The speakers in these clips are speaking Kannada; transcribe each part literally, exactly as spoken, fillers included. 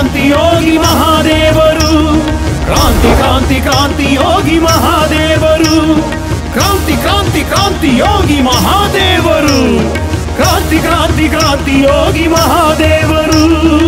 क्रांति योगी महादेवरू क्रांति क्रांति क्रांति योगी महादेवरू क्रांति क्रांति क्रांति योगी महादेवरू क्रांति क्रांति क्रांति योगी महादेवरू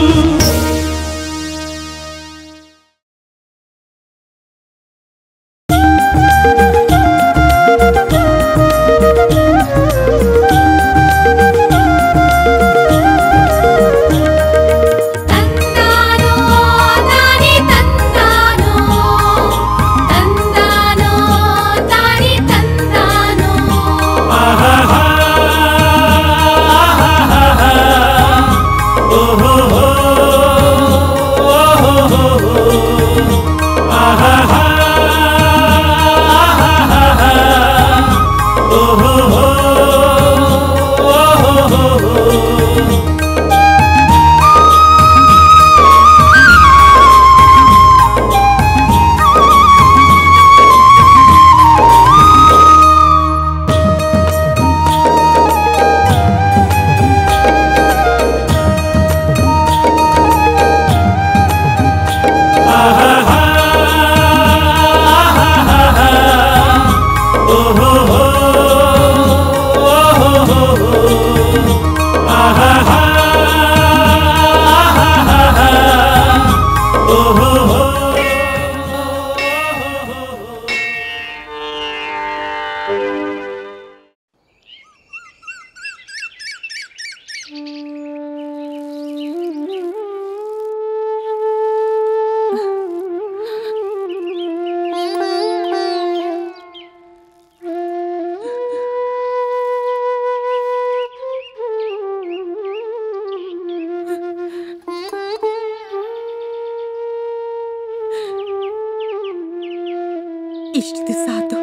ಇಷ್ಟು ದಿವಸ ಆತು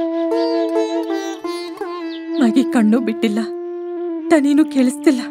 ಮಗಿ ಕಣ್ಣು ಬಿಟ್ಟಿಲ್ಲ, ದನಿನೂ ಕೇಳಿಸ್ತಿಲ್ಲ.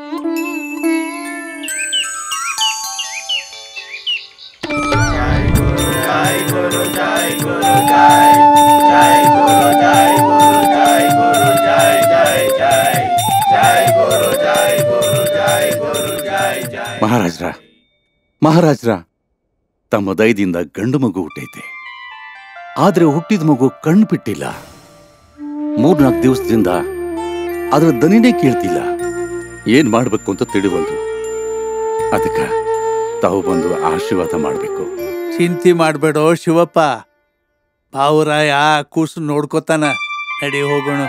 ಮಹಾರಾಜ್ರ ಮಹಾರಾಜ್ರ ತಮ್ಮ ದಯದಿಂದ ಗಂಡು ಮಗು ಹುಟ್ಟೈತೆ. ಆದ್ರೆ ಹುಟ್ಟಿದ ಮಗು ಕಣ್ಣು ಬಿಟ್ಟಿಲ್ಲ. ಮೂರ್ನಾಲ್ಕು ದಿವಸದಿಂದ ಅದರ ದನಿನೇ ಕೇಳ್ತಿಲ್ಲ. ಏನ್ ಮಾಡ್ಬೇಕು ಅಂತ ತಿಳಿಬಂದು ಅದಕ್ಕ ತಾವು ಬಂದು ಆಶೀರ್ವಾದ ಮಾಡ್ಬೇಕು. ಚಿಂತೆ ಮಾಡ್ಬೇಡೋ ಶಿವಪ್ಪ, ಬಾವುರಾಯ ಕೂಸು ನೋಡ್ಕೋತಾನ. ನಡಿ ಹೋಗೋಣ.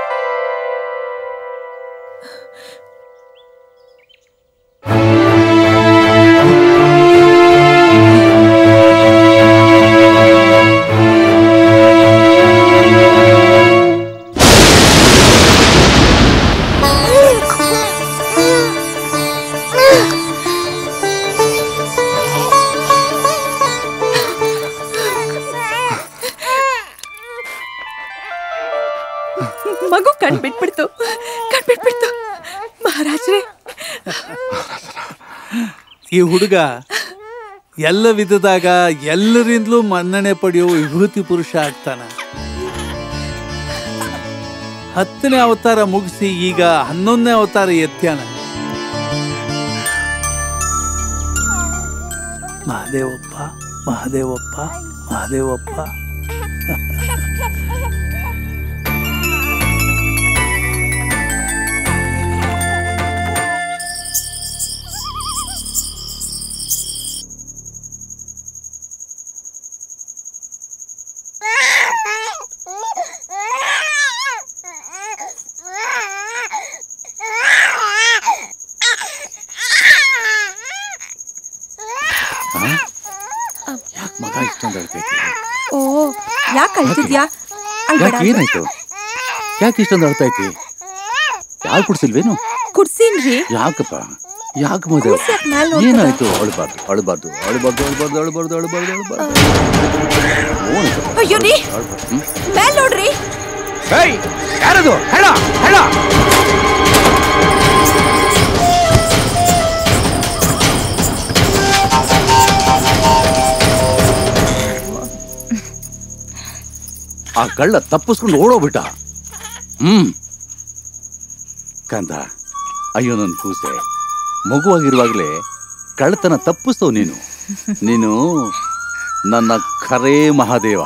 ಮಗು ಕಣ್ ಬಿಟ್ಬಿಡ್ತು ಕಣ್ ಬಿಟ್ಬಿಡ್ತು ಮಹಾರಾಜ್ರೆ. ಈ ಹುಡುಗ ಎಲ್ಲ ವಿಧದಾಗ ಎಲ್ಲರಿಂದಲೂ ಮನ್ನಣೆ ಪಡೆಯೋ ವಿಭೂತಿ ಪುರುಷ ಆಗ್ತಾನ. ಹತ್ತನೇ ಅವತಾರ ಮುಗಿಸಿ ಈಗ ಹನ್ನೊಂದನೇ ಅವತಾರ ಎತ್ಯಾನ. ಮಹಾದೇವಪ್ಪ ಮಹಾದೇವಪ್ಪ ಮಹಾದೇವಪ್ಪ. ಓ ಯಾಕೆ ಅಳ್ತಿದ್ಯಾ? ಏನಾಯ್ತು? ಯಾಕೆ ಇಷ್ಟೊಂದು ಅಳ್ತೈತಿ? ಯಾರು ಕುಡ್ಸಿಲ್ವೇನು? ಕುಡ್ಸೀನ್ರಿ. ಯಾಕಪ್ಪ? ಯಾಕೆ ಮದುವೆ ಏನಾಯ್ತು? ಅಳಬಾರ್ದು ಅಳಬಾರ್ದು ಅಳಬಾರ್ದು ಅಳಬಾರ್ದು ಅಳಬಾರ್ದು ಅಳಬಾರ್ದು ಅಳಬಾರ್ದು. ಅಯ್ಯೋ ನೀ ಮೇಲ್ ನೋಡ್ರಿ. ಯಾರದು? ಹೇಳ ಹೇಳ. ಆ ಕಳ್ಳ ತಪ್ಪಿಸ್ಕೊಂಡು ಓಡೋಗ್ಬಿಟ್ಟ. ಹ್ಮ್ ಕಂದ, ಅಯ್ಯೋ ನನ್ ಕೂಸೆ, ಮಗುವಾಗಿರುವಾಗಲೇ ಕಳ್ಳತನ ತಪ್ಪಿಸ್ತವ್ ನೀನು. ನೀನು ನನ್ನ ಖರೇ ಮಹಾದೇವ.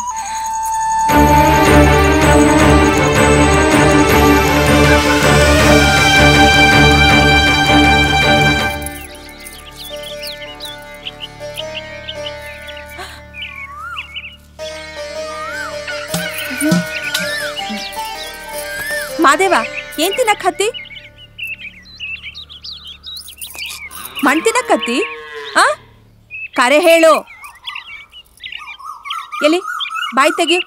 ಮಾದೇವ, ಏನ್ ತಿನ್ನಕ್ ಹತ್ತಿ? ಮಣ್ ತಿನ್ನಕ್ ಹತ್ತಿ? ಆ ಕರೆ ಹೇಳು. ಎಲ್ಲಿ ಬಾಯ್ ತೆಗಿ.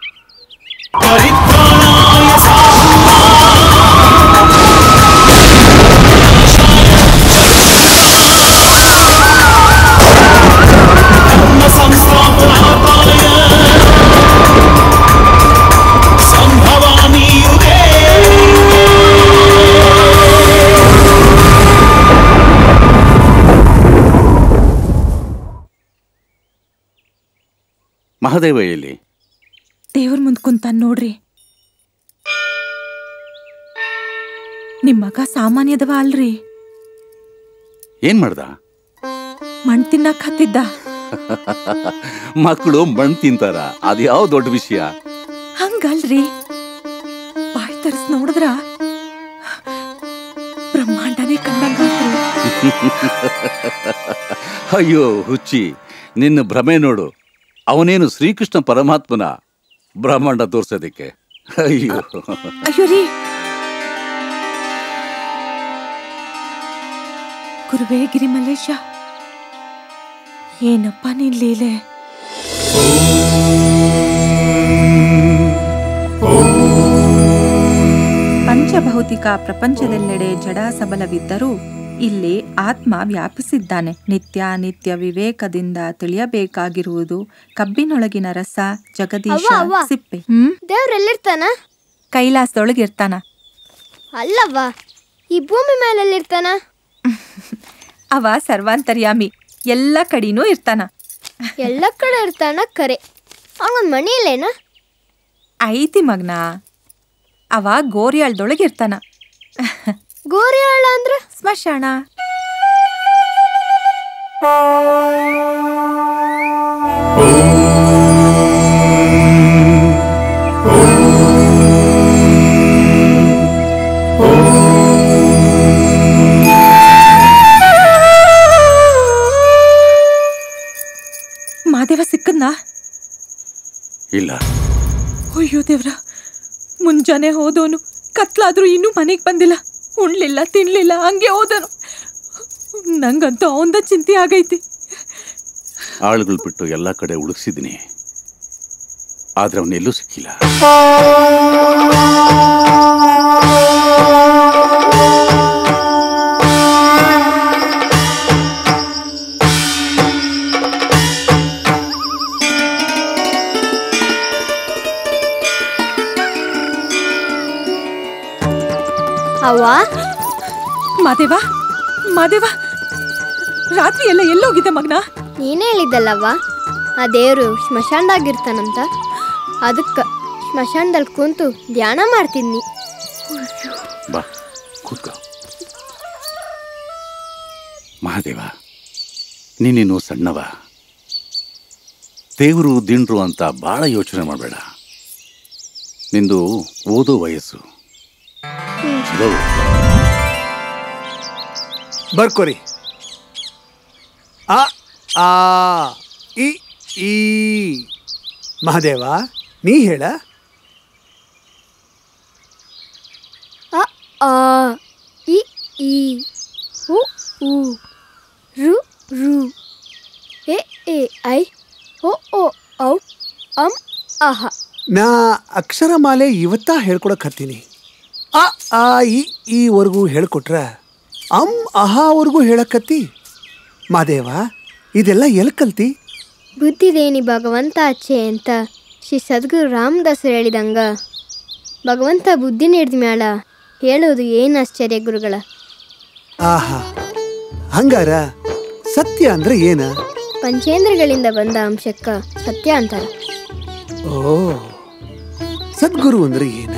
ಮಹಾದೇವ ಎಲ್ಲಿ? ದೇವ್ರ ಮುಂದ್ ಕುಂತಾನ್ ನೋಡ್ರಿ. ನಿಮ್ ಮಗ ಸಾಮಾನ್ಯದವ ಅಲ್ರಿ. ಏನ್ ಮಾಡ್ದ? ಮಣ್ ತಿನ್ನಕ್ ಹತ್ತಿದ್ದ. ಮಕ್ಕಳು ಮಣ್ ತಿಂತಾರ, ಅದ್ಯಾವ ದೊಡ್ಡ ವಿಷಯ? ಹಂಗಲ್ರಿ, ಬಾಯ್ ತರ್ಸ್ ನೋಡಿದ್ರ ಬ್ರಹ್ಮಾಂಡನೇ ಕಂಡಂಗಾಯ್ತು. ಅಯ್ಯೋ ಹುಚ್ಚಿ, ನಿನ್ನ ಭ್ರಮೆ ನೋಡು. ಅವನೇನು ಶ್ರೀಕೃಷ್ಣ ಪರಮಾತ್ಮನ ಬ್ರಹ್ಮಾಂಡ ತೋರ್ಸೋದಿಕ್ಕೆ? ಅಯ್ಯೋ ಅಯ್ಯೋ ರೀ, ಗುರುವೇ ಗಿರಿಮಲ್ಲೇಶ, ಏನಪ್ಪ ನೀನ್ ಲೀಲೆ. ಪಂಚಭೌತಿಕ ಪ್ರಪಂಚದೆಲ್ಲೆಡೆ ಜಡ ಸಬಲವಿದ್ದರೂ ಇಲ್ಲಿ ಆತ್ಮ ವ್ಯಾಪಿಸಿದ್ದಾನೆ. ನಿತ್ಯ ನಿತ್ಯ ವಿವೇಕದಿಂದ ತಿಳಿಯಬೇಕಾಗಿರುವುದು ಕಬ್ಬಿನೊಳಗಿನ ರಸ, ಜಗದೀಶ, ಸಿಪ್ಪೆ. ಹ್ಮ್ ದೇವ್ರೆಲ್ಲಿರ್ತಾನ? ಕೈಲಾಸದೊಳಗಿರ್ತಾನ. ಅಲ್ಲವ್ವ, ಈ ಭೂಮಿ ಮೇಲೆಲ್ಲಿರ್ತಾನ? ಅವ ಸರ್ವಾಂತರ್ಯಾಮಿ, ಎಲ್ಲ ಕಡೆನೂ ಇರ್ತಾನ. ಎಲ್ಲ ಕಡೆ ಇರ್ತಾನ ಕರೆ. ಅವನೊಂದ್ ಮನಿ ಇಲ್ಲೇನ? ಐತಿ ಮಗ್ನ, ಅವ ಗೋರಿಯಾಳ್ದೊಳಗಿರ್ತಾನ. ಗೋರಿಯಾಳ ಅಂದ್ರ ಸ್ಮಶಾನ. ಮಾದೇವ ಸಿಕ್ಕದ್ನಾ? ಇಲ್ಲ. ಅಯ್ಯೋ ದೇವ್ರ, ಮುಂಜಾನೆ ಹೋದೋನು ಕತ್ಲಾದ್ರೂ ಇನ್ನೂ ಮನೆಗೆ ಬಂದಿಲ್ಲ. ಉಣ್ಲಿಲ್ಲ ತಿನ್ಲಿಲ್ಲ, ಹಂಗೆ ಹೋದನು. ನಂಗಂತೂ ಅವಂದ ಚಿಂತೆ ಆಗೈತಿ. ಆಳುಗಳು ಬಿಟ್ಟು ಎಲ್ಲ ಕಡೆ ಹುಡುಕ್ಸಿದ್ದೀನಿ, ಆದ್ರೆ ಅವನೆಲ್ಲೂ ಸಿಕ್ಕಿಲ್ಲ. ಅವ್ವ, ಮಾದೇವ ಮಾದೇವ, ರಾತ್ರಿ ಎಲ್ಲ ಎಲ್ಲೋಗಿದ್ದೆ ಮಗ್ನ? ನೀನೇ ಹೇಳಿದ್ದಲ್ಲವ್ವ, ಆ ದೇವ್ರು ಸ್ಮಶಾನದಾಗಿರ್ತಾನಂತ. ಅದಕ್ಕ ಸ್ಮಶಾನದಲ್ಲಿ ಕುಂತು ಧ್ಯಾನ ಮಾಡ್ತಿದ್ನಿ. ಬಾ ಕೂತ್ಕೋ. ಮಹಾದೇವ, ನೀನೇನು ಸಣ್ಣವ, ದೇವರು ದಿಂಡ್ರು ಅಂತ ಬಹಳ ಯೋಚನೆ ಮಾಡಬೇಡ. ನಿಂದು ಓದೋ ವಯಸ್ಸು. ಬರ್ಕೋರಿ. ಆ ಆ ಇ ಈ. ಮಹಾದೇವ, ನೀ ಹೇಳ. ಅ ಆ ಇ ಈ ಉ ಉ ರು ರು ಎ ಎ ಐ ಓ ಓ ಔ ಅಂ ಅಹ. ನಾ ಅಕ್ಷರಮಾಲೆ ಇವತ್ತ ಹೇಳ್ಕೊಡಕ್ ಹತ್ತೀನಿ. ಅ ಆ ಇ ಈವರೆಗೂ ಹೇಳ್ಕೊಟ್ರ ಅಂ ಅಹಾವರೆಗೂ ಹೇಳಕತ್ತಿ. ಮಾದೇವ, ಇದೆಲ್ಲ ಎಲ್ಲಿ ಕಲ್ತಿ? ಬುದ್ಧಿದೇನಿ ಭಗವಂತ ಅಚ್ಚೆ ಅಂತ ಶ್ರೀ ಸದ್ಗುರು ರಾಮದಾಸರು ಹೇಳಿದಂಗ, ಭಗವಂತ ಬುದ್ಧಿ ನೀಡಿದ ಮ್ಯಾಲ ಹೇಳೋದು ಏನು ಆಶ್ಚರ್ಯ ಗುರುಗಳ. ಆಹಾ, ಹಂಗಾರ ಸತ್ಯ ಅಂದ್ರೆ ಏನ? ಪಂಚೇಂದ್ರಗಳಿಂದ ಬಂದ ಅಂಶಕ್ಕ ಸತ್ಯ ಅಂತಾರ. ಓ, ಸದ್ಗುರು ಅಂದ್ರೆ ಏನ?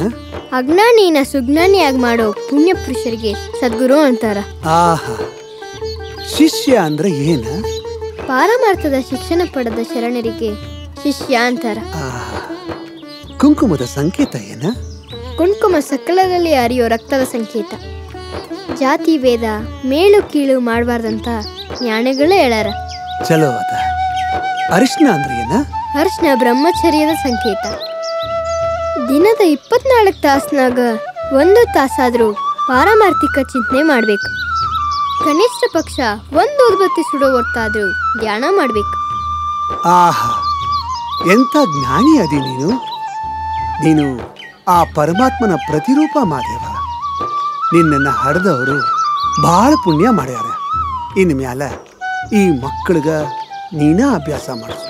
ಅಜ್ಞಾನಿನ ಸುಜ್ಞಾನಿಯಾಗಿ ಮಾಡೋ ಪುಣ್ಯ ಪುರುಷರಿಗೆ ಸದ್ಗುರು ಅಂತಾರ. ಆಹಾ, ಶಿಷ್ಯ ಅಂದ್ರೆ ಏನ? ಪಾರಮಾರ್ಥದ ಶಿಕ್ಷಣ ಪಡೆದ ಶರಣರಿಗೆ ಶಿಷ್ಯ ಅಂತಾರ. ಕುಂಕುಮದ ಸಂಕೇತ ಏನ? ಕುಂಕುಮ ಸಕಲರಲ್ಲಿ ಹರಿಯೋ ರಕ್ತದ ಸಂಕೇತ. ಜಾತಿ ಭೇದ ಮೇಲು ಕೀಳು ಮಾಡಬಾರ್ದಂತ ಜ್ಞಾನಿಗಳೇ ಹೇಳಾರ. ಚಲೋ ಅದ. ಅರಿಶಿನ ಅಂದ್ರೆ ಏನ? ಅರಿಶಿನ ಬ್ರಹ್ಮಚರ್ಯದ ಸಂಕೇತ. ದಿನದ ಇಪ್ಪತ್ನಾಲ್ಕು ತಾಸ್ನಾಗ ಒಂದು ತಾಸಾದ್ರೂ ಪಾರಮಾರ್ಥಿಕ ಚಿಂತನೆ ಮಾಡ್ಬೇಕು. ಕನಿಷ್ಠ ಪಕ್ಷ ಒಂದು ಉದ್ಬತ್ತಿ ಸುಡೋ ಹೊತ್ತಾದ್ರೂ ಧ್ಯಾನ ಮಾಡ್ಬೇಕು. ಆಹಾ, ಎಂಥ ಜ್ಞಾನಿ ಅದಿ ನೀನು. ನೀನು ಆ ಪರಮಾತ್ಮನ ಪ್ರತಿರೂಪ ಮಾದೇವ. ನಿನ್ನನ್ನು ಹಡ್ದವರು ಬಹಳ ಪುಣ್ಯ ಮಾಡ್ಯಾರ. ಇನ್ ಮ್ಯಾಲ ಈ ಮಕ್ಕಳಿಗ ನೀನ ಅಭ್ಯಾಸ ಮಾಡಿಸು.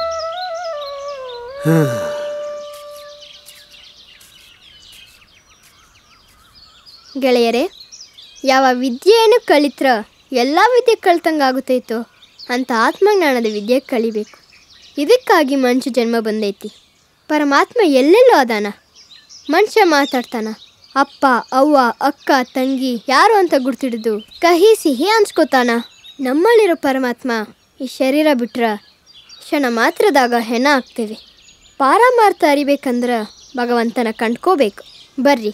ಗೆಳೆಯರೇ, ಯಾವ ವಿದ್ಯೆಯನ್ನು ಕಲಿತ್ರ ಎಲ್ಲ ವಿದ್ಯೆ ಕಳ್ತಂಗಾಗುತ್ತೈತೋ ಅಂತ ಆತ್ಮಜ್ಞಾನದ ವಿದ್ಯೆ ಕಲಿಬೇಕು. ಇದಕ್ಕಾಗಿ ಮನುಷ್ಯ ಜನ್ಮ ಬಂದೈತಿ. ಪರಮಾತ್ಮ ಎಲ್ಲೆಲ್ಲೋ ಅದಾನ. ಮನುಷ್ಯ ಮಾತಾಡ್ತಾನ. ಅಪ್ಪ, ಅವ್ವ, ಅಕ್ಕ, ತಂಗಿ ಯಾರು ಅಂತ ಗುರ್ತಿಡಿದು ಕಹಿ ಸಿಹಿ ಹಂಚ್ಕೋತಾನ. ನಮ್ಮಲ್ಲಿರೋ ಪರಮಾತ್ಮ ಈ ಶರೀರ ಬಿಟ್ರ ಕ್ಷಣ ಮಾತ್ರದಾಗ ಹೆಣ ಆಗ್ತೇವೆ. ಪಾರಮಾರ್ಥ ಅರಿಬೇಕಂದ್ರೆ ಭಗವಂತನ ಕಂಡ್ಕೋಬೇಕು. ಬರ್ರಿ.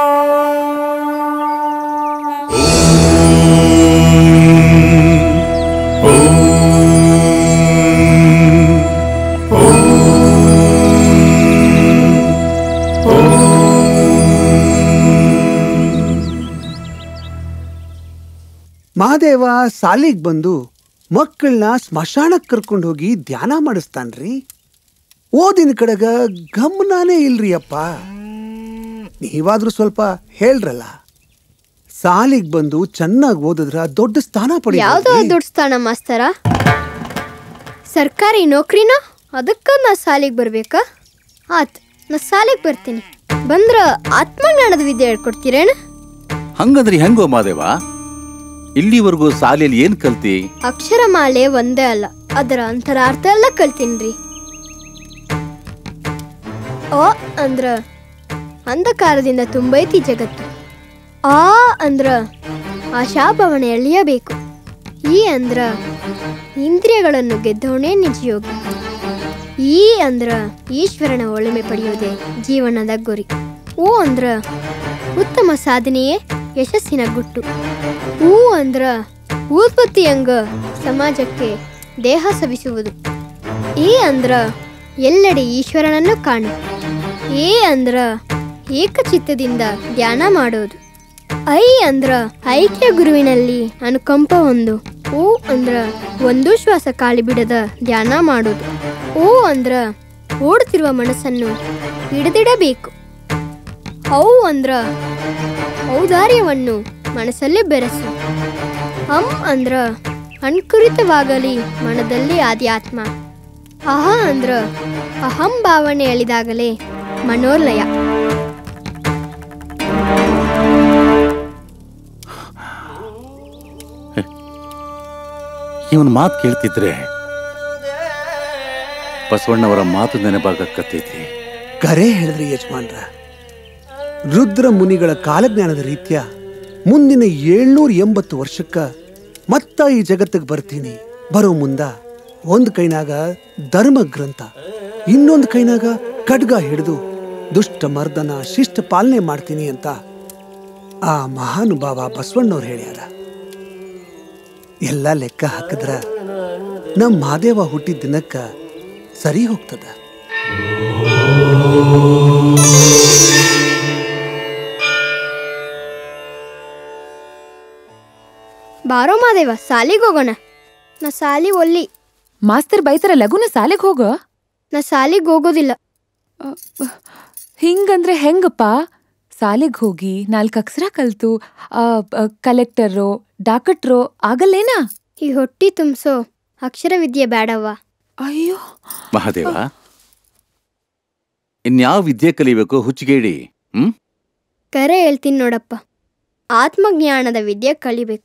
ಮಹಾದೇವ ಸಾಲಿಗೆ ಬಂದು ಮಕ್ಕಳನ್ನ ಸ್ಮಶಾನಕ್ಕೆ ಕರ್ಕೊಂಡು ಹೋಗಿ ಧ್ಯಾನ ಮಾಡಿಸ್ತಾನ್ರಿ. ಓದಿನ ಕಡೆಗ ಗಮನಾನೇ ಇಲ್ರಿ ಅಪ್ಪ. ನೀವಾದ್ರೂ ಸ್ವಲ್ಪ ಹೇಳ್ರಲ್ಲ. ಸಾಲಿಗೆ ಬಂದು ಚೆನ್ನಾಗಿ ಓದಿದ್ರ ದೊಡ್ಡ ಸ್ಥಾನ ಪಡಿ. ಯಾವ್ದೋ ದೊಡ್ಡ ಸ್ಥಾನ ಮಾಸ್ತರ? ಸರ್ಕಾರಿ ನೌಕರಿನ? ಅದಕ್ಕ ನಾ ಸಾಲಿಗೆ ಬರ್ಬೇಕಾ? ಆತ್, ನಾ ಸಾಲಿಗೆ ಬರ್ತೀನಿ. ಬಂದ್ರ ಆತ್ಮಜ್ಞಾನದ ವಿದ್ಯೆ ಹೇಳ್ಕೊಡ್ತೀರೇನ? ಹಂಗಂದ್ರಿ ಹೆಂಗೋ ಮಾದೇವ? ಇಲ್ಲಿವರೆಗೂ ಸಾಲಿಯಲ್ಲಿ ಏನ್ ಕಲ್ತಿ? ಅಕ್ಷರಮಾಲೆ ಒಂದೇ ಅಲ್ಲ, ಅದರ ಅಂತರಾರ್ಥ ಎಲ್ಲ ಕಲ್ತೀನ್ರಿ. ಅ ಅಂದ್ರ ಅಂಧಕಾರದಿಂದ ತುಂಬೈತಿ ಜಗತ್ತು. ಆ ಅಂದ್ರ ಆಶಾಭವನೆ ಎಳೆಯಬೇಕು. ಈ ಅಂದ್ರ ಇಂದ್ರಿಯಗಳನ್ನು ಗೆದ್ದವನೇ ನಿಜಯೋಗಿ. ಈ ಅಂದ್ರ ಈಶ್ವರನ ಒಳಮೆ ಪಡೆಯೋದೆ ಜೀವನದ ಗುರಿ. ಓ ಅಂದ್ರ ಉತ್ತಮ ಸಾಧನೆಯೇ ಯಶಸ್ಸಿನ ಗುಟ್ಟು. ಹೂ ಅಂದ್ರ ಉತ್ಪತ್ತಿಯಂಗ ಸಮಾಜಕ್ಕೆ ದೇಹ ಸವಿಸುವುದು. ಈ ಅಂದ್ರ ಎಲ್ಲೆಡೆ ಈಶ್ವರನನ್ನು ಕಾಣು. ಏ ಅಂದ್ರ ಏಕಚಿತ್ತದಿಂದ ಧ್ಯಾನ ಮಾಡೋದು. ಐ ಅಂದ್ರ ಐಕ್ಯ ಗುರುವಿನಲ್ಲಿ ಅನುಕಂಪ ಹೊಂದು. ಓ ಅಂದ್ರ ಒಂದು ಶ್ವಾಸ ಖಾಲಿ ಬಿಡದ ಧ್ಯಾನ ಮಾಡೋದು. ಓ ಅಂದ್ರ ಓಡುತ್ತಿರುವ ಮನಸ್ಸನ್ನು ಹಿಡಿದಿಡಬೇಕು. ಔ ಅಂದ್ರ ಔದಾರ್ಯವನ್ನು ಮನಸ್ಸಲ್ಲಿ ಬೆರೆಸು. ಅಂ ಅಂದ್ರ ಅನ್ಕುರಿತವಾಗಲಿ ಮನದಲ್ಲಿ ಆಧ್ಯಾತ್ಮ. ಅಹ ಅಂದ್ರ ಅಹಂ ಭಾವನೆ ಎಳಿದಾಗಲೇ ಮನೋಲಯ. ಇವನ್ ಮಾತು ಕೇಳ್ತಿದ್ರೆ ಬಸವಣ್ಣವರ ಮಾತು ನೆನಪಾಗಕತ್ತೈತಿ. ಕರೆ ಹೇಳಿದ್ರಿ ಯಜಮಾನ್ರ. ರುದ್ರ ಮುನಿಗಳ ಕಾಲಜ್ಞಾನದ ರೀತ್ಯ ಮುಂದಿನ ಏಳ್ನೂರ ಎಂಬತ್ತು ವರ್ಷಕ್ಕ ಮತ್ತ ಈ ಜಗತ್ತಿಗೆ ಬರ್ತೀನಿ. ಬರೋ ಮುಂದ ಒಂದ್ ಕೈನಾಗ ಧರ್ಮ ಗ್ರಂಥ, ಇನ್ನೊಂದು ಕೈನಾಗ ಖಡ್ಗ ಹಿಡಿದು ದುಷ್ಟ ಮರ್ದನ ಶಿಷ್ಟ ಪಾಲನೆ ಮಾಡ್ತೀನಿ ಅಂತ ಆ ಮಹಾನುಭಾವ ಬಸವಣ್ಣವ್ರು ಹೇಳ್ಯಾರ. ಎಲ್ಲ ಲೆಕ್ಕ ಹಾಕಿದ್ರ ನಮ್ಮ ಮಹಾದೇವ ಹುಟ್ಟಿದ ದಿನಕ್ಕ ಸರಿ ಹೋಗ್ತದ. ಬಾರೋ ಮಾದೇವ, ಸಾಲಿಗೆ ಹೋಗೋಣ. ನಾ ಸಾಲಿ ಒಲ್ಲಿ. ಮಾಸ್ತರ್ ಬೈತರ ಲಗುನ ಸಾಲಿಗೆ ಹೋಗ. ನಾ ಸಾಲಿಗೆ ಹೋಗೋದಿಲ್ಲ. ಹಿಂಗಂದ್ರೆ ಹೆಂಗಪ್ಪ? ಸಾಲಿಗೆ ಹೋಗಿ ನಾಲ್ಕು ಅಕ್ಷರ ಕಲ್ತು ಕಲೆಕ್ಟರೋ ಡಾಕ್ಟ್ರೋ ಆಗಲ್ಲೇನಾ? ಈ ಹೊಟ್ಟಿ ತುಂಬಿಸೋ ಅಕ್ಷರ ವಿದ್ಯೆ ಬೇಡವ್ವ. ಅಯ್ಯೋ ಮಹಾದೇವ, ಇನ್ಯಾವ ವಿದ್ಯೆ ಕಲಿಬೇಕು ಹುಚ್ಚಿಗೇಡಿ? ಹ್ಮ್ ಕರೆ ಹೇಳ್ತೀನಿ ನೋಡಪ್ಪ, ಆತ್ಮಜ್ಞಾನದ ವಿದ್ಯೆ ಕಲಿಬೇಕು.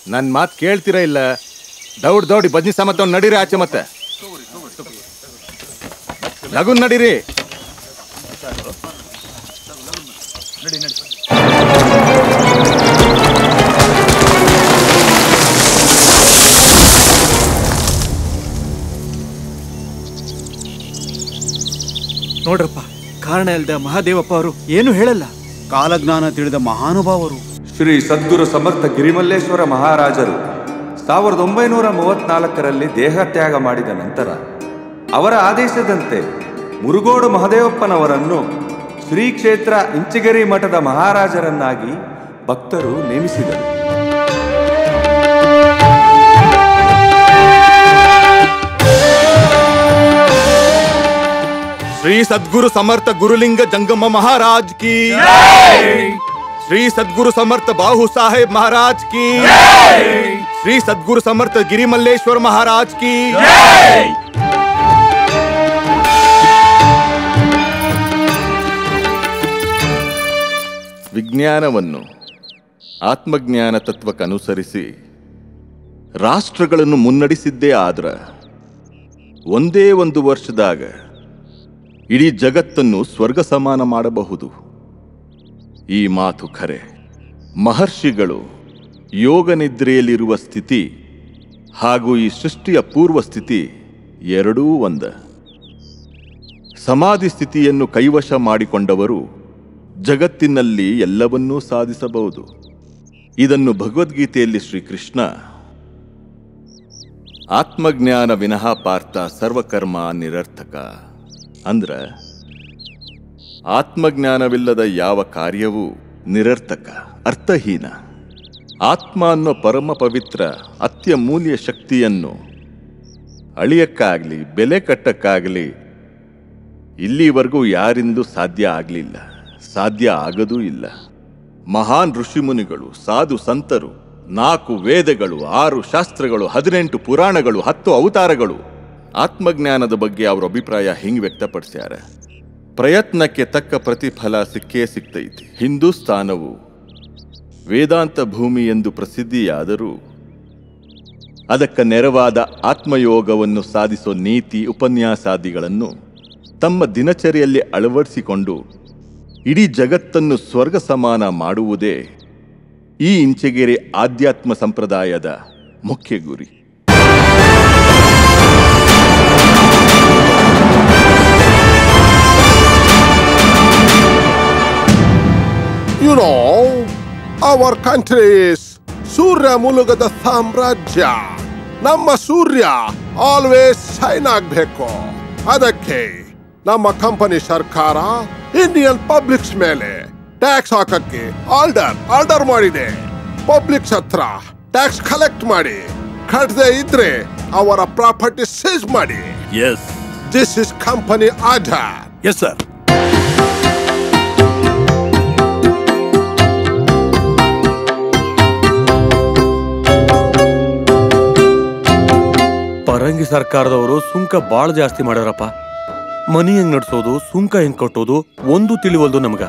ನನ್ನ ಮಾತು ಕೇಳ್ತೀರಾ ಇಲ್ಲ? ದೌಡ್ ದೌಡಿ ಬಜ್ನಿ ಸಮತ್ತ ನಡೀರಿ ಆಚೆ, ಮತ್ತೆ ಲಗುನ್ ನಡೀರಿ. ನೋಡ್ರಪ್ಪ, ಕಾರಣ ಇಲ್ಲದ ಮಹಾದೇವಪ್ಪ ಅವರು ಏನು ಹೇಳಲ್ಲ. ಕಾಲಜ್ಞಾನ ತಿಳಿದ ಮಹಾನುಭಾವರು ಶ್ರೀ ಸದ್ಗುರು ಸಮರ್ಥ ಗಿರಿಮಲ್ಲೇಶ್ವರ ಮಹಾರಾಜರು ಸಾವಿರದ ಒಂಬೈನೂರ ಮೂವತ್ನಾಲ್ಕರಲ್ಲಿ ದೇಹತ್ಯಾಗ ಮಾಡಿದ ನಂತರ ಅವರ ಆದೇಶದಂತೆ ಮುರುಗೋಡು ಮಹದೇವಪ್ಪನವರನ್ನು ಶ್ರೀ ಕ್ಷೇತ್ರ ಇಂಚಿಗೇರಿ ಮಠದ ಮಹಾರಾಜರನ್ನಾಗಿ ಭಕ್ತರು ನೇಮಿಸಿದರು. ಶ್ರೀ ಸದ್ಗುರು ಸಮರ್ಥ ಗುರುಲಿಂಗ ಜಂಗಮ ಮಹಾರಾಜ್ ಕಿ, ಶ್ರೀ ಸದ್ಗುರು ಸಮರ್ಥ ಬಾಹು ಸಾಹೇಬ್ ಮಹಾರಾಜ್ ಕಿ, ಶ್ರೀ ಸದ್ಗುರು ಸಮರ್ಥ ಗಿರಿಮಲ್ಲೇಶ್ವರ ಮಹಾರಾಜ್ ಕಿ. ವಿಜ್ಞಾನವನ್ನು ಆತ್ಮಜ್ಞಾನ ತತ್ವಕ್ಕನುಸರಿಸಿ ರಾಷ್ಟ್ರಗಳನ್ನು ಮುನ್ನಡೆಸಿದ್ದೇ ಆದ್ರ ಒಂದೇ ಒಂದು ವರ್ಷದಾಗ ಇಡೀ ಜಗತ್ತನ್ನು ಸ್ವರ್ಗ ಸಮಾನ ಮಾಡಬಹುದು. ಈ ಮಾತು ಖರೆ. ಮಹರ್ಷಿಗಳು ಯೋಗ ನಿದ್ರೆಯಲ್ಲಿರುವ ಸ್ಥಿತಿ ಹಾಗೂ ಈ ಸೃಷ್ಟಿಯ ಪೂರ್ವ ಸ್ಥಿತಿ ಎರಡೂ ಒಂದ. ಸಮಾಧಿ ಸ್ಥಿತಿಯನ್ನು ಕೈವಶ ಮಾಡಿಕೊಂಡವರು ಜಗತ್ತಿನಲ್ಲಿ ಎಲ್ಲವನ್ನೂ ಸಾಧಿಸಬಹುದು. ಇದನ್ನು ಭಗವದ್ಗೀತೆಯಲ್ಲಿ ಶ್ರೀಕೃಷ್ಣ ಆತ್ಮಜ್ಞಾನ ವಿನಃ ಪಾರ್ಥ ಸರ್ವಕರ್ಮ ನಿರರ್ಥಕ ಅಂದ್ರ, ಆತ್ಮಜ್ಞಾನವಿಲ್ಲದ ಯಾವ ಕಾರ್ಯವೂ ನಿರರ್ಥಕ, ಅರ್ಥಹೀನ. ಆತ್ಮ ಅನ್ನೋ ಪರಮ ಪವಿತ್ರ ಅತ್ಯಮೂಲ್ಯ ಶಕ್ತಿಯನ್ನು ಅಳಿಯಕ್ಕಾಗ್ಲಿ ಬೆಲೆ ಕಟ್ಟಕ್ಕಾಗಲಿ ಇಲ್ಲಿವರೆಗೂ ಯಾರಿಂದೂ ಸಾಧ್ಯ ಆಗಲಿಲ್ಲ, ಸಾಧ್ಯ ಆಗದೂ ಇಲ್ಲ. ಮಹಾನ್ ಋಷಿಮುನಿಗಳು, ಸಾಧು ಸಂತರು, ನಾಲ್ಕು ವೇದಗಳು, ಆರು ಶಾಸ್ತ್ರಗಳು, ಹದಿನೆಂಟು ಪುರಾಣಗಳು, ಹತ್ತು ಅವತಾರಗಳು ಆತ್ಮಜ್ಞಾನದ ಬಗ್ಗೆ ಅವರ ಅಭಿಪ್ರಾಯ ಹಿಂಗೆ ವ್ಯಕ್ತಪಡಿಸ್ಯಾರ. ಪ್ರಯತ್ನಕ್ಕೆ ತಕ್ಕ ಪ್ರತಿಫಲ ಸಿಕ್ಕೇ ಸಿಗ್ತೈತಿ. ಹಿಂದೂಸ್ತಾನವು ವೇದಾಂತ ಭೂಮಿ ಎಂದು ಪ್ರಸಿದ್ಧಿಯಾದರೂ ಅದಕ್ಕೆ ನೆರವಾದ ಆತ್ಮಯೋಗವನ್ನು ಸಾಧಿಸೋ ನೀತಿ ಉಪನ್ಯಾಸಾದಿಗಳನ್ನು ತಮ್ಮ ದಿನಚರಿಯಲ್ಲಿ ಅಳವಡಿಸಿಕೊಂಡು ಇಡೀ ಜಗತ್ತನ್ನು ಸ್ವರ್ಗ ಸಮಾನ ಮಾಡುವುದೇ ಈ ಇಂಚಗೇರಿ ಆಧ್ಯಾತ್ಮ ಸಂಪ್ರದಾಯದ ಮುಖ್ಯ ಗುರಿ. You know, our country is Surya Mulugada Samrajya. Namma Surya always shine agbeku. Adakke namma company sarkar Indian publics mele tax hakakke order order madide. Publics hatra tax collect madi. Katde idre our property seize madi. Yes. This is company order. Yes, sir. ಪರಂಗಿ ಸರ್ಕಾರದವರು ಸುಂಕ ಬಾಳ ಜಾಸ್ತಿ ಮಾಡ್ಯಾರಪ್ಪ. ಮನಿ ಹೆಂಗ್ ನಡ್ಸೋದು, ಸುಂಕ ಹೆಂಗ್ ಕಟ್ಟೋದು ಒಂದು ತಿಳಿವಲ್ದು ನಮ್ಗ.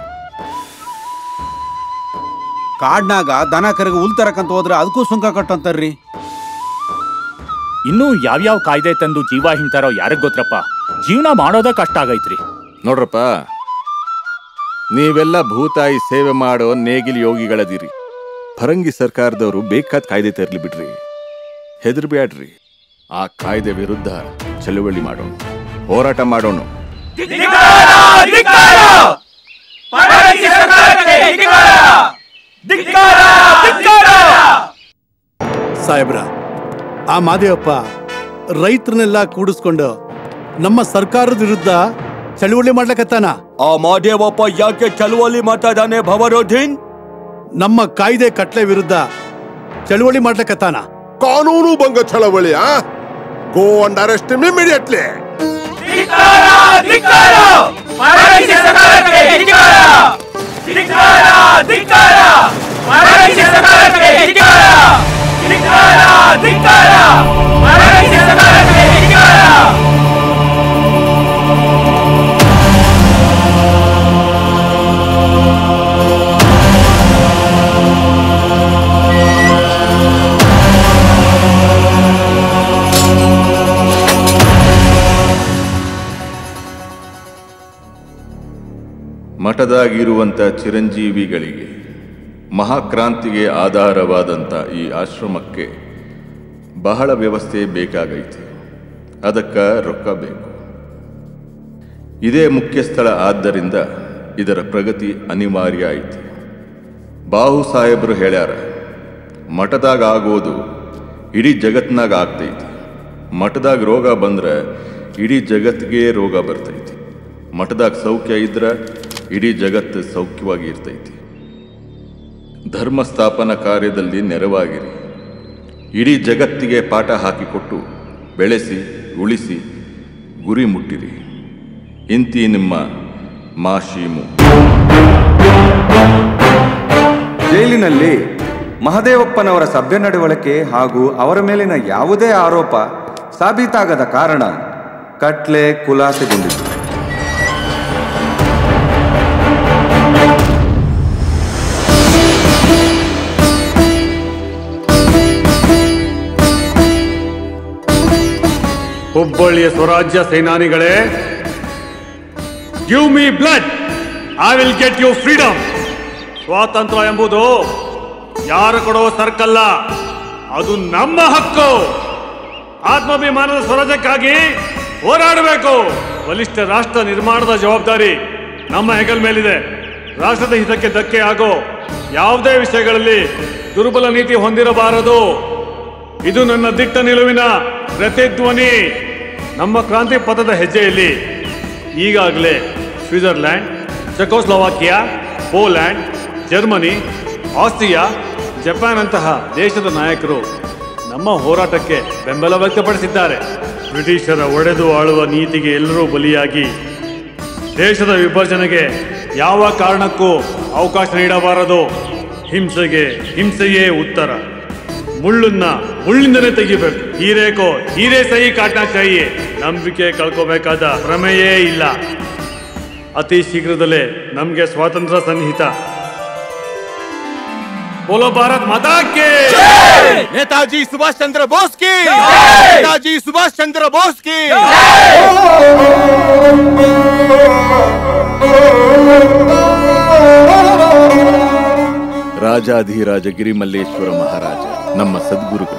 ಕಾಡ್ನಾಗ ದನ ಕರೆಗೆ ಹುಲ್ ತರಕಂತ ಹೋದ್ರೆ ಅದಕ್ಕೂ ಸುಂಕ ಕಟ್ಟಂತಾರ್ರಿ. ಇನ್ನೂ ಯಾವ್ಯಾವ ಕಾಯ್ದೆ ತಂದು ಜೀವ ಹಿಂತಾರೋ ಯಾರಿಗ್ ಗೊತ್ತರಪ್ಪ. ಜೀವನ ಮಾಡೋದ ಕಷ್ಟ ಆಗೈತ್ರಿ. ನೋಡ್ರಪ್ಪ, ನೀವೆಲ್ಲ ಭೂತಾಯಿ ಸೇವೆ ಮಾಡೋ ನೇಗಿಲ್ ಯೋಗಿಗಳದಿರಿ. ಪರಂಗಿ ಸರ್ಕಾರದವರು ಬೇಕಾದ ಕಾಯ್ದೆ ತರ್ಲಿ ಬಿಡ್ರಿ, ಹೆದರ್ಬ್ಯಾಡ್ರಿ. ಆ ಕಾಯ್ದೆ ವಿರುದ್ಧ ಚಳುವಳಿ ಮಾಡೋಣ, ಹೋರಾಟ ಮಾಡೋಣ. ಸಾಹೇಬ್ರ, ಆ ಮಾದೇವಪ್ಪ ರೈತರನ್ನೆಲ್ಲ ಕೂಡಿಸ್ಕೊಂಡು ನಮ್ಮ ಸರ್ಕಾರದ ವಿರುದ್ಧ ಚಳುವಳಿ ಮಾಡ್ಲಕತ್ತಾನ. ಆ ಮಾದೇವಪ್ಪ ಯಾಕೆ ಚಳುವಳಿ ಮಾಡ್ತಾ ಇದ್ದಾನೆ ಭವರೋಧಿನ್? ನಮ್ಮ ಕಾಯ್ದೆ ಕಟ್ಲೆ ವಿರುದ್ಧ ಚಳುವಳಿ ಮಾಡ್ಲಕತ್ತಾನ. ಕಾನೂನು ಭಂಗ ಚಳವಳಿ. Go and arrest him immediately. ಮಠದಾಗಿರುವಂಥ ಚಿರಂಜೀವಿಗಳಿಗೆ ಮಹಾಕ್ರಾಂತಿಗೆ ಆಧಾರವಾದಂಥ ಈ ಆಶ್ರಮಕ್ಕೆ ಬಹಳ ವ್ಯವಸ್ಥೆ ಬೇಕಾಗೈತಿ. ಅದಕ್ಕೆ ರೊಕ್ಕ ಬೇಕು. ಇದೇ ಮುಖ್ಯ ಸ್ಥಳ ಆದ್ದರಿಂದ ಇದರ ಪ್ರಗತಿ ಅನಿವಾರ್ಯ ಐತಿ. ಬಾಹು ಸಾಹೇಬರು ಹೇಳ್ಯಾರ, ಮಠದಾಗ ಆಗೋದು ಇಡೀ ಜಗತ್ನಾಗ ಆಗ್ತೈತಿ. ಮಠದಾಗ ರೋಗ ಬಂದ್ರೆ ಇಡೀ ಜಗತ್ತಿಗೆ ರೋಗ ಬರ್ತೈತಿ. ಮಠದಾಗ ಸೌಖ್ಯ ಇದ್ರೆ ಇಡೀ ಜಗತ್ತು ಸೌಖ್ಯವಾಗಿ ಇರ್ತೈತಿ. ಧರ್ಮ ಸ್ಥಾಪನಾ ಕಾರ್ಯದಲ್ಲಿ ನೆರವಾಗಿರಿ. ಇಡೀ ಜಗತ್ತಿಗೆ ಪಾಠ ಹಾಕಿಕೊಟ್ಟು ಬೆಳೆಸಿ ಉಳಿಸಿ ಗುರಿ ಮುಟ್ಟಿರಿ. ಇಂತಿ ನಿಮ್ಮ ಮಾಶೀಮು. ಜೈಲಿನಲ್ಲಿ ಮಹದೇವಪ್ಪನವರ ಸಭ್ಯ ನಡವಳಿಕೆ ಹಾಗೂ ಅವರ ಮೇಲಿನ ಯಾವುದೇ ಆರೋಪ ಸಾಬೀತಾಗದ ಕಾರಣ ಕಟ್ಲೆ ಖುಲಾಸೆಗೊಂಡಿತು. ಹುಬ್ಬಳ್ಳಿಯ ಸ್ವರಾಜ್ಯ ಸೇನಾನಿಗಳೇ, give me blood, I will get you freedom. ಸ್ವಾತಂತ್ರ್ಯ ಎಂಬುದು ಯಾರು ಕೊಡುವ ಸರ್ಕಲ್ಲ, ಅದು ನಮ್ಮ ಹಕ್ಕು. ಆತ್ಮಾಭಿಮಾನದ ಸ್ವರಾಜ್ಯಕ್ಕಾಗಿ ಹೋರಾಡಬೇಕು. ಬಲಿಷ್ಠ ರಾಷ್ಟ್ರ ನಿರ್ಮಾಣದ ಜವಾಬ್ದಾರಿ ನಮ್ಮ ಹೆಗಲ ಮೇಲಿದೆ. ರಾಷ್ಟ್ರದ ಹಿತಕ್ಕೆ ಧಕ್ಕೆ ಆಗೋ ಯಾವುದೇ ವಿಷಯಗಳಲ್ಲಿ ದುರ್ಬಲ ನೀತಿ ಹೊಂದಿರಬಾರದು. ಇದು ನನ್ನ ದಿಟ್ಟ ನಿಲುವಿನ ಪ್ರತಿಧ್ವನಿ. ನಮ್ಮ ಕ್ರಾಂತಿ ಪಥದ ಹೆಜ್ಜೆಯಲ್ಲಿ ಈಗಾಗಲೇ Switzerland, Czechoslovakia, Poland, Germany, Austria, Japan ಅಂತಹ ದೇಶದ ನಾಯಕರು ನಮ್ಮ ಹೋರಾಟಕ್ಕೆ ಬೆಂಬಲ ವ್ಯಕ್ತಪಡಿಸಿದ್ದಾರೆ. ಬ್ರಿಟಿಷರ ಒಡೆದು ಆಳುವ ನೀತಿಗೆ ಎಲ್ಲರೂ ಬಲಿಯಾಗಿ ದೇಶದ ವಿಭಜನೆಗೆ ಯಾವ ಕಾರಣಕ್ಕೂ ಅವಕಾಶ ನೀಡಬಾರದು. ಹಿಂಸೆಗೆ ಹಿಂಸೆಯೇ ಉತ್ತರ. ಮುಳ್ಳನ್ನ ಮುಳ್ಳಿಂದನೇ ತೆಗಿಬೇಕು. ಹೀರೇಕೋ ಹೀರೇ ಸಹಿ ಕಾಟ್ನಾ ಚಾಹಿಯೆ. ನಂಬಿಕೆ ಕಳ್ಕೋಬೇಕಾದ ಪ್ರಮೇಯೇ ಇಲ್ಲ. ಅತಿ ಶೀಘ್ರದಲ್ಲೇ ನಮಗೆ ಸ್ವಾತಂತ್ರ್ಯ ಸನ್ನಿಹಿತ. बोलो भारत माता के, नेताजी सुभाष चंद्र बोस की, नेताजी सुभाष चंद्र बोस की. ರಾಜಾಧಿರಾಜ ಗಿರಿಮಲ್ಲೇಶ್ವರ ಮಹಾರಾಜ ನಮ್ಮ ಸದ್ಗುರುಗಳು.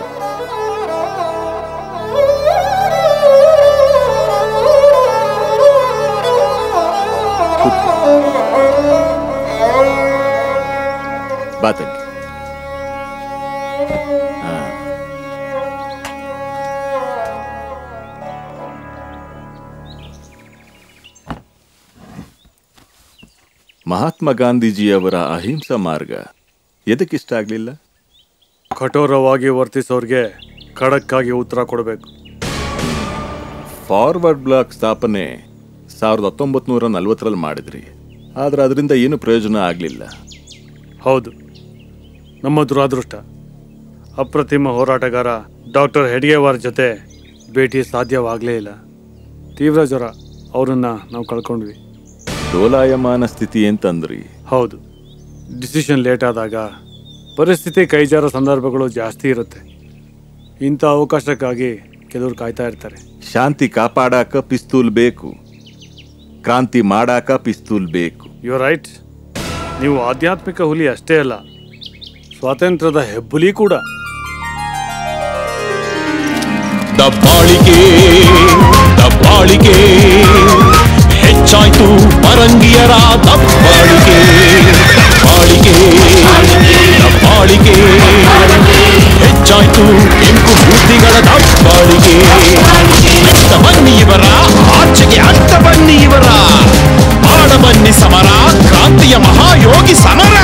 ಬಾತಂಗಿ ಮಹಾತ್ಮ ಗಾಂಧೀಜಿಯವರ ಅಹಿಂಸಾ ಮಾರ್ಗ ಎದಕ್ಕಿಷ್ಟ ಆಗಲಿಲ್ಲ? ಕಠೋರವಾಗಿ ವರ್ತಿಸೋರ್ಗೆ ಖಡಕ್ಕಾಗಿ ಉತ್ತರ ಕೊಡಬೇಕು. ಫಾರ್ವರ್ಡ್ ಬ್ಲಾಕ್ ಸ್ಥಾಪನೆ ಸಾವಿರದ ಹತ್ತೊಂಬತ್ತು ನೂರ ನಲ್ವತ್ತರಲ್ಲಿ ಮಾಡಿದ್ರಿ, ಆದ್ರೆ ಅದರಿಂದ ಏನು ಪ್ರಯೋಜನ ಆಗಲಿಲ್ಲ. ಹೌದು, ನಮ್ಮ ದುರಾದೃಷ್ಟ. ಅಪ್ರತಿಮ ಹೋರಾಟಗಾರ ಡಾಕ್ಟರ್ ಹೆಡ್ಗೇವಾರ್ ಜೊತೆ ಭೇಟಿ ಸಾಧ್ಯವಾಗಲೇ ಇಲ್ಲ. ತೀವ್ರ ಜ್ವರ, ಅವರನ್ನ ನಾವು ಕಳ್ಕೊಂಡ್ವಿ. ಡೋಲಾಯಮಾನ ಸ್ಥಿತಿ ಅಂತಂದ್ರಿ? ಹೌದು. ಡಿಸಿಷನ್ ಲೇಟ್ ಆದಾಗ ಪರಿಸ್ಥಿತಿ ಕೈಜಾರೋ ಸಂದರ್ಭಗಳು ಜಾಸ್ತಿ ಇರುತ್ತೆ. ಇಂಥ ಅವಕಾಶಕ್ಕಾಗಿ ಕೆಲವರು ಕಾಯ್ತಾ ಇರ್ತಾರೆ. ಶಾಂತಿ ಕಾಪಾಡಾಕ ಪಿಸ್ತೂಲ್ ಬೇಕು, ಕ್ರಾಂತಿ ಮಾಡಾಕ ಪಿಸ್ತೂಲ್ ಬೇಕು. You right. ನೀವು ಆಧ್ಯಾತ್ಮಿಕ ಹುಲಿ ಅಷ್ಟೇ ಅಲ್ಲ, ಸ್ವಾತಂತ್ರ್ಯದ ಹೆಬ್ಬುಲಿ ಕೂಡ. ದಬ್ಬಾಳಿಕೆ ದಬ್ಬಾಳಿಕೆ ಹೆಚ್ಚಾಯ್ತು ಪರಂಗಿಯರ ದಬ್ಬಾಳಿಕೆ. ಬಾಳಿಕೆ ದಬ್ಬಾಳಿಕೆ ಹೆಚ್ಚಾಯ್ತು ಕೆಂಪು ಬುದ್ಧಿಗಳ ದಬ್ಬಾಳಿಕೆ. ಅತ್ತ ಬನ್ನಿ ಇವರ ಆಚೆಗೆ, ಅತ್ತ ಬನ್ನಿ ಇವರ ಮಾಡ ಬನ್ನಿ ಸಮರ, ಕ್ರಾಂತಿಯ ಮಹಾಯೋಗಿ ಸಮರ.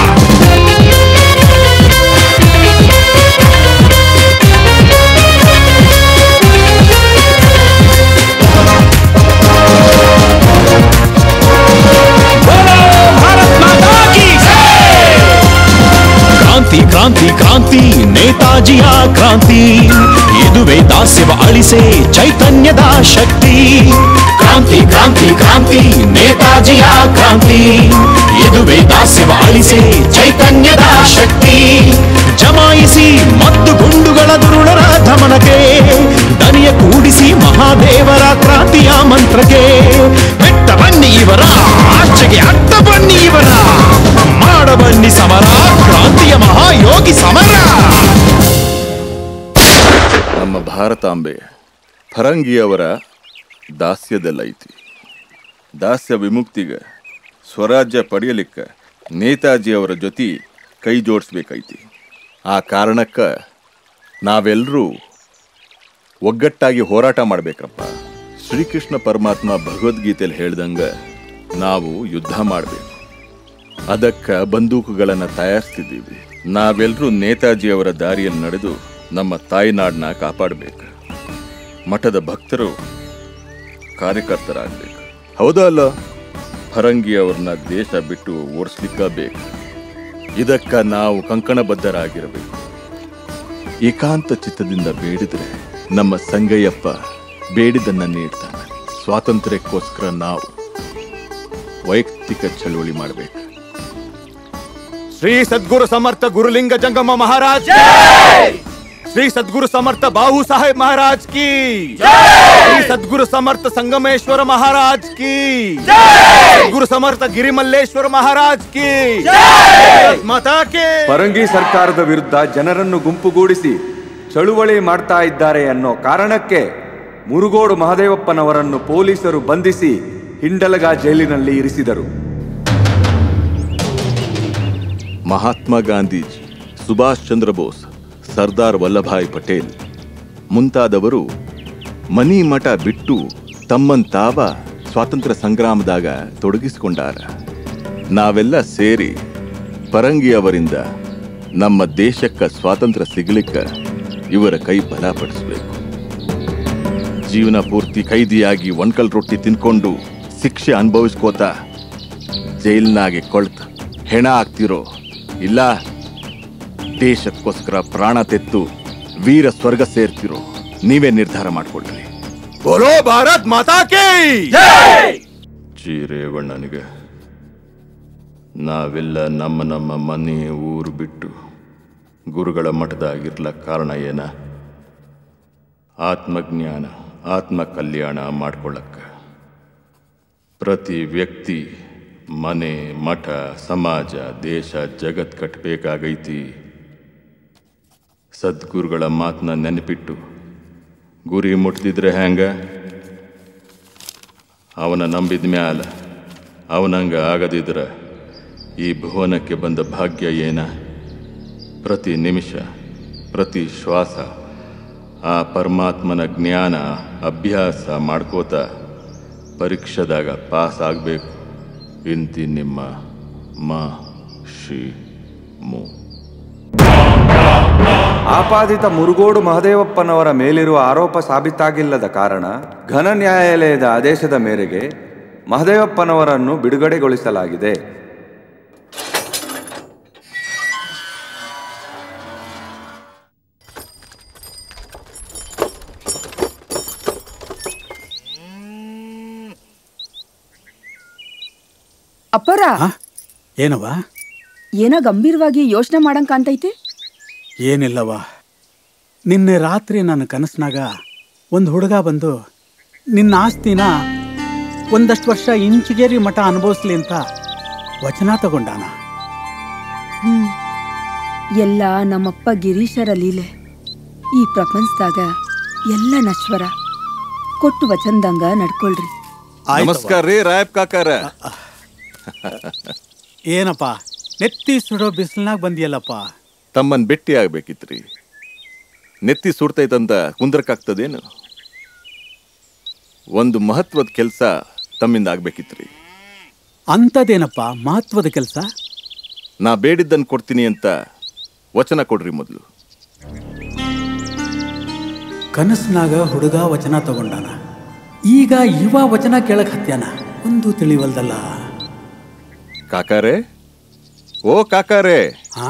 ಕ್ರಾಂತಿ ಕ್ರಾಂತಿ ಕ್ರಾಂತಿ ನೇತಾಜಿಯ ಕ್ರಾಂತಿ, ಇದುವೇ ದಾಸ್ಯವ ಅಳಿಸೆ ಚೈತನ್ಯದ ಶಕ್ತಿ. ಕ್ರಾಂತಿ ಕ್ರಾಂತಿ ಕ್ರಾಂತಿ ನೇತಾಜಿಯ ಕ್ರಾಂತಿ, ಇದುವೇ ದಾಸ್ಯವ ಅಳಿಸೆ ಚೈತನ್ಯದ ಶಕ್ತಿ. ಜಮಾಯಿಸಿ ಮತ್ತು ಗುಂಡುಗಳ ದುರುಳರ ದಮನಕ್ಕೆ, ದನಿಯ ಕೂಡಿಸಿ ಮಹಾದೇವರ ಕ್ರಾಂತಿಯ ಮಂತ್ರಕ್ಕೆ. ಬೆಟ್ಟ ಬನ್ನಿ ಇವರ ಆಚೆಗೆ, ಅತ್ತ ಭಾರತಾಂಬೆ ಫರಂಗಿಯವರ ದಾಸ್ಯದಲ್ಲೈತಿ. ದಾಸ್ಯ ವಿಮುಕ್ತಿಗೆ ಸ್ವರಾಜ್ಯ ಪಡೆಯಲಿಕ್ಕೆ ನೇತಾಜಿಯವರ ಜೊತೆ ಕೈ ಜೋಡಿಸ್ಬೇಕೈತಿ. ಆ ಕಾರಣಕ್ಕೆ ನಾವೆಲ್ಲರೂ ಒಗ್ಗಟ್ಟಾಗಿ ಹೋರಾಟ ಮಾಡಬೇಕಪ್ಪ. ಶ್ರೀಕೃಷ್ಣ ಪರಮಾತ್ಮ ಭಗವದ್ಗೀತೆಯಲ್ಲಿ ಹೇಳ್ದಂಗೆ ನಾವು ಯುದ್ಧ ಮಾಡಬೇಕು. ಅದಕ್ಕೆ ಬಂದೂಕುಗಳನ್ನು ತಯಾರಿಸ್ತಿದ್ದೀವಿ. ನಾವೆಲ್ಲರೂ ನೇತಾಜಿಯವರ ದಾರಿಯಲ್ಲಿ ನಡೆದು ನಮ್ಮ ತಾಯ್ನಾಡನ್ನ ಕಾಪಾಡಬೇಕು. ಮಠದ ಭಕ್ತರು ಕಾರ್ಯಕರ್ತರಾಗಬೇಕು. ಹೌದಾ ಅಲ್ಲ? ಫರಂಗಿಯವ್ರನ್ನ ದೇಶ ಬಿಟ್ಟು ಓಡಿಸ್ಲಿಕ್ಕಬೇಕು. ಇದಕ್ಕೆ ನಾವು ಕಂಕಣಬದ್ಧರಾಗಿರಬೇಕು. ಏಕಾಂತ ಚಿತ್ತದಿಂದ ಬೇಡಿದ್ರೆ ನಮ್ಮ ಸಂಗಯ್ಯಪ್ಪ ಬೇಡಿದ್ದನ್ನ ನೀಡ್ತಾನೆ. ಸ್ವಾತಂತ್ರ್ಯಕ್ಕೋಸ್ಕರ ನಾವು ವೈಯಕ್ತಿಕ ಚಳುವಳಿ ಮಾಡಬೇಕು. ಶ್ರೀ ಸದ್ಗುರು ಸಮರ್ಥ ಗುರುಲಿಂಗ ಜಂಗಮ ಮಹಾರಾಜ್, ಶ್ರೀ ಸದ್ಗುರು ಸಮರ್ಥ ಬಾಹು ಸಾಹೇಬ್ ಮಹಾರಾಜ್ ಕಿ, ಶ್ರೀ ಸದ್ಗುರು ಸಮರ್ಥ ಸಂಗಮೇಶ್ವರ ಮಹಾರಾಜ್ ಕಿ, ಸದ್ಗುರು ಸಮರ್ಥ ಗಿರಿಮಲ್ಲೇಶ್ವರ ಮಹಾರಾಜ್ ಕಿ ಮಾತಾ ಕಿ. ಫರಂಗಿ ಸರ್ಕಾರದ ವಿರುದ್ಧ ಜನರನ್ನು ಗುಂಪುಗೂಡಿಸಿ ಚಳುವಳಿ ಮಾಡ್ತಾ ಇದ್ದಾರೆ ಅನ್ನೋ ಕಾರಣಕ್ಕೆ ಮುರುಗೋಡು ಮಹದೇವಪ್ಪನವರನ್ನು ಪೊಲೀಸರು ಬಂಧಿಸಿ ಹಿಂಡಲಗ ಜೈಲಿನಲ್ಲಿ ಇರಿಸಿದರು. ಮಹಾತ್ಮ ಗಾಂಧೀಜಿ, ಸುಭಾಷ್ ಚಂದ್ರ ಬೋಸ್, ಸರ್ದಾರ್ ವಲ್ಲಭಾಯ್ ಪಟೇಲ್ ಮುಂತಾದವರು ಮನಿ ಮಠ ಬಿಟ್ಟು ತಮ್ಮಂತಾವ ಸ್ವಾತಂತ್ರ್ಯ ಸಂಗ್ರಾಮದಾಗ ತೊಡಗಿಸಿಕೊಂಡಾರ. ನಾವೆಲ್ಲ ಸೇರಿ ಫರಂಗಿಯವರಿಂದ ನಮ್ಮ ದೇಶಕ್ಕೆ ಸ್ವಾತಂತ್ರ್ಯ ಸಿಗಲಿಕ್ಕೆ ಇವರ ಕೈ ಬಲಪಡಿಸಬೇಕು. ಜೀವನ ಪೂರ್ತಿ ಕೈದಿಯಾಗಿ ಒಣ್ಕಲ್ ರೊಟ್ಟಿ ತಿನ್ಕೊಂಡು ಶಿಕ್ಷೆ ಅನುಭವಿಸ್ಕೋತ ಜೈಲ್ನಾಗೆ ಕೊಳ್ತ ಹೆಣ ಆಗ್ತಿರೋ, ಇಲ್ಲ ದೇಶಕ್ಕೋಸ್ಕರ ಪ್ರಾಣ ತೆತ್ತು ವೀರ ಸ್ವರ್ಗ ಸೇರ್ತಿರೋ, ನೀವೇ ನಿರ್ಧಾರ ಮಾಡ್ಕೊಳ್ರಿ. ಬೋಲೋ ಭಾರತ್ ಮಾತಾ ಕಿ. ಜಿ ರೇವಣ್ಣನಿಗೆ ನಾವೆಲ್ಲ ನಮ್ಮ ನಮ್ಮ ಮನೆ ಊರು ಬಿಟ್ಟು ಗುರುಗಳ ಮಠದಾಗಿರ್ಲಕ್ಕ ಕಾರಣ ಏನ? ಆತ್ಮಜ್ಞಾನ, ಆತ್ಮ ಕಲ್ಯಾಣ ಮಾಡ್ಕೊಳ್ಳಕ್ಕ. ಪ್ರತಿ ವ್ಯಕ್ತಿ ಮನೆ, ಮಠ, ಸಮಾಜ, ದೇಶ, ಜಗತ್ ಕಟ್ಟಬೇಕಾಗೈತಿ. ಸದ್ಗುರುಗಳ ಮಾತನ್ನ ನೆನಪಿಟ್ಟು ಗುರಿ ಮುಟ್ತಿದ್ರೆ ಹೆಂಗ? ಅವನ ನಂಬಿದ ಮ್ಯಾಲ ಅವನಂಗ ಆಗದಿದ್ರೆ ಈ ಭುವನಕ್ಕೆ ಬಂದ ಭಾಗ್ಯ ಏನ? ಪ್ರತಿ ನಿಮಿಷ, ಪ್ರತಿ ಶ್ವಾಸ ಆ ಪರಮಾತ್ಮನ ಜ್ಞಾನ ಅಭ್ಯಾಸ ಮಾಡ್ಕೋತ ಪರೀಕ್ಷೆದಾಗ ಪಾಸ್ ಆಗಬೇಕು. ಇಂತಿ ನಿಮ್ಮ ಮ ಶ್ರೀ ಮು. ಆಪಾದಿತ ಮುರುಗೋಡು ಮಹದೇವಪ್ಪನವರ ಮೇಲಿರುವ ಆರೋಪ ಸಾಬೀತಾಗಿಲ್ಲದ ಕಾರಣ ಘನ ನ್ಯಾಯಾಲಯದ ಆದೇಶದ ಮೇರೆಗೆ ಮಹದೇವಪ್ಪನವರನ್ನು ಬಿಡುಗಡೆಗೊಳಿಸಲಾಗಿದೆ. ಅಪ್ಪರ, ಏನವ? ಏನೋ ಗಂಭೀರವಾಗಿ ಯೋಚನೆ ಮಾಡಂಗ್ ಕಾಣ್ತೈತಿ. ಏನಿಲ್ಲವ, ನಿನ್ನೆ ರಾತ್ರಿ ನನ್ನ ಕನಸ್ನಾಗ ಒಂದು ಹುಡುಗ ಬಂದು ನಿನ್ನ ಆಸ್ತಿನ ಒಂದಷ್ಟು ವರ್ಷ ಇಂಚಿಗೇರಿ ಮಠ ಅನುಭವಿಸ್ಲಿ ಅಂತ ವಚನ ತಗೊಂಡಾನ. ಹ್ಮ್ ಎಲ್ಲ ನಮ್ಮಪ್ಪ ಗಿರೀಶರ ಲೀಲೆ. ಈ ಪ್ರಪಂಚದಾಗ ಎಲ್ಲ ನಶ್ವರ. ಕೊಟ್ಟು ವಚನದಂಗ ನಡ್ಕೊಳ್ರಿ. ನಮಸ್ಕಾರ ರೀ ರಾಯಪ್ ಕಾಕಾರ. ಏನಪ್ಪ ನೆತ್ತಿ ಸುಡೋ ಬಿಸಿಲ್ನಾಗ ಬಂದಿಯಲ್ಲಪ್ಪ? ತಮ್ಮನ್ ಭೇಟಿ ಆಗ್ಬೇಕಿತ್ರಿ. ನೆತ್ತಿ ಸುಡ್ತೈತಂತ ಕುಂದ್ರಕ್ಕಾಗ್ತದೇನು? ಒಂದು ಮಹತ್ವದ ಕೆಲಸ ತಮ್ಮಿಂದ ಆಗ್ಬೇಕಿತ್ರಿ. ಅಂಥದ್ದೇನಪ್ಪ ಮಹತ್ವದ ಕೆಲಸ? ನಾ ಬೇಡಿದ್ದನ್ನು ಕೊಡ್ತೀನಿ ಅಂತ ವಚನ ಕೊಡ್ರಿ ಮೊದಲು. ಕನಸ್ನಾಗ ಹುಡುಗ ವಚನ ತಗೊಂಡಾನ, ಈಗ ಇವ ವಚನ ಕೇಳಕ್ ಹತ್ಯಾನ. ಒಂದು ತಿಳಿವಲ್ದಲ್ಲ. ಕಾಕಾರೆ, ಓ ಕಾಕಾರೆ, ಹಾ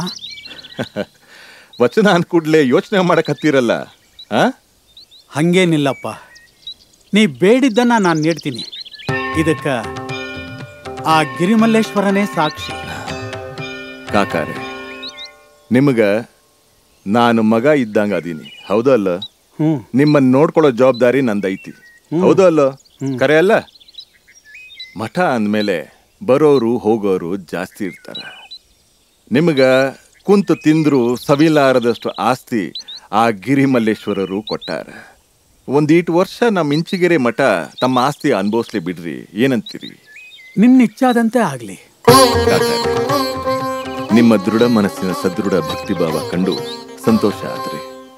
ವಚನ ಅನ್ಕೂಡ್ಲೆ ಯೋಚನೆ ಮಾಡಕ್ ಹತ್ತೀರಲ್ಲ? ಹಂಗೇನಿಲ್ಲಪ್ಪ, ನೀ ಬೇಡಿದ್ದನ್ನ ನಾನು ನೀಡ್ತೀನಿ. ಇದಕ್ಕ ಆ ಗಿರಿಮಲ್ಲೇಶ್ವರನೇ ಸಾಕ್ಷಿ. ಕಾಕಾರೆ, ನಿಮಗ ನಾನು ಮಗ ಇದ್ದಂಗ ಅದೀನಿ, ಹೌದಲ್ಲ? ನಿಮ್ಮನ್ನ ನೋಡ್ಕೊಳ್ಳೋ ಜವಾಬ್ದಾರಿ ನಂದೈತಿ, ಹೌದಲ್ಲ? ಕರೆ ಅಲ್ಲ? ಮಠ ಅಂದಮೇಲೆ ಬರೋರು ಹೋಗೋರು ಜಾಸ್ತಿ ಇರ್ತಾರ. ನಿಮಗ ಕುಂತು ತಿಂದ್ರು ಸವಿಲಾರದಷ್ಟು ಆಸ್ತಿ ಆ ಗಿರಿಮಲ್ಲೇಶ್ವರರು ಕೊಟ್ಟಾರ. ಒಂದೀಟ್ ವರ್ಷ ನಮ್ಮ ಇಂಚಿಗೆರೆ ಮಠ ತಮ್ಮ ಆಸ್ತಿ ಅನುಭವಿಸ್ಲಿ ಬಿಡ್ರಿ, ಏನಂತೀರಿ? ನಿನ್ನ ಇಚ್ಛಾದಂತೆ ಆಗ್ಲಿ. ನಿಮ್ಮ ದೃಢ ಮನಸ್ಸಿನ ಸದೃಢ ಭಕ್ತಿ ಭಾವ ಕಂಡು ಸಂತೋಷ ಆದ್ರಿ.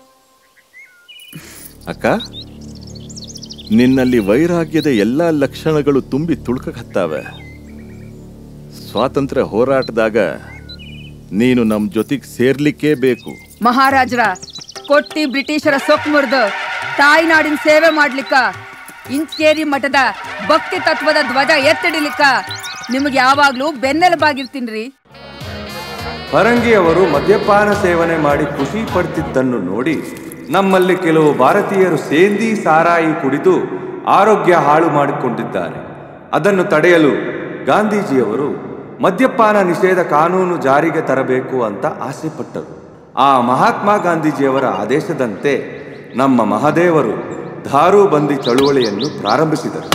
ಅಕ್ಕ, ನಿನ್ನಲ್ಲಿ ವೈರಾಗ್ಯದ ಎಲ್ಲಾ ಲಕ್ಷಣಗಳು ತುಂಬಿ ತುಳ್ಕತ್ತಾವೆ. ಸ್ವಾತಂತ್ರ್ಯ ಹೋರಾಟದಾಗ ನೀನು ನಮ್ ಜೊತೆಗೆ ಸೇರ್ಲಿಕ್ಕೇ ಬೇಕು. ಮಹಾರಾಜರ ಕೊಟ್ಟಿ ಬ್ರಿಟಿಷರ ಸೊಕ್ ಮುರಿದು ತಾಯ್ನಾಡಿನ ಸೇವೆ ಮಾಡ್ಲಿಕ್ಕ ಇಂಚೇರಿ ಮಠದ ಭಕ್ತಿ ತತ್ವದ ಧ್ವಜ ಎತ್ತಿಡಿಲಿಕ್ಕ ನಿಮಗೆ ಯಾವಾಗ್ಲೂ ಬೆನ್ನೆಲುಬಾಗಿರ್ತೀನ್ರಿ. ಫರಂಗಿ ಅವರು ಮದ್ಯಪಾನ ಸೇವನೆ ಮಾಡಿ ಖುಷಿ ಪಡ್ತಿದ್ದನ್ನು ನೋಡಿ ನಮ್ಮಲ್ಲಿ ಕೆಲವು ಭಾರತೀಯರು ಸೇಂದಿ ಸಾರಾಯಿ ಕುಡಿದು ಆರೋಗ್ಯ ಹಾಳು ಮಾಡಿಕೊಂಡಿದ್ದಾರೆ. ಅದನ್ನು ತಡೆಯಲು ಗಾಂಧೀಜಿಯವರು ಮದ್ಯಪಾನ ನಿಷೇಧ ಕಾನೂನು ಜಾರಿಗೆ ತರಬೇಕು ಅಂತ ಆಸೆಪಟ್ಟರು. ಆ ಮಹಾತ್ಮ ಗಾಂಧೀಜಿಯವರ ಆದೇಶದಂತೆ ನಮ್ಮ ಮಹಾದೇವರು ದಾರೂಬಂದಿ ಚಳುವಳಿಯನ್ನು ಪ್ರಾರಂಭಿಸಿದರು.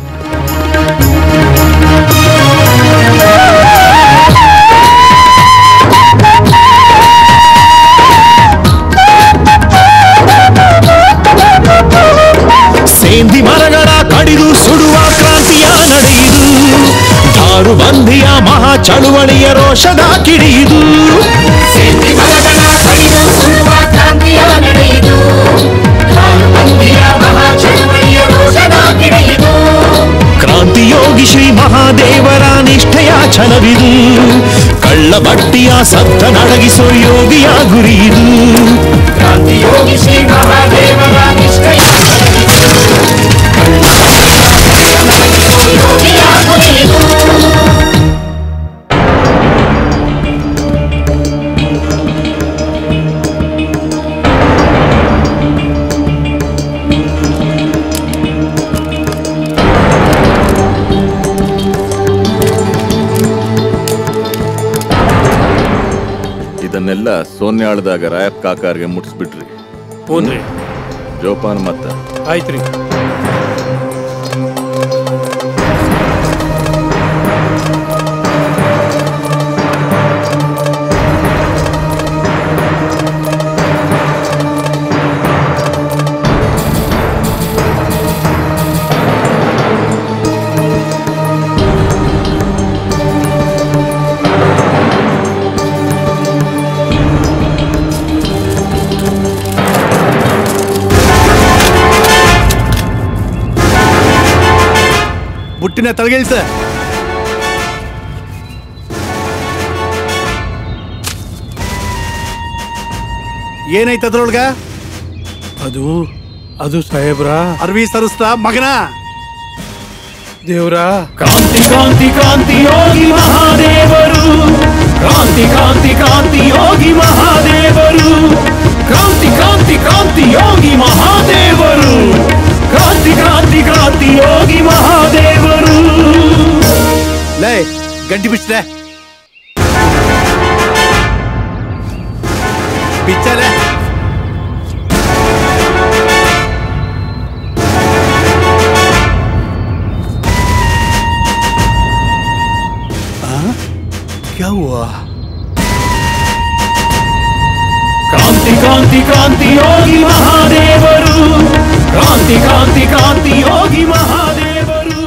ಸೇಂದಿ ಮರಗಳ ಕಡಿದು ಸುಡುವ ಕ್ರಾಂತಿಯ ನಡೆಯಿದು, ದಾರುಬಂದಿಯ ಮಹಾ ಚಳುವಳಿಯ ರೋಷದ ಕಿಡಿಯಿದು. ಸೇಂದಿ ಮರಗಳ ಕಡಿದು ಸುಡುವ ಕ್ರಾಂತಿಯ ನಡೆಯಿದು, ದಾರುಬಂದಿಯ ಮಹಾ ಚಳುವಳಿಯ ರೋಷದ ಕಿಡಿಯಿದು. ಕ್ರಾಂತಿಯೋಗಿ ಶ್ರೀ ಮಹಾದೇವರ ನಿಷ್ಠೆಯ ಛಲವಿದು, ಕಳ್ಳ ಬಟ್ಟಿಯ ಸತ್ತ ನಡಗಿಸೋ ಯೋಗಿಯ ಗುರಿಯಿದು. ಕ್ರಾಂತಿಯೋಗಿ ಶ್ರೀ ಮಹಾದೇವರ ನಿಷ್ಠೆಯ ಇದನ್ನೆಲ್ಲ ಸೋನ್ಯಾಳದಾಗ ರಾಯಪ್ ಕಾಕಾರ್ಗೆ ಮುಟ್ಸ್ಬಿಟ್ರಿ. ಹ್ಞೂನ್ರಿ. ಜೋಪಾನ ಮತ್ತ. ಆಯ್ತ್ರಿ. ಬುಟ್ಟಿನ ತಳಗಿಳಿಸ. ಏನೈತ ಅದ್ರೊಳಗ? ಅದು ಅದು ಸಾಹೇಬ್ರ ಅರ್ವಿ ಸರಸ್ತಾ ಮಗನ ದೇವ್ರ. ಕ್ರಾಂತಿ ಕ್ರಾಂತಿ ಕ್ರಾಂತಿ ಯೋಗಿ ಮಹಾದೇವರು, ಕ್ರಾಂತಿ ಕ್ರಾಂತಿ ಕ್ರಾಂತಿ ಯೋಗಿ ಮಹಾದೇವರು, ಕ್ರಾಂತಿ ಕ್ರಾಂತಿ ಕ್ರಾಂತಿ ಯೋಗಿ ಮಹಾದೇವರು, ಕ್ರಾಂತಿ ಕ್ರಾಂತಿ ಕ್ರಾಂತಿ ಯೋಗಿ ಮಹಾದೇವರು. ಲೇ ಗಂಟಿ ಬಿಚ್ಚಲೆ ಬಿಚ್ಚಲೆ. क्या हुआ? ಕ್ರಾಂತಿ ಕ್ರಾಂತಿ ಕ್ರಾಂತಿ ಯೋಗಿ ಮಹಾದೇವರು, ಕ್ರಾಂತಿ ಕ್ರಾಂತಿ ಕ್ರಾಂತಿ ಯೋಗಿ ಮಹಾದೇವರು.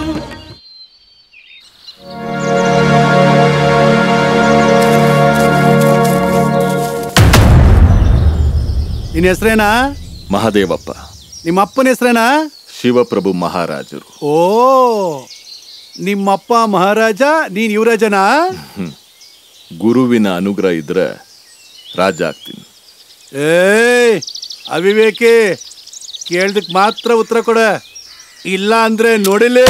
ನಿನ್ನ ಹೆಸರೇನಾ? ಮಹಾದೇವಪ್ಪ. ನಿಮ್ಮ ಅಪ್ಪನ ಹೆಸರೇನಾ? ಶಿವಪ್ರಭು ಮಹಾರಾಜರು. ಓ, ನಿಮ್ಮಪ್ಪ ಮಹಾರಾಜ, ನೀನ್ ಯುವರಾಜನಾ? ಗುರುವಿನ ಅನುಗ್ರಹ ಇದ್ರೆ ರಾಜ ಆಗ್ತೀನಿ. ಏಯ್ ಅವಿವೇಕಿ, ಕೇಳ್ದಕ್ ಮಾತ್ರ ಉತ್ತರ ಕೊಡ, ಇಲ್ಲ ಅಂದ್ರೆ ನೋಡಿಲಿ.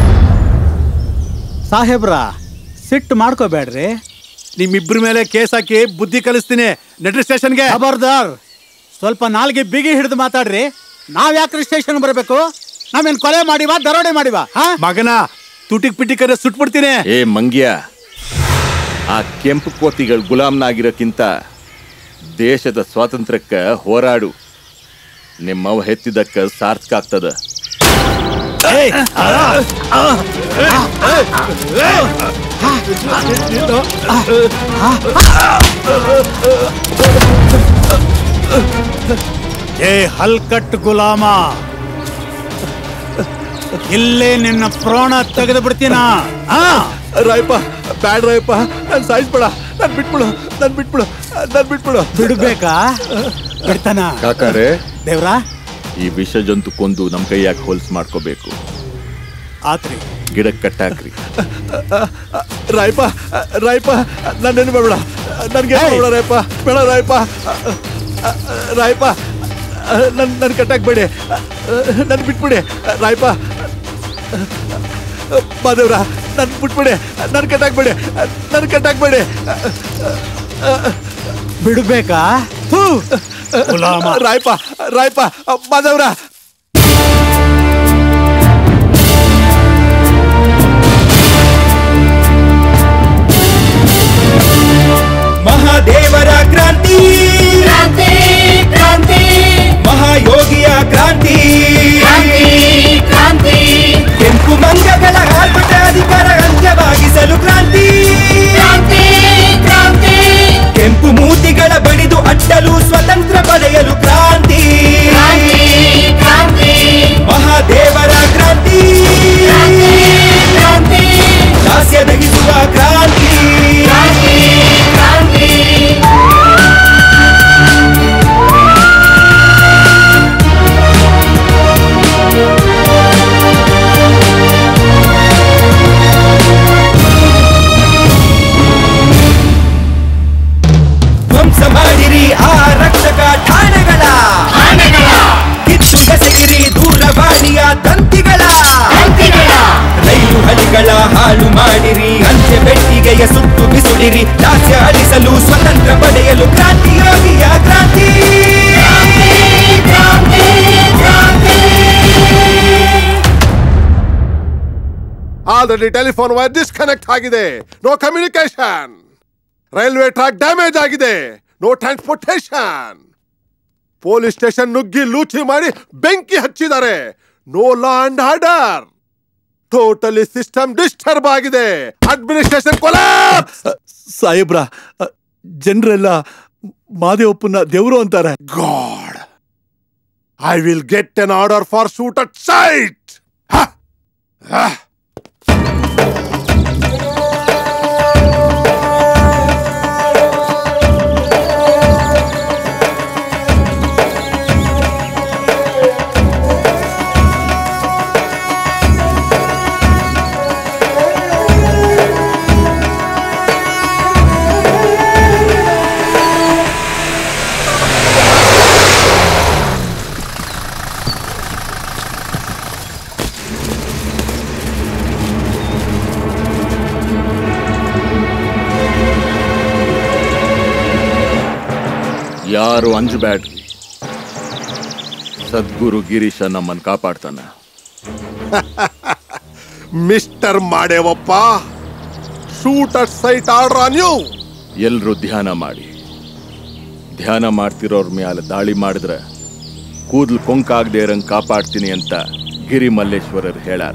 ಸಾಹೇಬ್ರ ಸಿಟ್ಟು ಮಾಡ್ಕೋಬೇಡ್ರಿ, ನಿಮ್ಮಿಬ್ರ ಮೇಲೆ ಕೇಸ್ ಹಾಕಿ ಬುದ್ಧಿ ಕಲಿಸ್ತೀನಿ. ನಡ್ರಿ ಸ್ಟೇಷನ್ಗೆ. ಖಬರ್ದಾರ್, ಸ್ವಲ್ಪ ನಾಲ್ಗೆ ಬಿಗಿ ಹಿಡಿದು ಮಾತಾಡ್ರಿ. ನಾವ್ ಯಾಕ್ರಿ ಸ್ಟೇಷನ್ ಬರಬೇಕು? ನಾವೇನ್ ಕೊಲೆ ಮಾಡಿವಾ, ದರೋಡೆ ಮಾಡಿವಾ? ಮಗನ ತುಟಿಕ್ ಪಿಟಿಕರೆ ಸುಟ್ಬಿಡ್ತೀನಿ. ಏ ಮಂಗ್ಯ, ಆ ಕೆಂಪು ಕೋತಿಗಳು ಗುಲಾಮ್ನಾಗಿರೋಕ್ಕಿಂತ ದೇಶದ ಸ್ವಾತಂತ್ರ್ಯಕ್ಕ ಹೋರಾಡು. ನಿಮ್ಮವ್ ಹೆತ್ತಿದಕ್ಕ ಸಾರ್ಥಕ ಆಗ್ತದ. ಏ ಹಲ್ಕಟ್ ಗುಲಾಮ, ಇಲ್ಲೇ ನಿನ್ನ ಪ್ರಾಣ ತೆಗೆದು ಬಿಡ್ತೀನ. ರಾಯಪ್ಪ ಬ್ಯಾಡ್ ರಾಯಪ್ಪ, ನನ್ ಸಾಯಿಸ್ಬೇಡ, ನನ್ ಬಿಟ್ಬಿಡು, ನನ್ ಬಿಟ್ಬಿಡು, ನನ್ ಬಿಟ್ಬಿಡು. ಬಿಡ್ಬೇಕಾ? ಬಿಡ್ತಾನ? ಕಾಕಾರೆ ದೇವ್ರಾ, ಈ ವಿಷ ಜಂತು ಕೊಂದು ನಮ್ ಕೈಯಾಗ ಹೋಲ್ಸ್ ಮಾಡ್ಕೋಬೇಕು. ಆತ್ರಿ, ಗಿಡಕ್ಕೆ ಕಟ್ಟಾಕ್ರಿ. ರಾಯಪ್ಪ ರಾಯಪ್ಪ ನನ್ನೇನು ಬೇಡ, ನನ್ಗೆ ಬೇಡ ರಾಯಪ್ಪ, ಬೇಡ ರಾಯಪ್ಪ, ರಾಯಪ್ಪ ನನ್ ನನ್ ಕಟ್ಟಾಕ್ಬೇಡಿ, ನನ್ ಬಿಟ್ಬಿಡಿ ರಾಯಪ್ಪ. ಮಾದೇವ್ರ ನನ್ ಬಿಟ್ಬಿಡಿ, ನನ್ ಕಟ್ಟಾಕ್ಬೇಡಿ, ನನ್ ಕಟ್ಟಾಕ್ಬೇಡಿ. ಬಿಡ್ಬೇಕಾ? ರಾಯಪ್ಪ ರಾಯಪ್ಪ ಮಾದೇವ್ರ. ಮಹಾದೇವರ ಕ್ರಾಂತಿ ಕ್ರಾಂತಿ ಕ್ರಾಂತಿ, ಮಹಾಯೋಗಿಯ ಕ್ರಾಂತಿ ಕ್ರಾಂತಿ, ಕೆಂಪು ಮಂಗಗಳ ಆಲ್ಪಟ ಅಧಿಕಾರ ಅಂತ್ಯವಾಗಿಸಲು ಕ್ರಾಂತಿ ಕ್ರಾಂತಿ ಕ್ರಾಂತಿ, ಕೆಂಪು ಮೂತಿಗಳ ಬಡಿದು ಅಟ್ಟಲು ಸ್ವತಂತ್ರ ಪಡೆಯಲು ಕ್ರಾಂತಿ ಕ್ರಾಂತಿ, ಮಹಾದೇವರ ಕ್ರಾಂತಿ ಕ್ರಾಂತಿ, ದಾಸ್ಯ ದಹಿಸುವ ಕ್ರಾಂತಿ ಕ್ರಾಂತಿ ಕ್ರಾಂತಿ. ಧ್ವಂಸ ಮಾಡಿರಿ ಆ ರಕ್ಷಕ ಠಾಣೆಗಳ ಕಿತ್ತು ಎಸೆಗಿರಿ ದೂರವಾಣಿಯ ತಂತಿಗಳ, ರೈಲು ಹಳಿಗಳ ಹಾಳು ಮಾಡಿರಿ ಅಂತ್ಯ ಬೆಟ್ಟಿಗೆಯ ಸುಟ್ಟು ಬಿಸುಡಿರಿ, ದಾಸ್ಯ ಅಳಿಸಲು ಸ್ವತಂತ್ರ ಪಡೆಯಲು ಕ್ರಾಂತಿಯೋಗಿಯ ಕ್ರಾಂತಿ ಕ್ರಾಂತಿ ಕ್ರಾಂತಿ. ಆಲ್ರೆಡಿ ಟೆಲಿಫೋನ್ ವೈರ್ ಡಿಸ್ಕನೆಕ್ಟ್ ಆಗಿದೆ, no communication. Railway track damage ಆಗಿದೆ, ನೋ ಟ್ರಾನ್ಸ್ಪೋರ್ಟೇಶನ್. ಪೊಲೀಸ್ ಸ್ಟೇಷನ್ ನುಗ್ಗಿ ಲೂಚಿ ಮಾಡಿ ಬೆಂಕಿ ಹಚ್ಚಿದ್ದಾರೆ, no law and order. Totally system disturb ಆಗಿದೆ, ಅಡ್ಮಿನಿಸ್ಟ್ರೇಷನ್ ಕೊಲಾಪ್ಸ್. ಸಾಹೇಬ್ರ, ಜನರೆಲ್ಲ ಮಾದೇವಪ್ಪನ ದೇವರು ಅಂತಾರೆ. God, I will get an order for shoot at sight. ಯಾರು ಅಂಜಬ್ಯಾಡ್ರಿ, ಸದ್ಗುರು ಗಿರೀಶ ನಮ್ಮನ್ನು ಕಾಪಾಡ್ತಾನ. Mister Madevappa, shoot at sight order on you. ಎಲ್ರು ಧ್ಯಾನ ಮಾಡಿ. ಧ್ಯಾನ ಮಾಡ್ತಿರೋರ್ ಮ್ಯಾಲ ದಾಳಿ ಮಾಡಿದ್ರೆ ಕೂದಲು ಕೊಂಕಾಗದೆ ಇರಂಗ್ ಕಾಪಾಡ್ತೀನಿ ಅಂತ ಗಿರಿ ಮಲ್ಲೇಶ್ವರರು ಹೇಳಾರ.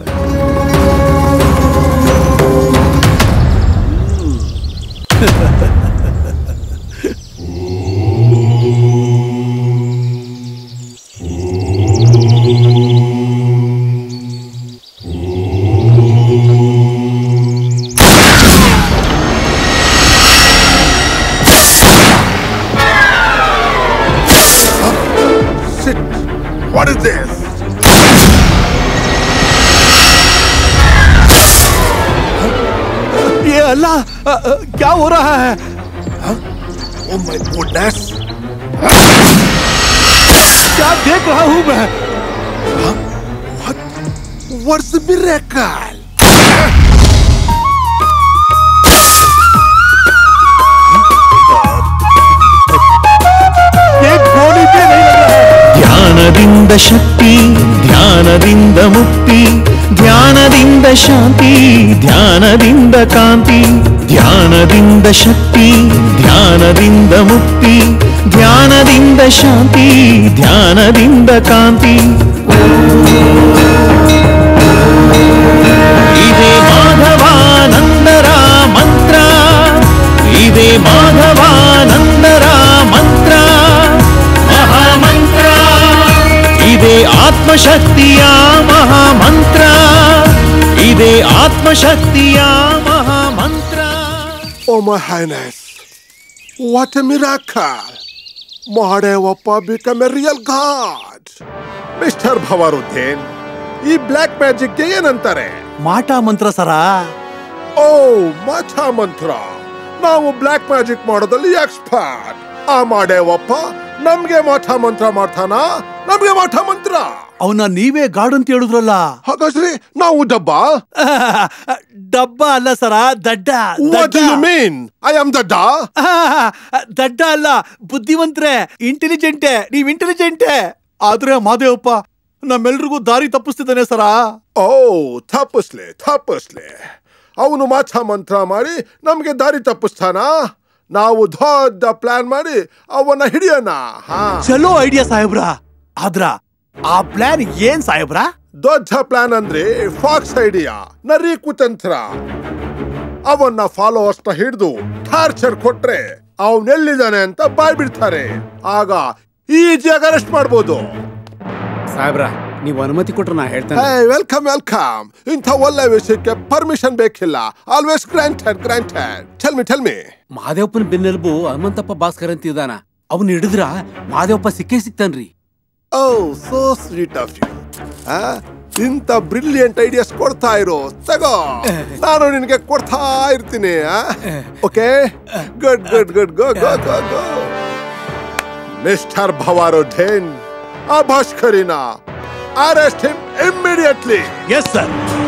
What is this? ये अल्लाह, क्या हो रहा है? Oh my goodness! क्या देख रहा हूं मैं? What? What's the miracle? एक गोली भी नहीं लग रहा है. ಧ್ಯಾನದಿಂದ ಶಕ್ತಿ, ಧ್ಯಾನದಿಂದ ಮುಕ್ತಿ, ಧ್ಯಾನದಿಂದ ಶಾಂತಿ, ಧ್ಯಾನದಿಂದ ಕಾಂತಿ, ಧ್ಯಾನದಿಂದ ಶಕ್ತಿ, ಧ್ಯಾನದಿಂದ ಮುಕ್ತಿ, ಧ್ಯಾನದಿಂದ ಶಾಂತಿ, ಧ್ಯಾನದಿಂದ ಕಾಂತಿ. ಇದೇ ಮಾಧವಾನಂದರ ಮಂತ್ರ, ಇದೇ ಮಾಧವಾನಂದರ ಮಂತ್ರ, ಮಹಾಮಂತ್ರ, ಇದೇ ಆತ್ಮಶಕ್ತಿಯ ಮಹಾಮ ಮಂತ್ರ ಇದೇ ಆತ್ಮಶಕ್ತಿಯ ಮಹಾಮಂತ್ರ. Oh my highness, what a miracle! Mahadevappa become a real god. Mister Bhavaruddin, ಈ ಬ್ಲ್ಯಾಕ್ ಮ್ಯಾಜಿಕ್ಗೆ ಏನಂತಾರೆ? ಮಾಟ ಮಂತ್ರ ಸರ. ಓ, ಮಾಟ ಮಂತ್ರ. ನಾವು ಬ್ಲ್ಯಾಕ್ ಮ್ಯಾಜಿಕ್ ಮಾಡೋದಲ್ಲಿ ಎಕ್ಸ್ಪರ್ಟ್. ಆ ಮಹಾದೇವಪ್ಪ ನಮ್ಗೆ ಮಾಟ ಮಂತ್ರ ಮಾಡ್ತಾನ? ನಮ್ಗೆ ಮಾಟ ಮಂತ್ರ? ಅವನ ನೀವೇ ಗಾಡ್ ಅಂತ ಹೇಳಿದ್ರಲ್ಲ, ಹಾಗಾದ್ರೆ ನಾವು ಡಬ್ಬ? ಡಬ್ಬ ಅಲ್ಲ ಸರ, ದಡ್ಡ. What do you mean? I am ದಡ್ಡ? ದಡ್ಡ ಅಲ್ಲ, ಬುದ್ಧಿವಂತ್ರೆ, ಇಂಟೆಲಿಜೆಂಟೆ. ನೀವ್ ಇಂಟೆಲಿಜೆಂಟೆ. ಆದ್ರೆ ಮಾದೇವಪ್ಪ ನಮ್ಮೆಲ್ರಿಗೂ ದಾರಿ ತಪ್ಪಿಸ್ತಿದ್ದಾನೆ ಸರ. ಓ, ತಪ್ಪಿಸ್ಲೆ ತಪ್ಪಿಸ್ಲೆ. ಅವನು ಮಾಟ ಮಂತ್ರ ಮಾಡಿ ನಮ್ಗೆ ದಾರಿ ತಪ್ಪಿಸ್ತಾನ? ನಾವು ದೊಡ್ಡ ಪ್ಲಾನ್ ಮಾಡಿ ಅವನ್ನ ಹಿಡಿಯೋಣ. ಚಲೋ ಐಡಿಯಾ ಸಾಹೇಬ್ರ. ಆದ್ರ ಆ ಪ್ಲಾನ್ ಏನ್ ಸಾಹೇಬ್ರ? ದೊಡ್ಡ ಪ್ಲಾನ್ ಅಂದ್ರೆ ಫಾಕ್ಸ್ ಐಡಿಯಾ, ನರಿ ಕುತಂತ್ರ. ಅವನ್ನ ಫಾಲೋವರ್ಸ್ ನ ಹಿಡಿದು ಟಾರ್ಚರ್ ಕೊಟ್ರೆ ಅವನೆಲ್ಲಿದ್ದಾನೆ ಅಂತ ಬಾಯ್ ಬಿಡ್ತಾರೆ. ಆಗ ಈಜಿಯಾಗಿ ಅರೆಸ್ಟ್ ಮಾಡ್ಬೋದು. ಸಾಹೇಬ್ರ, ನೀವು ಅನುಮತಿ ಕೊಟ್ರೆ ನಾ ಹೇಳ್ತೇನೆ. Welcome welcome. ಇಂಥ ಒಳ್ಳೆ ವಿಷಯಕ್ಕೆ ಪರ್ಮಿಷನ್ ಬೇಕಿಲ್ಲ. Always granted granted. Tell me tell me. ಮಹಾದೇವಪ್ಪನ ಬೆನ್ನೆಲುಬು ಹನುಮಂತಪ್ಪ ಭಾಸ್ಕರ್ ಅಂತ ಇದ್ದಾನ. ಅವ್ನ ಹಿಡಿದ್ರ ಮಹಾದೇವಪ್ಪ ಸಿಕ್ಕೇ ಸಿಕ್ತಾನ್ರಿ. Oh, so sweet of you. ಇಂಥ ಬ್ರಿಲಿಯಂಟ್ ಐಡಿಯಾಸ್ ಕೊಡ್ತಾ ಇರೋ, ತಗೋ. ನಾನು ನಿನಗೆ ಕೊಡ್ತಾ ಇರ್ತೀನಿ. Okay, good good good. Go go go go. Mister Bhavaruddin, ಆ ಭಾಸ್ಕರಿನ arrest him immediately. Yes sir.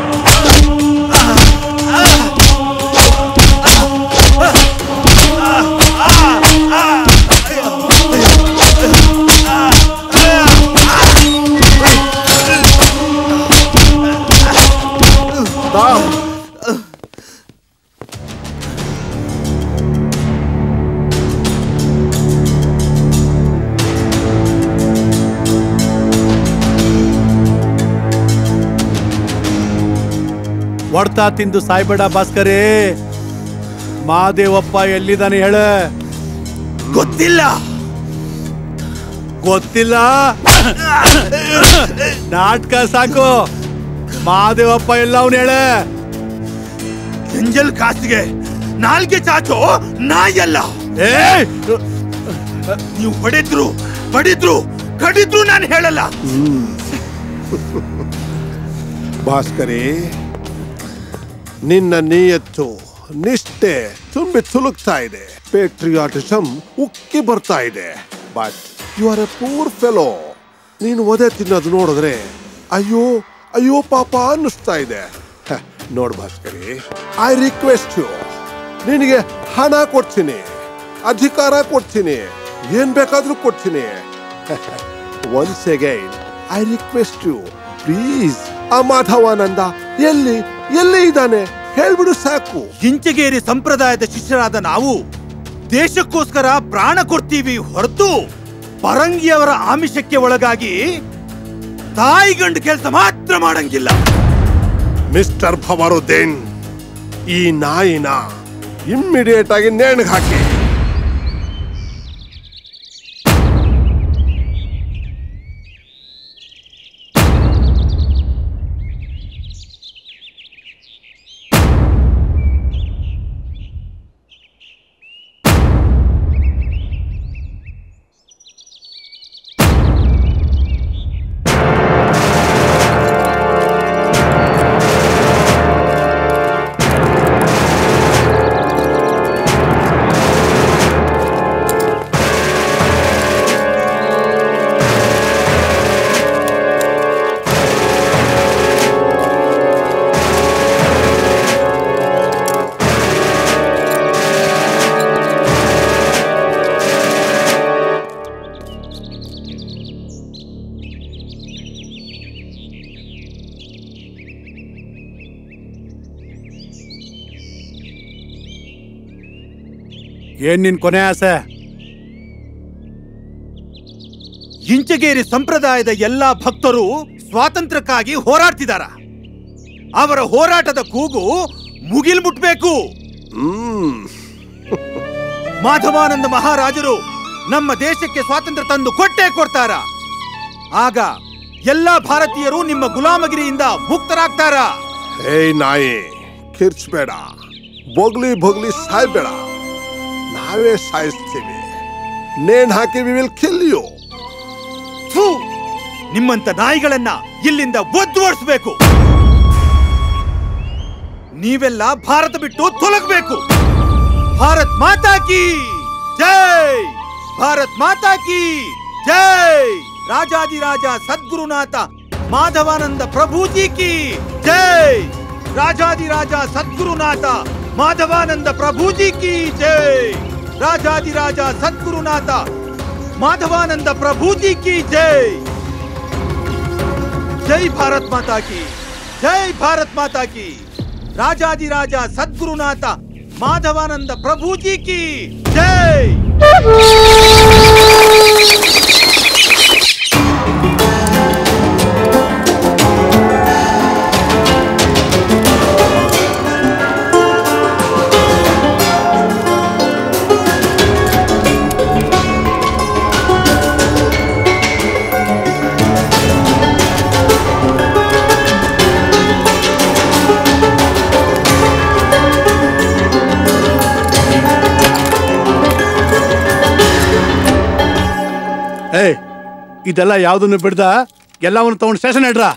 ಹೊಡ್ತಾ ತಿಂದು ಸಾಯ್ಬೇಡ ಭಾಸ್ಕರೇ. ಮಹಾದೇವಪ್ಪ ಎಲ್ಲಿದ್ದಾನೆ ಹೇಳ? ಗೊತ್ತಿಲ್ಲ. ಗೊತ್ತಿಲ್ಲ? ನಾಟಕ ಸಾಕು. ಮಹಾದೇವಪ್ಪ ಎಲ್ಲ ಅವನು ಹೇಳ. ಎಂಜಲ್ ಕಾಸಿಗೆ ನಾಲ್ಗೆ ಚಾಚೋ ನಾಯಲ್ಲ. ನೀವು ಹೊಡೆದ್ರು ಬಡಿದ್ರು ಕಡಿದ್ರು ನಾನು ಹೇಳಲ್ಲ. ಭಾಸ್ಕರಿ, ನಿನ್ನ ನಿಯತ್ತು ನಿಷ್ಠೆ ತುಂಬಿ ತುಳುಕ್ತಾ ಇದೆ. ಪೇಟ್ರಿಯಾಟಿಸಮ್ ಉಕ್ಕಿ ಬರ್ತಾ ಇದೆ. But you are a poor fellow. ನೀನು ಒದೆ ತಿನ್ನೋದು ನೋಡಿದ್ರೆ ಅಯ್ಯೋ ಅಯ್ಯೋ ಪಾಪ ಅನ್ನಿಸ್ತಾ ಇದೆ. ನೋಡ್ ಭಾಸ್ಕರಿ, ಐ ರಿಕ್ವೆಸ್ಟ್ ಯು. ನಿನಗೆ ಹಣ ಕೊಡ್ತೀನಿ, ಅಧಿಕಾರ ಕೊಡ್ತೀನಿ, ಏನ್ ಬೇಕಾದ್ರೂ ಕೊಡ್ತೀನಿ. Once again I request you, please. ಆ ಮಾಧವಾನಂದ ಎಲ್ಲಿ ಎಲ್ಲಿ ಇದ್ದಾನೆ ಹೇಳ್ಬಿಡು ಸಾಕು. ಇಂಚಗೇರಿ ಸಂಪ್ರದಾಯದ ಶಿಷ್ಯರಾದ ನಾವು ದೇಶಕ್ಕೋಸ್ಕರ ಪ್ರಾಣ ಕೊಡ್ತೀವಿ ಹೊರತು ಪರಂಗಿಯವರ ಆಮಿಷಕ್ಕೆ ಒಳಗಾಗಿ ತಾಯಿಗಂಡು ಕೆಲಸ ಮಾತ್ರ ಮಾಡಂಗಿಲ್ಲ. ಮಿಸ್ಟರ್ ಭವರುದ್ದೀನ್, ಈ ನಾಯಿನ ಇಮ್ಮಿಡಿಯೇಟ್ ಆಗಿ ನೇಣಿಗೆ ಹಾಕಿ. ಏನ್ ನಿನ್ ಕೊನೆ ಆಸೆ? ಇಂಚಗೇರಿ ಸಂಪ್ರದಾಯದ ಎಲ್ಲಾ ಭಕ್ತರು ಸ್ವಾತಂತ್ರ್ಯಕ್ಕಾಗಿ ಹೋರಾಡ್ತಿದಾರ. ಅವರ ಹೋರಾಟದ ಕೂಗು ಮುಗಿಲ್ ಮುಟ್ಬೇಕು. ಮಾಧವಾನಂದ ಮಹಾರಾಜರು ನಮ್ಮ ದೇಶಕ್ಕೆ ಸ್ವಾತಂತ್ರ್ಯ ತಂದು ಕೊಟ್ಟೇ ಕೊಡ್ತಾರ. ಆಗ ಎಲ್ಲ ಭಾರತೀಯರು ನಿಮ್ಮ ಗುಲಾಮಗಿರಿಯಿಂದ ಮುಕ್ತರಾಗ್ತಾರ. ಹೇ ನಾಯಿ, ಕಿರ್ಚ್ಬೇಡ, ಬೊಗ್ಲಿ ಬೊಗ್ಲಿ ಸಾಯ್ಬೇಡ. ನಾವೇ ಸಾಯಿಸ್ತೀವಿ. ನೇಣ್ ಹಾಕಿ ವಿ ವಿಲ್ ಕಿಲ್ ಯು. ನಿಮ್ಮಂತ ನಾಯಿಗಳನ್ನ ಇಲ್ಲಿಂದ ಒದ್ದು ಓಡಿಸಬೇಕು. ನೀವೆಲ್ಲ ಭಾರತ ಬಿಟ್ಟು ತೊಲಗಬೇಕು. ಭಾರತ್ ಮಾತಾ ಕಿ ಜೈ, ಭಾರತ್ ಮಾತಾ ಕಿ ಜೈ. ರಾಜಾದಿರಾಜ ಸದ್ಗುರುನಾಥ ಮಾಧವಾನಂದ ಪ್ರಭುಜಿ ಕಿ ಜೈ. ರಾಜಾದಿರಾಜ ಸದ್ಗುರುನಾಥ ಮಾಧವಾನಂದ ಪ್ರಭುಜಿ ಕಿ ಜೈ. ರಾಜಾದಿರಾಜ ಸದ್ಗುರುನಾಥ ಮಾಧವಾನಂದ ಪ್ರಭುಜಿ ಕಿ ಜೈ. ಜೈ ಭಾರತ್ ಮಾತಾ ಕಿ ಜೈ, ಭಾರತ್ ಮಾತಾ ಕಿ. ರಾಜಾದಿರಾಜ ಸದ್ಗುರುನಾಥ ಮಾಧವಾನಂದ ಪ್ರಭುಜಿ ಕಿ ಜೈ. ಏ, ಇದೆಲ್ಲ ಯಾವ್ದನ್ನು ಬಿಡ್ದ ಎಲ್ಲವನ್ನು ತಗೊಂಡು ಸ್ಟೇಷನ್ ಇಡ್ರ.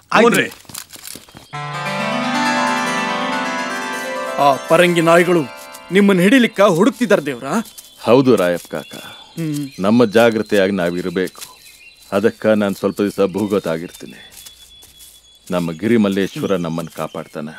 ಆ ಪರಂಗಿ ನಾಯಿಗಳು ನಿಮ್ಮನ್ನ ಹಿಡಿಲಿಕ್ಕ ಹುಡುಕ್ತಿದಾರ ದೇವ್ರ. ಹೌದು ರಾಯಪ್ಪ ಕಾಕ, ನಮ್ಮ ಜಾಗ್ರತೆಯಾಗಿ ನಾವಿರಬೇಕು. ಅದಕ್ಕ ನಾನು ಸ್ವಲ್ಪ ದಿವಸ ಭೂಗತಾಗಿರ್ತೀನಿ. ನಮ್ಮ ಗಿರಿಮಲ್ಲೇಶ್ವರ ನಮ್ಮನ್ನು ಕಾಪಾಡ್ತಾನೆ.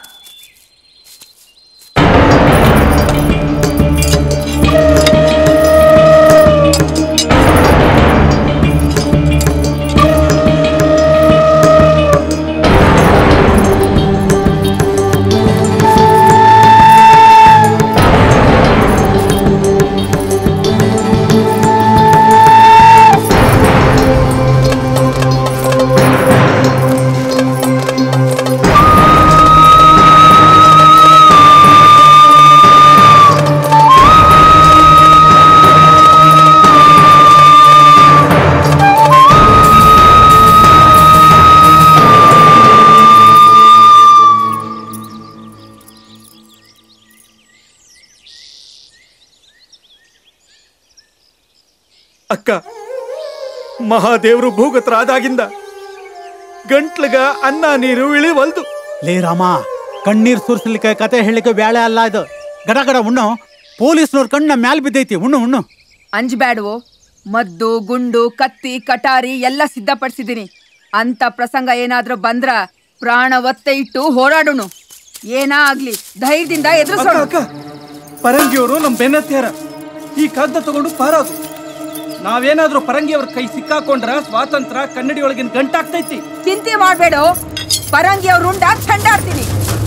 ಅಕ್ಕ, ಮಹಾದೇವರು ಭೂಗತರಾದಾಗಿಂದ ಗಂಟ್ಲಗ ಅನ್ನ ನೀರು ಇಳಿವಲ್ದು. ಲೇ ರಾಮ, ಕಣ್ಣೀರ್ ಸುರ್ಸಲಿಕ್ಕೆ ಕತೆ ಹೇಳಿಕೆ ಬ್ಯಾಳೆ ಅಲ್ಲ ಇದು. ಗಡ ಗಡ ಉಣ್ಣು. ಪೊಲೀಸ್ನವ್ರ ಕಣ್ಣ ಮ್ಯಾಲ್ ಬಿದ್ದೈತಿ. ಉಣ್ಣು ಉಣ್ಣು. ಅಂಜಬ್ಯಾಡ್ವೋ, ಮದ್ದು ಗುಂಡು ಕತ್ತಿ ಕಟಾರಿ ಎಲ್ಲ ಸಿದ್ಧಪಡಿಸಿದೀನಿ. ಅಂತ ಪ್ರಸಂಗ ಏನಾದ್ರೂ ಬಂದ್ರ ಪ್ರಾಣ ಒತ್ತೆ ಇಟ್ಟು ಹೋರಾಡೋಣ. ಏನಾ ಆಗ್ಲಿ ಧೈರ್ಯದಿಂದ ಎದುರಿಸೋಣ. ಪರಂಗಿಯವರು ನಮ್ ಬೆನ್ನತ್ಯಾರ. ಈ ಕಾಗ್ದ ತಗೊಂಡು ಪಾರಾಗು. ನಾವೇನಾದ್ರೂ ಪರಂಗಿಯವ್ರ ಕೈ ಸಿಕ್ಕಾಕೊಂಡ್ರ ಸ್ವಾತಂತ್ರ್ಯ ಕನ್ನಡಿಯೊಳಗಿನ ಗಂಟಾಗ್ತೈತಿ. ಚಿಂತೆ ಮಾಡ್ಬೇಡ, ಪರಂಗಿ ಅವ್ರ ಉಂಡ ಚಂಡಾಡ್ತೀನಿ.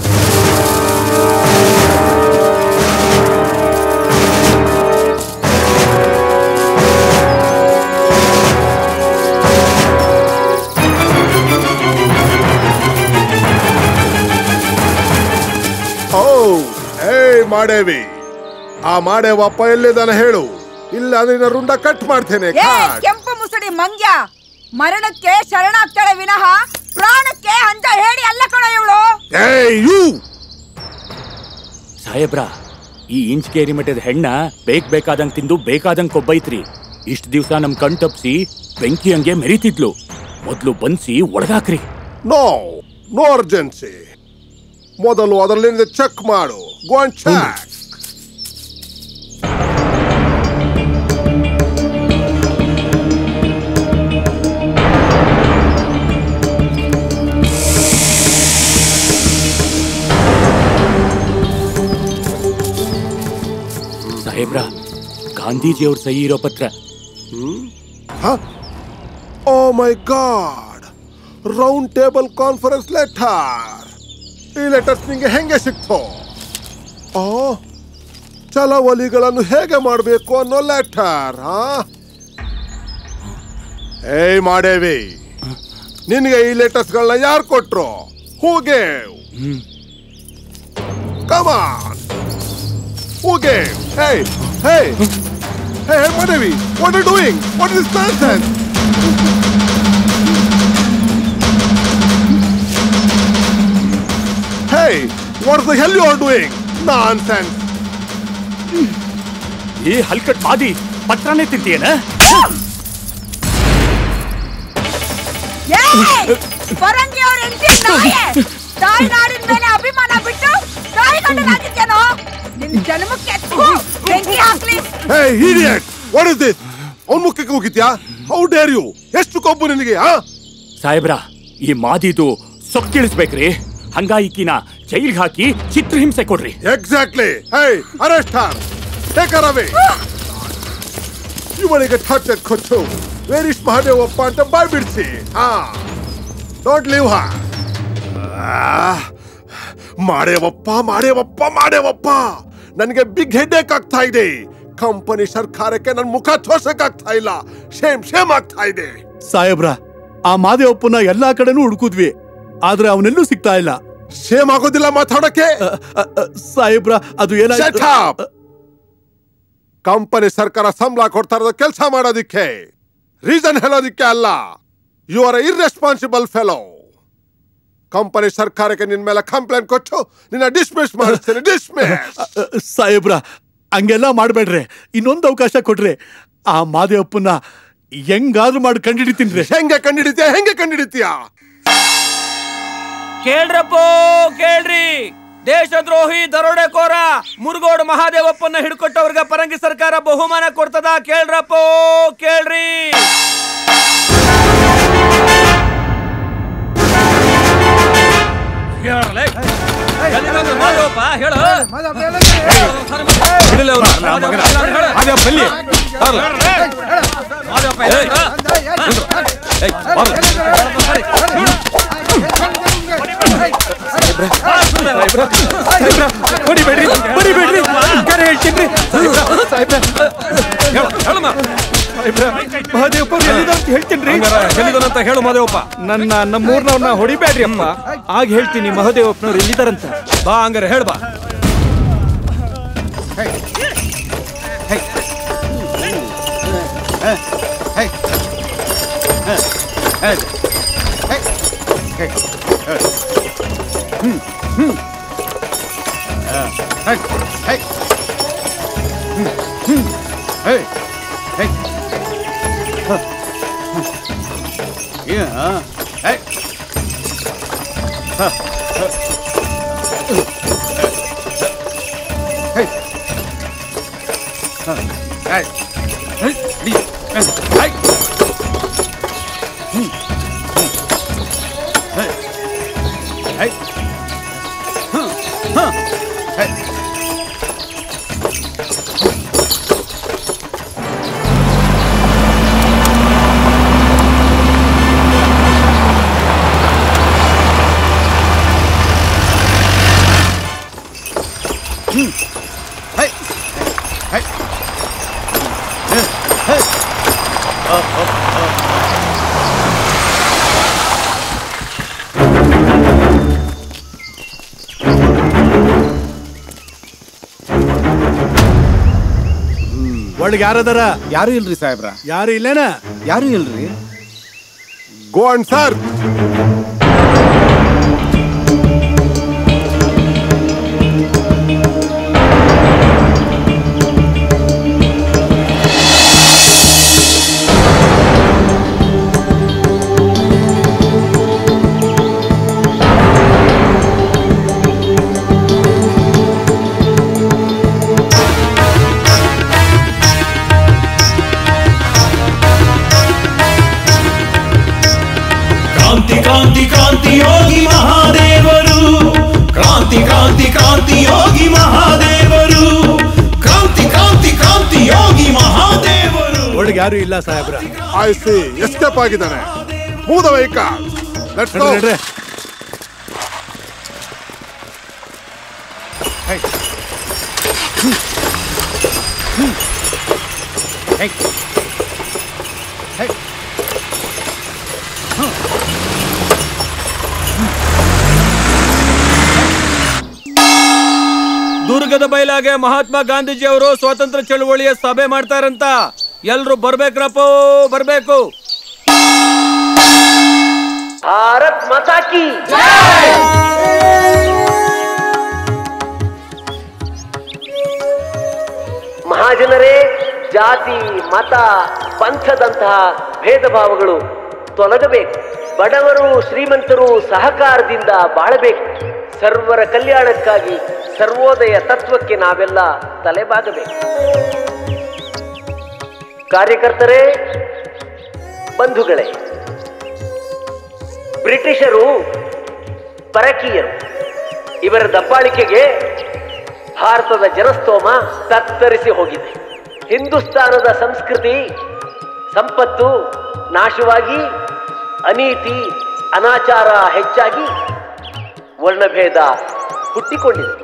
ಓ ಹೇ ಮಾಡೇವಿ, ಆ ಮಾಡೇವಪ್ಪ ಎಲ್ಲಿದ್ದಾನೆ ಹೇಳು. ಇಲ್ಲ ನಿನ್ನ ರುಂಡ ಕಟ್ ಮಾಡ್ತೇನೆ. ಕೆಂಪು ಮುಸುಡಿ ಮಂಗ್ಯ, ಮರಣಕ್ಕೆ ಶರಣಾಗ್ತಾಳೆ ವಿನಃ ಪ್ರಾಣಕ್ಕೆ ಅಂಜ ಹೇಳಿ ಅಲ್ಲ ಕಣ ಇವಳು. ಸಾಹೇಬ್ರ, ಈ ಇಂಚ್ಕೇರಿ ಮಠದ ಹೆಣ್ಣ ಬೇಕ್ ಬೇಕಾದಂಗ್ ತಿಂದು ಬೇಕಾದಂಗ್ ಕೊಬ್ಬೈತ್ರಿ. ಇಷ್ಟ ದಿವ್ಸ ನಮ್ ಕಣ್ ತಪ್ಸಿ ಬೆಂಕಿ ಹಂಗೆ ಮೆರಿತಿದ್ಲು. ಮೊದ್ಲು ಬನ್ಸಿ ಒಳಗಾಕ್ರಿ. No no urgency. ಮೊದಲು ಅದರಲ್ಲಿಂದ ಚೆಕ್ ಮಾಡು. Go and check. ಸಾಹೇಬ್ರ, ಗಾಂಧೀಜಿಯವ್ರ ಸಹಿ ಇರೋ ಪತ್ರ. Oh my God, round table conference letter. ಈ ಲೆಟರ್ಸ್ ನಿಂಗೆ ಹೆಂಗೆ ಸಿಕ್ತೋ? ಆ ಚಳವಳಿಗಳನ್ನು ಹೇಗೆ ಮಾಡಬೇಕು ಅನ್ನೋ ಲೆಟರ್. ಏಯ್ ಮಾಡೇವಿ, ನಿನ್ಗೆ ಈ ಲೆಟರ್ಸ್ಗಳನ್ನ ಯಾರು ಕೊಟ್ರು? Who gave? Come on, who gave? Hey, hey, hey, hey, Madhavi, what are you doing? What is this nonsense? Hey, what the hell you are doing? Nonsense. ಈ ಹಲ್ಕಟ್ ಮಾದಿ ಪತ್ರನೇ ತಿಂತೀಯನ? ಪರಂಗಿ ಅವ್ರ ಹೆಂಡತಿ ನಾಯಿ ತಾಯಿ ನಾಡಿನ ಮೇಲೆ ಅಭಿಮಾನ ಬಿಟ್ಟು ತಾಯಿ ಗಂಡನಾಗಿದ್ದೇನೋ ನಿನ್ ಜನ್ಮಕ್ಕೆ ಬೆಂಕಿ ಹಾಕ್ಲಿ. Hey, idiot! What is this? ಅವನ್ ಮುಖಕ್ಕೆ ಹೋಗಿದ್ಯಾ? How dare you? ಎಷ್ಟು ಕೊಬ್ಬು ನಿನಗೆ? ಸಾಹೇಬ್ರ, ಈ ಮಾದಿದು ಸೊಕ್ಕಿಳಿಸ್ಬೇಕ್ರಿ. ಹಂಗಾಯಿಕಿನ ಜೈಲ್ಗೆ ಹಾಕಿ ಚಿತ್ರಹಿಂಸೆ ಕೊಡ್ರಿ. Exactly. Hey, arrest her. Take her away. ಇವಳಿಗೆ ಠಾಟೆ ಕೊಟ್ಟು Where is ಮಹಾದೇವಪ್ಪ ಅಂತ ಬಾಯ್ ಬಿಡ್ಸಿ. ಹಾ, ಡೋಂಟ್ ಲೀವ್ ಹರ್. ಮಾಡೇವಪ್ಪ ಮಾಡೇವಪ್ಪ ಮಾಡೇವಪ್ಪ ನನಗೆ ಬಿಗ್ ಹೆಡ್ಏಕ್ ಆಗ್ತಾ ಇದೆ. ಕಂಪನಿ ಸರ್ಕಾರಕ್ಕೆ ನನ್ನ ಮುಖ ತೋರ್ಸಕ್ಕಾಗ್ತಾ ಇಲ್ಲ. ಶೇಮ್ ಶೇಮ್ ಆಗ್ತಾ ಇದೆ. ಸಾಹೇಬ್ರ, ಆ ಮಾದೇವಪ್ಪನ ಎಲ್ಲಾ ಕಡೆನೂ ಹುಡುಕುದ್ವಿ, ಆದ್ರೆ ಅವನೆಲ್ಲೂ ಸಿಗ್ತಾ ಇಲ್ಲ. ಶೇಮ್ ಆಗೋದಿಲ್ಲ ಮಾತಾಡಕ್ಕೆ? ಸಾಹೇಬ್ರ, ಅದು ಏನಾಯ್ತು? ಕಂಪನಿ ಸರ್ಕಾರ ಸಂಬಳ ಕೊಡ್ತಾ ಇರೋದು ಕೆಲಸ ಮಾಡೋದಿಕ್ಕೆ, ರೀಸನ್ ಹೇಳೋದಿಕ್ಕೆ ಅಲ್ಲ. You are irresponsible fellow. Company ಸರ್ಕಾರಕ್ಕೆ ನಿನ್ ಮೇಲೆ ಕಂಪ್ಲೇಂಟ್ ಕೊಟ್ಟು ನಿನ್ನ ಡಿಸ್ಮಿಸ್ ಮಾಡಿಸ್ತೇನೆ. ಡಿಸ್ಮಿಸ್. ಸಾಹೇಬ್ರ, ಹಂಗೆಲ್ಲ ಮಾಡ್ಬೇಡ್ರಿ, ಇನ್ನೊಂದು ಅವಕಾಶ ಕೊಡ್ರಿ. ಆ ಮಾದೇವಪ್ಪನ ಹೆಂಗಾದ್ರೂ ಮಾಡಿ ಕಂಡಿಡಿತೀನಿ. ಹೆಂಗೆ ಕಂಡಿಡಿತೀಯ? ಹೆಂಗೆ ಕಂಡಿಡಿತೀಯ? ಕೇಳ್ರಪ್ಪೋ ಕೇಳ್ರಿ, ದೇಶದ್ರೋಹಿ ದರೋಡೆಕೋರ ಮುರುಗೋಡು ಮಹಾದೇವಪ್ಪನ ಹಿಡ್ಕೊಟ್ಟವ್ರಿಗೆ ಪರಂಗಿ ಸರ್ಕಾರ ಬಹುಮಾನ ಕೊಡ್ತದ? ಕೇಳ್ರಪ್ಪೋ ಕೇಳ್ರಿ. ಎಲ್ಲಿದಾರಂತ ಹೇಳು ಮಹದೇವಪ್ಪ. ನನ್ನ ನಮ್ಮೂರ್ನವ್ರನ್ನ ಹೊಡಿಬೇಡ್ರಿ ಅಮ್ಮ. ಆಗ ಹೇಳ್ತೀನಿ ಮಹದೇವಪ್ಪನವ್ರು ಎಲ್ಲಿದಾರಂತ. ಬಾ ಹಂಗಾರೆ ಹೇಳ್ ಬಾ. ಒಳಗೆ ಯಾರದಾರ? ಯಾರು ಇಲ್ರಿ ಸಾಹೇಬ್ರ. ಯಾರು ಇಲ್ಲೇನ? ಯಾರು ಇಲ್ರಿ. Go on sir. ಕ್ರಾಂತಿ ಕ್ರಾಂತಿ ಯೋಗಿ ಮಹಾದೇವರು, ಕ್ರಾಂತಿ ಕ್ರಾಂತಿ ಕ್ರಾಂತಿ ಯೋಗಿ ಮಹಾದೇವರು, ಕ್ರಾಂತಿ ಕ್ರಾಂತಿ ಕ್ರಾಂತಿ ಯೋಗಿ ಮಹಾದೇವರು. ಒಳಗೆ ಯಾರು ಇಲ್ಲ ಸಾಹೇಬ್ರ. ಐ ಸಿ ಎಸ್ಕೇಪ್ ಆಗಿದ್ದಾನೆ. Move the vehicle. Let's go. Hey hey hey ದುರ್ಗದ ಬೈಲಾಗೆ ಮಹಾತ್ಮ ಗಾಂಧೀಜಿ ಅವರು ಸ್ವಾತಂತ್ರ್ಯ ಚಳವಳಿಯ ಸಭೆ ಮಾಡ್ತಾರಂತ. ಎಲ್ರು ಬರ್ಬೇಕ್ರಪ್ಪ, ಬರ್ಬೇಕು. ಭಾರತ್ ಮಾತಾ ಕಿ ಜೈ. ಮಹಾಜನರೇ, ಜಾತಿ ಮತ ಪಂಥದಂತಹ ಭೇದ ಭಾವಗಳು ತೊಲಗಬೇಕು. ಬಡವರು ಶ್ರೀಮಂತರು ಸಹಕಾರದಿಂದ ಬಾಳಬೇಕು. ಸರ್ವರ ಕಲ್ಯಾಣಕ್ಕಾಗಿ ಸರ್ವೋದಯ ತತ್ವಕ್ಕೆ ನಾವೆಲ್ಲ ತಲೆಬಾಗಬೇಕು. ಕಾರ್ಯಕರ್ತರೇ, ಬಂಧುಗಳೇ, ಬ್ರಿಟಿಷರು ಪರಕೀಯರು. ಇವರ ದಬ್ಬಾಳಿಕೆಗೆ ಭಾರತದ ಜನಸ್ತೋಮ ತತ್ತರಿಸಿ ಹೋಗಿದೆ. ಹಿಂದೂಸ್ತಾನದ ಸಂಸ್ಕೃತಿ ಸಂಪತ್ತು ನಾಶವಾಗಿ ಅನೀತಿ ಅನಾಚಾರ ಹೆಚ್ಚಾಗಿ ವರ್ಣಭೇದ ಹುಟ್ಟಿಕೊಂಡಿದೆ.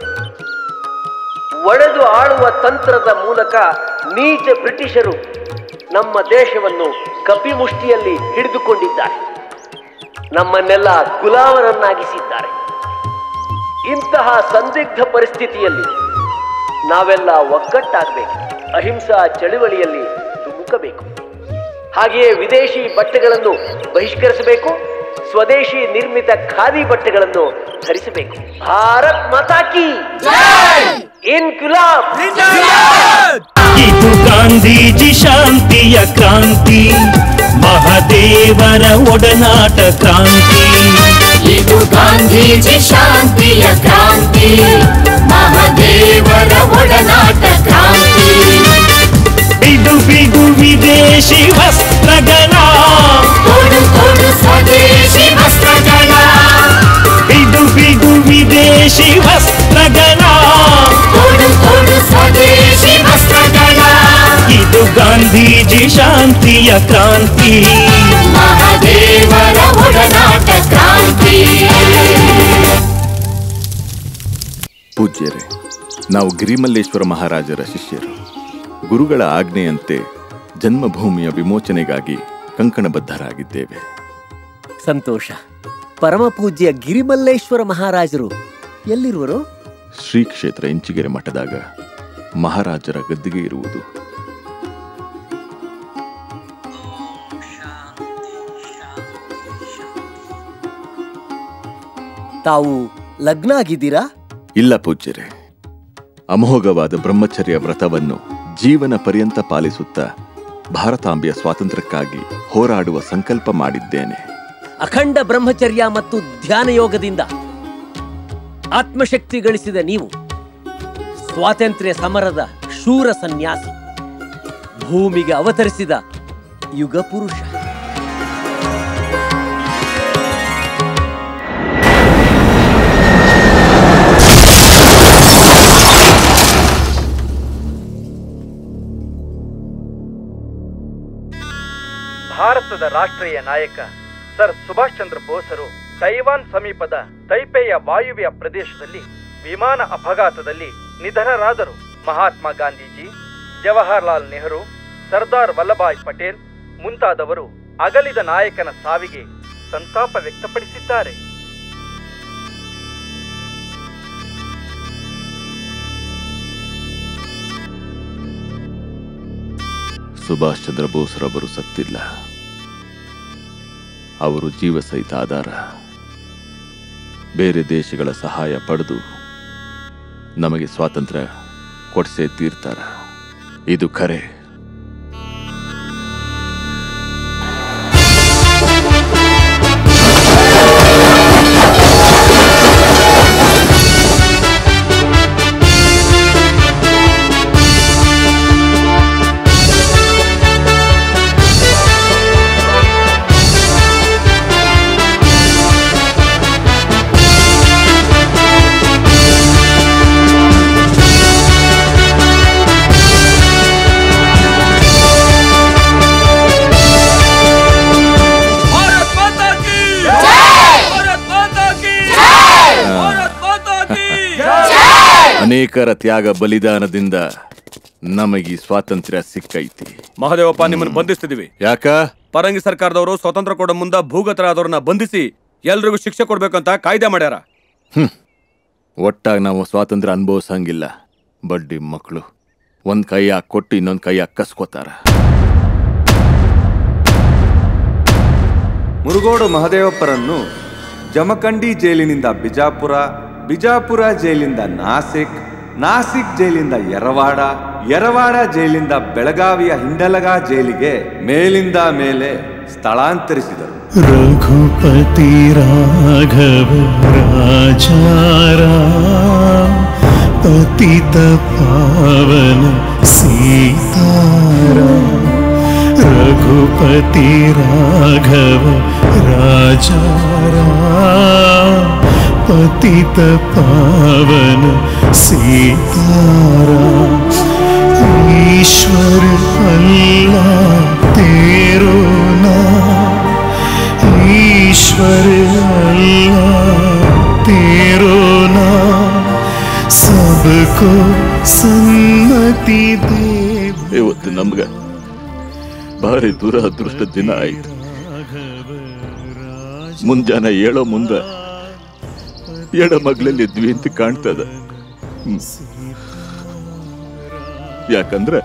ಒಡೆದು ಆಳುವ ತಂತ್ರದ ಮೂಲಕ ನೀಚ ಬ್ರಿಟಿಷರು ನಮ್ಮ ದೇಶವನ್ನು ಕಪಿಮುಷ್ಟಿಯಲ್ಲಿ ಹಿಡಿದುಕೊಂಡಿದ್ದಾರೆ. ನಮ್ಮನ್ನೆಲ್ಲ ಗುಲಾಮರನ್ನಾಗಿಸಿದ್ದಾರೆ. ಇಂತಹ ಸಂದಿಗ್ಧ ಪರಿಸ್ಥಿತಿಯಲ್ಲಿ ನಾವೆಲ್ಲ ಒಗ್ಗಟ್ಟಾಗಬೇಕು. ಅಹಿಂಸಾ ಚಳುವಳಿಯಲ್ಲಿ ಧುಮುಕಬೇಕು. ಹಾಗೆಯೇ ವಿದೇಶಿ ಬಟ್ಟೆಗಳನ್ನು ಬಹಿಷ್ಕರಿಸಬೇಕು. ಸ್ವದೇಶಿ ನಿರ್ಮಿತ ಖಾದಿ ಬಟ್ಟೆಗಳನ್ನು ಧರಿಸಬೇಕು. ಭಾರತ್ ಮಾತಾ ಕಿ ಇನ್ಕಿಲಾಬ್. ಇದು ಗಾಂಧೀಜಿ ಶಾಂತಿಯ ಕ್ರಾಂತಿ, ಮಹಾದೇವರ ಒಡನಾಟ ಕ್ರಾಂತಿ. ಇದು ಗಾಂಧೀಜಿ ಶಾಂತಿಯ ಕ್ರಾಂತಿ, ಮಹಾದೇವರ ಒಡನಾಟ ಕ್ರಾಂತಿ. ಬಿಡು ಬಿಡು ವಿದೇಶಿ ವಸ್ತ್ರಗಳ, ಕೊಡು ಕೊಡು ಸ್ವದೇಶಿ ವಸ್ತ್ರಗಳ. ಬಿಡು ಬಿಡು ವಿದೇಶಿ ವಸ್ತ್ರಗಳ, ಕೊಡು ಕೊಡು ಸ್ವದೇಶಿ ವಸ್ತ್ರಗಳ. ಇದು ಗಾಂಧೀಜಿ ಶಾಂತಿಯ ಕ್ರಾಂತಿ, ಮಹಾದೇವರ ಒಡನಾಟ ಕ್ರಾಂತಿ. ಪೂಜ್ಯರೇ, ನಾವು ಗಿರಿಮಲ್ಲೇಶ್ವರ ಮಹಾರಾಜರ ಶಿಷ್ಯರು. ಗುರುಗಳ ಆಜ್ಞೆಯಂತೆ ಜನ್ಮಭೂಮಿಯ ವಿಮೋಚನೆಗಾಗಿ ಕಂಕಣಬದ್ಧರಾಗಿದ್ದೇವೆ. ಸಂತೋಷ. ಪರಮ ಪೂಜ್ಯ ಗಿರಿಮಲ್ಲೇಶ್ವರ ಮಹಾರಾಜರು ಎಲ್ಲಿರುವರು? ಶ್ರೀ ಕ್ಷೇತ್ರ ಇಂಚಿಗೆರೆ ಮಠದಾಗ ಮಹಾರಾಜರ ಗದ್ದಿಗೆ ಇರುವುದು. ತಾವು ಲಗ್ನ ಆಗಿದ್ದೀರಾ? ಇಲ್ಲ ಪೂಜ್ಯರೇ, ಅಮೋಘವಾದ ಬ್ರಹ್ಮಚರ್ಯ ವ್ರತವನ್ನು ಜೀವನ ಪರ್ಯಂತ ಪಾಲಿಸುತ್ತಾ ಭಾರತಾಂಬೆಯ ಸ್ವಾತಂತ್ರ್ಯಕ್ಕಾಗಿ ಹೋರಾಡುವ ಸಂಕಲ್ಪ ಮಾಡಿದ್ದೇನೆ. ಅಖಂಡ ಬ್ರಹ್ಮಚರ್ಯ ಮತ್ತು ಧ್ಯಾನ ಯೋಗದಿಂದ ಆತ್ಮಶಕ್ತಿ ಗಳಿಸಿದ ನೀವು ಸ್ವಾತಂತ್ರ್ಯ ಸಮರದ ಶೂರ ಸನ್ಯಾಸಿ, ಭೂಮಿಗೆ ಅವತರಿಸಿದ ಯುಗ ಪುರುಷ. ಭಾರತದ ರಾಷ್ಟ್ರೀಯ ನಾಯಕ ಸರ್ ಸುಭಾಷ್ ಚಂದ್ರ ಬೋಸರು ತೈವಾನ್ ಸಮೀಪದ ತೈಪೆಯ ವಾಯುವ್ಯ ಪ್ರದೇಶದಲ್ಲಿ ವಿಮಾನ ಅಪಘಾತದಲ್ಲಿ ನಿಧನರಾದರು. ಮಹಾತ್ಮ ಗಾಂಧೀಜಿ, ಜವಾಹರ್ಲಾಲ್ ನೆಹರು, ಸರ್ದಾರ್ ವಲ್ಲಭಾಯ್ ಪಟೇಲ್ ಮುಂತಾದವರು ಅಗಲಿದ ನಾಯಕನ ಸಾವಿಗೆ ಸಂತಾಪ ವ್ಯಕ್ತಪಡಿಸಿದ್ದಾರೆ. ಸುಭಾಷ್ ಚಂದ್ರ ಬೋಸ್ರವರು ಸತ್ತಿಲ್ಲ. ಅವರು ಜೀವ ಸಹಿತ ಆಧಾರ. ಬೇರೆ ದೇಶಗಳ ಸಹಾಯ ಪಡೆದು ನಮಗೆ ಸ್ವಾತಂತ್ರ್ಯ ಕೊಡಿಸೇ ತೀರ್ತಾರ. ಇದು ಖರೆ. ಅನೇಕರ ತ್ಯಾಗ ಬಲಿದಾನದಿಂದ ನಮಗೆ ಸ್ವಾತಂತ್ರ್ಯ ಸಿಕ್ಕೈತಿ. ಮಹಾದೇವಪ್ಪ, ನಿಮ್ಮನ್ನು ಬಂಧಿಸ್ತಿದೀವಿ. ಯಾಕ? ಪರಂಗಿ ಸರ್ಕಾರದವರು ಸ್ವತಂತ್ರ ಕೊಡೋ ಮುಂದ ಭೂಗತರಾದವ್ರನ್ನ ಬಂಧಿಸಿ ಎಲ್ರಿಗೂ ಶಿಕ್ಷೆ ಕೊಡ್ಬೇಕಂತ ಕಾಯ್ದೆ ಮಾಡ್ಯಾರ. ಹ್ಮ್ ಒಟ್ಟಾಗಿ ನಾವು ಸ್ವಾತಂತ್ರ್ಯ ಅನುಭವಿಸಂಗಿಲ್ಲ. ಬಡ್ಡಿ ಮಕ್ಕಳು ಒಂದ್ ಕೈಯಾಗ ಕೊಟ್ಟು ಇನ್ನೊಂದ್ ಕೈಯಾಗ ಕಸ್ಕೋತಾರ. ಮುರುಗೋಡು ಮಹದೇವಪ್ಪರನ್ನು ಜಮಖಂಡಿ ಜೈಲಿನಿಂದ ಬಿಜಾಪುರ, ಬಿಜಾಪುರ ಜೈಲಿನಿಂದ ನಾಸಿಕ್, ನಾಸಿಕ್ ಜೈಲಿಂದ ಯರವಾಡ, ಯರವಾಡ ಜೈಲಿಂದ ಬೆಳಗಾವಿಯ ಹಿಂಡಲಗ ಜೈಲಿಗೆ ಮೇಲಿಂದ ಮೇಲೆ ಸ್ಥಳಾಂತರಿಸಿದರು. ರಘುಪತಿ ರಾಘವ ರಾಜಾರ ಪತಿತ ಪಾವನ ಸೀತಾರ. ರಘುಪತಿ ರಾಘವ ರಾಜಾರ ಪತಿತ ಪಾವನ ಸೀತಾರ. ईश्वर अल्लाह तेरो नाम, ईश्वर अल्लाह तेरो नाम, सबको सन्मति दे. ಇವತ್ತು ನಮ್ಗ ಭಾರಿ ದುರದೃಷ್ಟ ದಿನ ಆಯ್ತು. ಮುಂಜಾನೆ ಏಳೋ ಮುಂದ ಎಡ ಮಗ್ಳಲ್ಲಿದ್ವಿ ಅಂತ ಕಾಣ್ತದ. ಯಾಕಂದ್ರೆ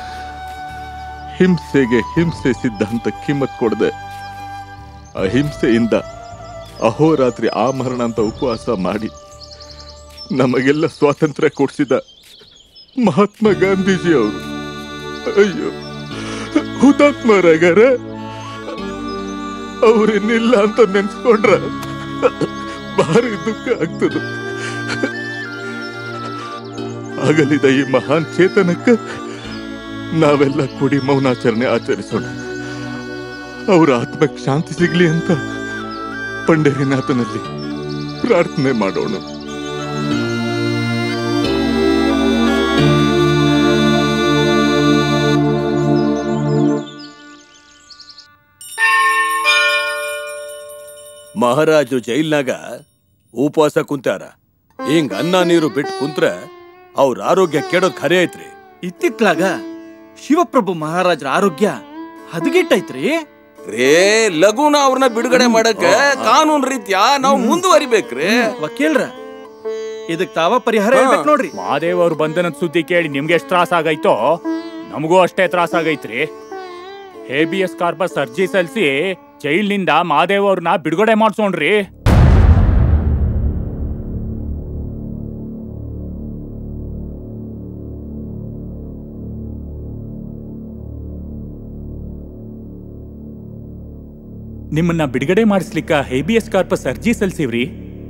ಹಿಂಸೆಗೆ ಹಿಂಸೆ ಸಿದ್ಧಾಂತ ಕಿಮ್ಮತ್ ಕೊಡದೆ ಅಹಿಂಸೆಯಿಂದ ಅಹೋರಾತ್ರಿ ಆಮರಣ ಅಂತ ಉಪವಾಸ ಮಾಡಿ ನಮಗೆಲ್ಲ ಸ್ವಾತಂತ್ರ್ಯ ಕೊಡಿಸಿದ ಮಹಾತ್ಮ ಗಾಂಧೀಜಿ ಅವರು ಅಯ್ಯೋ ಹುತಾತ್ಮರಾಗಾರ. ಅವ್ರಿನ್ನಿಲ್ಲ ಅಂತ ನೆನ್ಸ್ಕೊಂಡ್ರ ಭಾರಿ ದುಃಖ ಆಗ್ತದ. ಆಗಲಿದ ಈ ಮಹಾನ್ ಚೇತನಕ್ಕೆ ನಾವೆಲ್ಲ ಕೂಡಿ ಮೌನಾಚರಣೆ ಆಚರಿಸೋಣ. ಅವರ ಆತ್ಮಕ್ಕೆ ಶಾಂತಿ ಸಿಗ್ಲಿ ಅಂತ ಪಂಡರಿನಾಥನಲ್ಲಿ ಪ್ರಾರ್ಥನೆ ಮಾಡೋಣ. ಮಹಾರಾಜರು ಜೈಲ್ನಾಗ ಉಪವಾಸ ಕುಂತಾರ. ಹಿಂಗ ಅನ್ನ ನೀರು ಬಿಟ್ಟು ಕುಂತ್ರ ಅವ್ರ ಆರೋಗ್ಯ ಕೆಡೋದ್ ಖರೆ ಐತ್ರಿ. ಇತ್ತಿತ್ಲಾಗ ಶಿವಪ್ರಭು ಮಹಾರಾಜರ ಆರೋಗ್ಯ ಹದಗೆಟ್ಟೈತ್ರಿ. ರೇ ಲಘುನ ಅವ್ರನ್ನ ಬಿಡುಗಡೆ ಮಾಡಕ ಕಾನೂನು ರೀತ್ಯ ನಾವು ಮುಂದುವರಿಬೇಕ್ರಿ. ವಕೀಲ್ರ ಇದಕ್ ತಾವ ಪರಿಹಾರ ಹೇಳ್ಬೇಕು ನೋಡ್ರಿ. ಮಹಾದೇವ್ ಅವ್ರ ಬಂಧನದ ಸುದ್ದಿ ಕೇಳಿ ನಿಮ್ಗೆ ಎಷ್ಟು ತ್ರಾಸ ಆಗೈತೋ ನಮಗೂ ಅಷ್ಟೇ ತ್ರಾಸ ಆಗೈತ್ರಿ. ಹೇಬಿಯಸ್ ಕಾರ್ಪಸ್ ಅರ್ಜಿ ಸಲ್ಲಿಸಿ ಜೈಲಿನಿಂದ ಮಹಾದೇವ್ ಅವ್ರನ್ನ ಬಿಡುಗಡೆ ಮಾಡ್ಸೋಣ್ರಿ. ನಿಮ್ಮನ್ನ ಬಿಡುಗಡೆ ಮಾಡಿಸ್ಲಿಕ್ಕ ಹೇಬಿಯಸ್ ಕಾರ್ಪಸ್ ಅರ್ಜಿ ಸಲ್ಲಿಸಿವ್ರಿ.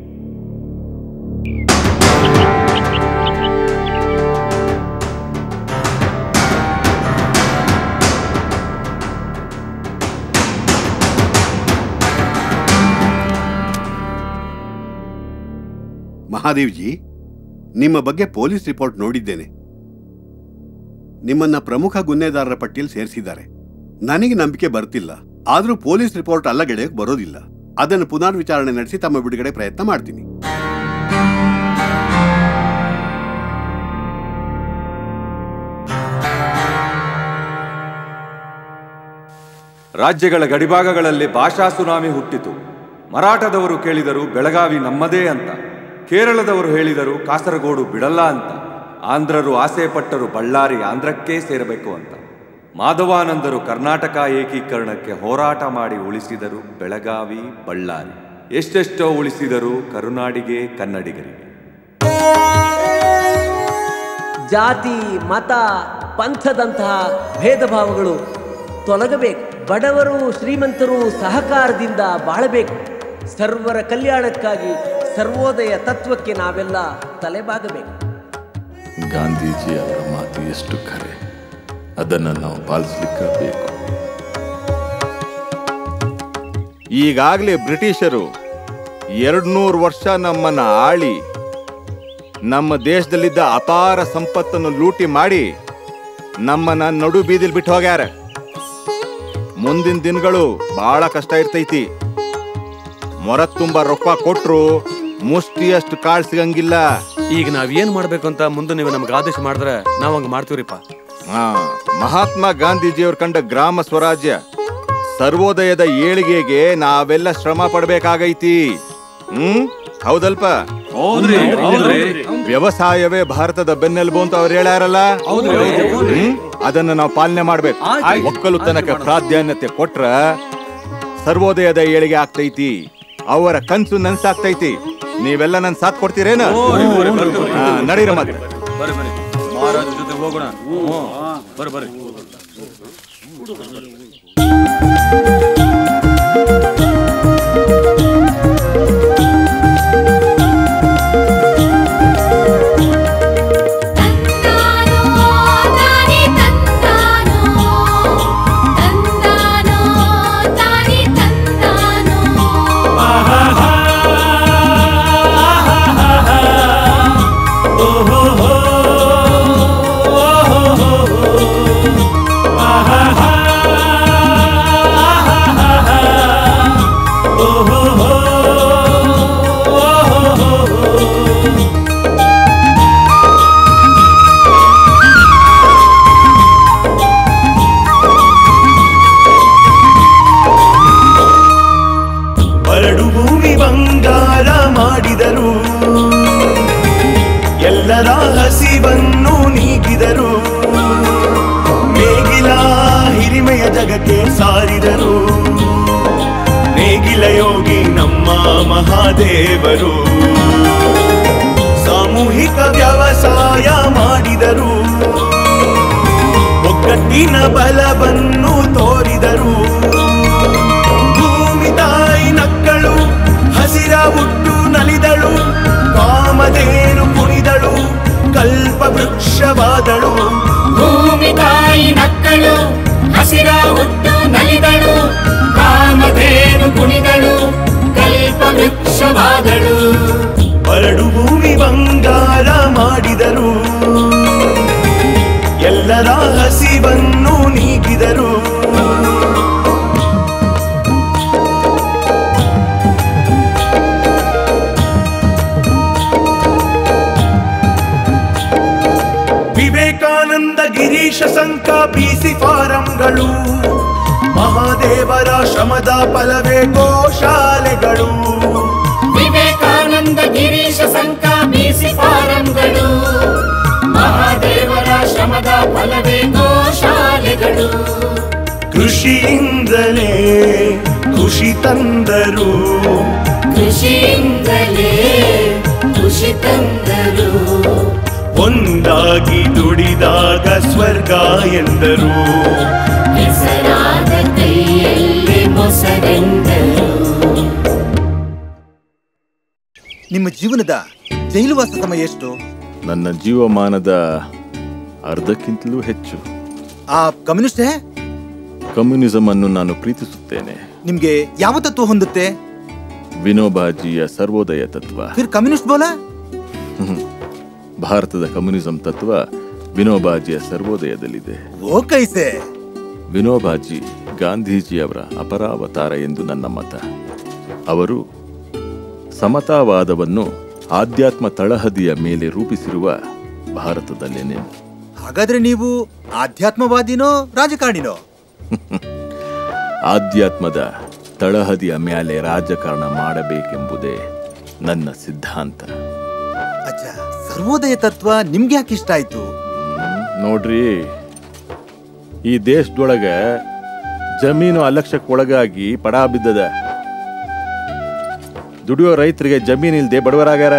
ಮಹಾದೇವ್ ಜಿ, ನಿಮ್ಮ ಬಗ್ಗೆ ಪೊಲೀಸ್ ರಿಪೋರ್ಟ್ ನೋಡಿದ್ದೇನೆ. ನಿಮ್ಮನ್ನ ಪ್ರಮುಖ ಗುನ್ನೆದಾರರ ಪಟ್ಟಿಯಲ್ಲಿ ಸೇರಿಸಿದ್ದಾರೆ. ನನಗೆ ನಂಬಿಕೆ ಬರ್ತಿಲ್ಲ. ಆದ್ರೂ ಪೊಲೀಸ್ ರಿಪೋರ್ಟ್ ಅಲ್ಲಗಡೆಯಕ್ಕೆ ಬರೋದಿಲ್ಲ. ಅದನ್ನು ಪುನರ್ ವಿಚಾರಣೆ ನಡೆಸಿ ತಮ್ಮ ಬಿಡುಗಡೆ ಪ್ರಯತ್ನ ಮಾಡ್ತೀನಿ. ರಾಜ್ಯಗಳ ಗಡಿಭಾಗಗಳಲ್ಲಿ ಭಾಷಾ ಸುನಾಮಿ ಹುಟ್ಟಿತು. ಮರಾಠದವರು ಕೇಳಿದರು ಬೆಳಗಾವಿ ನಮ್ಮದೇ ಅಂತ. ಕೇರಳದವರು ಹೇಳಿದರು ಕಾಸರಗೋಡು ಬಿಡಲ್ಲ ಅಂತ. ಆಂಧ್ರರು ಆಸೆ ಪಟ್ಟರು ಬಳ್ಳಾರಿ ಆಂಧ್ರಕ್ಕೇ ಸೇರಬೇಕು ಅಂತ. ಮಾಧವಾನಂದರು ಕರ್ನಾಟಕ ಏಕೀಕರಣಕ್ಕೆ ಹೋರಾಟ ಮಾಡಿ ಉಳಿಸಿದರು ಬೆಳಗಾವಿ ಬಳ್ಳಾರಿ. ಎಷ್ಟೆಷ್ಟೋ ಉಳಿಸಿದರು ಕರುನಾಡಿಗೆ ಕನ್ನಡಿಗರಿಗೆ. ಜಾತಿ ಮತ ಪಂಥದಂತಹ ಭೇದ ಭಾವಗಳು ತೊಲಗಬೇಕು. ಬಡವರು ಶ್ರೀಮಂತರು ಸಹಕಾರದಿಂದ ಬಾಳಬೇಕು. ಸರ್ವರ ಕಲ್ಯಾಣಕ್ಕಾಗಿ ಸರ್ವೋದಯ ತತ್ವಕ್ಕೆ ನಾವೆಲ್ಲ ತಲೆಬಾಗಬೇಕು. ಗಾಂಧೀಜಿ ಅವರ ಮಾತು ಎಷ್ಟು ಖರೆ, ಅದನ್ನು ನಾವು ಪಾಲಿಸಲಿಕ್ಕಬೇಕು. ಈಗಾಗಲೇ ಬ್ರಿಟಿಷರು ಎರಡ್ನೂರು ವರ್ಷ ನಮ್ಮನ್ನ ಆಳಿ ನಮ್ಮ ದೇಶದಲ್ಲಿದ್ದ ಅಪಾರ ಸಂಪತ್ತನ್ನು ಲೂಟಿ ಮಾಡಿ ನಮ್ಮನ್ನ ನಡು ಬೀದಿಲ್ ಬಿಟ್ಟು ಹೋಗ್ಯಾರ. ಮುಂದಿನ ದಿನಗಳು ಬಹಳ ಕಷ್ಟ ಇರ್ತೈತಿ. ಮೊರ ತುಂಬ ರೊಕ್ಕ ಕೊಟ್ರು ಮುಷ್ಟಿಯಷ್ಟು ಕಾಳ್ ಸಿಗಂಗಿಲ್ಲ. ಈಗ ನಾವೇನ್ ಮಾಡ್ಬೇಕು ಅಂತ ಮುಂದೆ ನೀವು ನಮ್ಗೆ ಆದೇಶ ಮಾಡಿದ್ರೆ ನಾವ್ ಹಂಗ ಮಾಡ್ತೀವ್ರಿಪ್ಪ. ಹಾ, ಮಹಾತ್ಮ ಗಾಂಧೀಜಿಯವ್ರು ಕಂಡ ಗ್ರಾಮ ಸ್ವರಾಜ್ಯ ಸರ್ವೋದಯದ ಏಳಿಗೆಗೆ ನಾವೆಲ್ಲ ಶ್ರಮ ಪಡ್ಬೇಕಾಗೈತಿ. ಹ್ಮ್ ಹೌದಲ್ಪ? ವ್ಯವಸಾಯವೇ ಭಾರತದ ಬೆನ್ನೆಲುಬು ಅಂತ ಅವ್ರು ಹೇಳ್ಯಾರಲ್ಲ, ಹ್ಮ್ ಅದನ್ನ ನಾವು ಪಾಲನೆ ಮಾಡ್ಬೇಕು. ಒಕ್ಕಲುತನಕ್ಕೆ ಪ್ರಾಧಾನ್ಯತೆ ಕೊಟ್ರ ಸರ್ವೋದಯದ ಏಳಿಗೆ ಆಗ್ತೈತಿ. ಅವರ ಕನ್ಸು ನನ್ಸಾಗ್ತೈತಿ. ನೀವೆಲ್ಲ ನನ್ ಸಾಥ್ ಕೊಡ್ತೀರೇನ? ನಡೀರ ಮತ್ತೆ. ಬರ್ರಿ ಬರ್ರಿ ಮಹಾರಾಜ ಜೊತೆ ಹೋಗೋಣ. ಬರ್ರಿ ಬರ್ರಿ. ಎಲ್ಲರ ಹಸಿವನ್ನು ನೀಗಿದರು, ನೇಗಿಲ ಹಿರಿಮೆಯ ಜಗಕ್ಕೆ ಸಾರಿದರು. ನೇಗಿಲ ಯೋಗಿ ನಮ್ಮ ಮಹಾದೇವರು, ಸಾಮೂಹಿಕ ವ್ಯವಸಾಯ ಮಾಡಿದರು, ಒಗ್ಗಟ್ಟಿನ ಬಲವನ್ನು ತೋರಿದರು. ಭೂಮಿ ತಾಯಿ ನಕ್ಕಳು, ಹಸಿರ ಹುಟ್ಟು ನಲಿದಳು, ಕಾಮಧೇನು ಕುಣಿದಳು, ಕಲ್ಪ ವೃಕ್ಷವಾದಳು. ಭೂಮಿ ತಾಯಿ ನಕ್ಕಳು, ಹಸಿರ ಹುಟ್ಟು ನಲಿದಳು, ಕಾಮಧೇನು ಕುಣಿದಳು, ಕಲ್ಪ ವೃಕ್ಷವಾದಳು. ಬರಡು ಭೂಮಿ ಬಂಗಾರ ಮಾಡಿದರು, ಎಲ್ಲರ ಹಸಿವನ್ನು ನೀಗಿದರು. ವಿವೇಕಾನಂದ ಗಿರೀಶ ಸಂಕ ಬಿಸಿ ಫಾರಂಗಳು, ಮಹಾದೇವರ ಶ್ರಮದ ಫಲವೇ ಗೋಶಾಲೆಗಳು. ವಿವೇಕಾನಂದ ಗಿರೀಶ ಸಂಕ ಬಿಸಿ ಫಾರಂಗಳು, ಮಹಾದೇವರ ಶ್ರಮದ ಫಲವೇ ಗೋಶಾಲೆಗಳು. ಕೃಷಿಯಿಂದಲೇ ಖುಷಿ ತಂದರು, ಕೃಷಿಯಿಂದಲೇ ಖುಷಿ ತಂದರು. ಒಂದಾಗಿ ದುಡಿದಾಗ ಸ್ವರ್ಗ ಎಂದರು, ಹೆಸರಾದ ಕೈಯಲ್ಲಿ ಮೊಸರೆಂದರು. ನಿಮ್ಮ ಜೀವನದ ಜೈಲುವಾಸ ಸಮಯ ಎಷ್ಟು? ನನ್ನ ಜೀವಮಾನದ ಅರ್ಧಕ್ಕಿಂತಲೂ ಹೆಚ್ಚು. ಆ ಕಮ್ಯುನಿಸ್ಟೇ ಕಮ್ಯುನಿಸಂ ಅನ್ನು ನಾನು ಪ್ರೀತಿಸುತ್ತೇನೆ. ನಿಮ್ಗೆ ಯಾವ ತತ್ವ ಹೊಂದುತ್ತೆ? ವಿನೋಬಾಜಿಯ ಸರ್ವೋದಯ ತತ್ವ. ಫಿರ್ ಕಮ್ಯುನಿಸ್ಟ್ ಬೋಲಾ? ಭಾರತದ ಕಮ್ಯುನಿಸಂ ತತ್ವ ವಿನೋಬಾಜಿಯ ಸರ್ವೋದಯದಲ್ಲಿದೆ. ಓ ಕೈಸೆ? ವಿನೋಬಾಜಿ ಗಾಂಧೀಜಿಯವರ ಅಪರಾವತಾರ ಎಂದು ನನ್ನ ಮತ. ಅವರು ಸಮತಾವಾದವನ್ನು ಆಧ್ಯಾತ್ಮ ತಳಹದಿಯ ಮೇಲೆ ರೂಪಿಸಿರುವ ಭಾರತದ ಲೆನಿನ್. ಹಾಗಾದ್ರೆ ನೀವು ಆಧ್ಯಾತ್ಮವಾದಿನೋ ರಾಜಕಾರಣಿನೋ? ಆಧ್ಯಾತ್ಮದ ತಳಹದಿಯ ಮೇಲೆ ರಾಜಕಾರಣ ಮಾಡಬೇಕೆಂಬುದೇ ನನ್ನ ಸಿದ್ಧಾಂತ. ಅಚ್ಚ, ಸರ್ವೋದಯ ತತ್ವ ನಿಮ್ಗೆ ಯಾಕೆ ಇಷ್ಟ ಆಯ್ತು? ನೋಡ್ರಿ, ಈ ದೇಶದೊಳಗ ಜಮೀನು ಅಲಕ್ಷ್ಯಕ್ಕೊಳಗಾಗಿ ಪಡಾ ಬಿದ್ದದ. ದುಡಿಯೋ ರೈತರಿಗೆ ಜಮೀನ್ ಇಲ್ದೆ ಬಡವರಾಗ್ಯಾರ.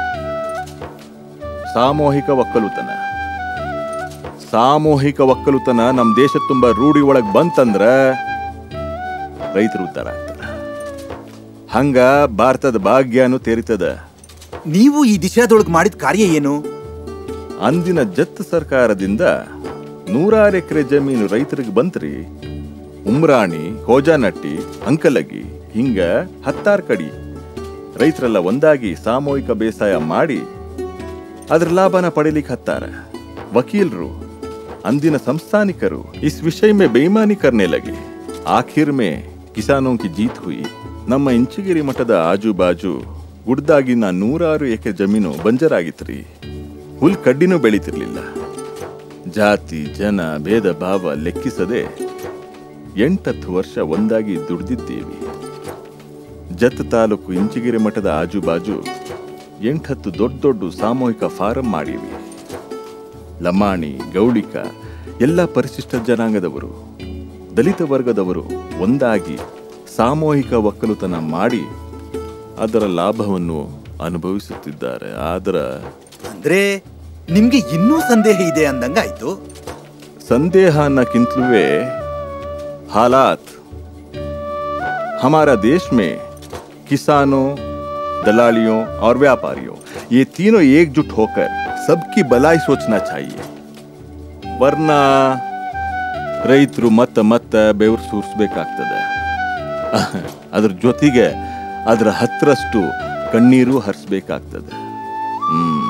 ಸಾಮೂಹಿಕ ಒಕ್ಕಲುತನ ಸಾಮೂಹಿಕ ಒಕ್ಕಲುತನ ನಮ್ ದೇಶ ತುಂಬಾ ರೂಢಿ ಒಳಗ್ ಬಂತಂದ್ರ ರೈತರು ಉದ್ಧಾರ ಆಗ್ತಾರ. ಹಂಗ ಭಾರತದ ಭಾಗ್ಯನು ತೆರಿತದ. ನೀವು ಈ ದಿಶಾದೊಳಗೆ ಮಾಡಿದ ಕಾರ್ಯ ಏನು? ಅಂದಿನ ಜತ್ ಸರ್ಕಾರದಿಂದ ನೂರಾರು ಎಕರೆ ಜಮೀನು ರೈತರಿಗೆ ಬಂತ್ರಿ. ಉಮ್ರಾಣಿ, ಹೋಜಾನಟ್ಟಿ, ಅಂಕಲಗಿ ಹಿಂಗ ಹತ್ತಾರು ಕಡಿ ರೈತರೆಲ್ಲ ಒಂದಾಗಿ ಸಾಮೂಹಿಕ ಬೇಸಾಯ ಮಾಡಿ ಅದ್ರ ಲಾಭನ ಪಡಿಲಿಕ್ಕೆ ಹತ್ತಾರ. ವಕೀಲರು, अंदिन संस्थानिकರು इस विषय में बेईमानी करने लगे। आखिर में किसानों की जीत हुई। ನಮ್ಮ ಇಂಚಗಿರಿ ಮಠದ ಆಜು ಬಾಜು ಗುಡ್ದಾಗಿನ ನೂರಾರು ಎಕರೆ ಜಮೀನು ಬಂಜರಾಗಿತ್ರಿ. ಹುಲ್ ಕಡ್ಡಿನೂ ಬೆಳೀತಿರ್ಲಿಲ್ಲ. ಜಾತಿ ಜನ ಭೇದ ಭಾವ ಲೆಕ್ಕಿಸದೆ ಎಂಟತ್ತು ವರ್ಷ ಒಂದಾಗಿ ದುಡ್ದಿದ್ದೀವಿ. ಜತ್ ತಾಲೂಕು ಇಂಚಗಿರಿ ಮಠದ ಆಜು ಬಾಜು ಎಂಟತ್ತು ದೊಡ್ಡ ದೊಡ್ಡ ಸಾಮೂಹಿಕ ಫಾರಂ ಮಾಡೀವಿ. ಲಮಾಣಿ, ಗೌಳಿಕ ಎಲ್ಲ ಪರಿಶಿಷ್ಟ ಜನಾಂಗದವರು, ದಲಿತ ವರ್ಗದವರು ಒಂದಾಗಿ ಸಾಮೂಹಿಕ ಒಕ್ಕಲುತನ ಮಾಡಿ ಅದರ ಲಾಭವನ್ನು ಅನುಭವಿಸುತ್ತಿದ್ದಾರೆ. ಆದ್ರ ಅಂದ್ರೆ ನಿಮ್ಗೆ ಇನ್ನೂ ಸಂದೇಹ ಇದೆ ಅಂದಂಗಾಯ್ತು. संदेह ಅನ್ನಕ್ಕಿಂತಲೂ हालात हमारा देश में किसानों, दलालियों और व्यापारियों ये तीनों एकजुट होकर सबकी भलाई सोचना चाहिए. वरना ರೈತರು ಮತ್ತೆ ಮತ್ತೆ ಬೆವರು ಸೂರಿಸಬೇಕಾಗ್ತದೆ. ಅದ್ರ ಜೊತೆಗೆ ಅದರ ಹತ್ತರಷ್ಟು ಕಣ್ಣೀರು ಹರಿಸಬೇಕಾಗ್ತದೆ. ಹ್ಮ್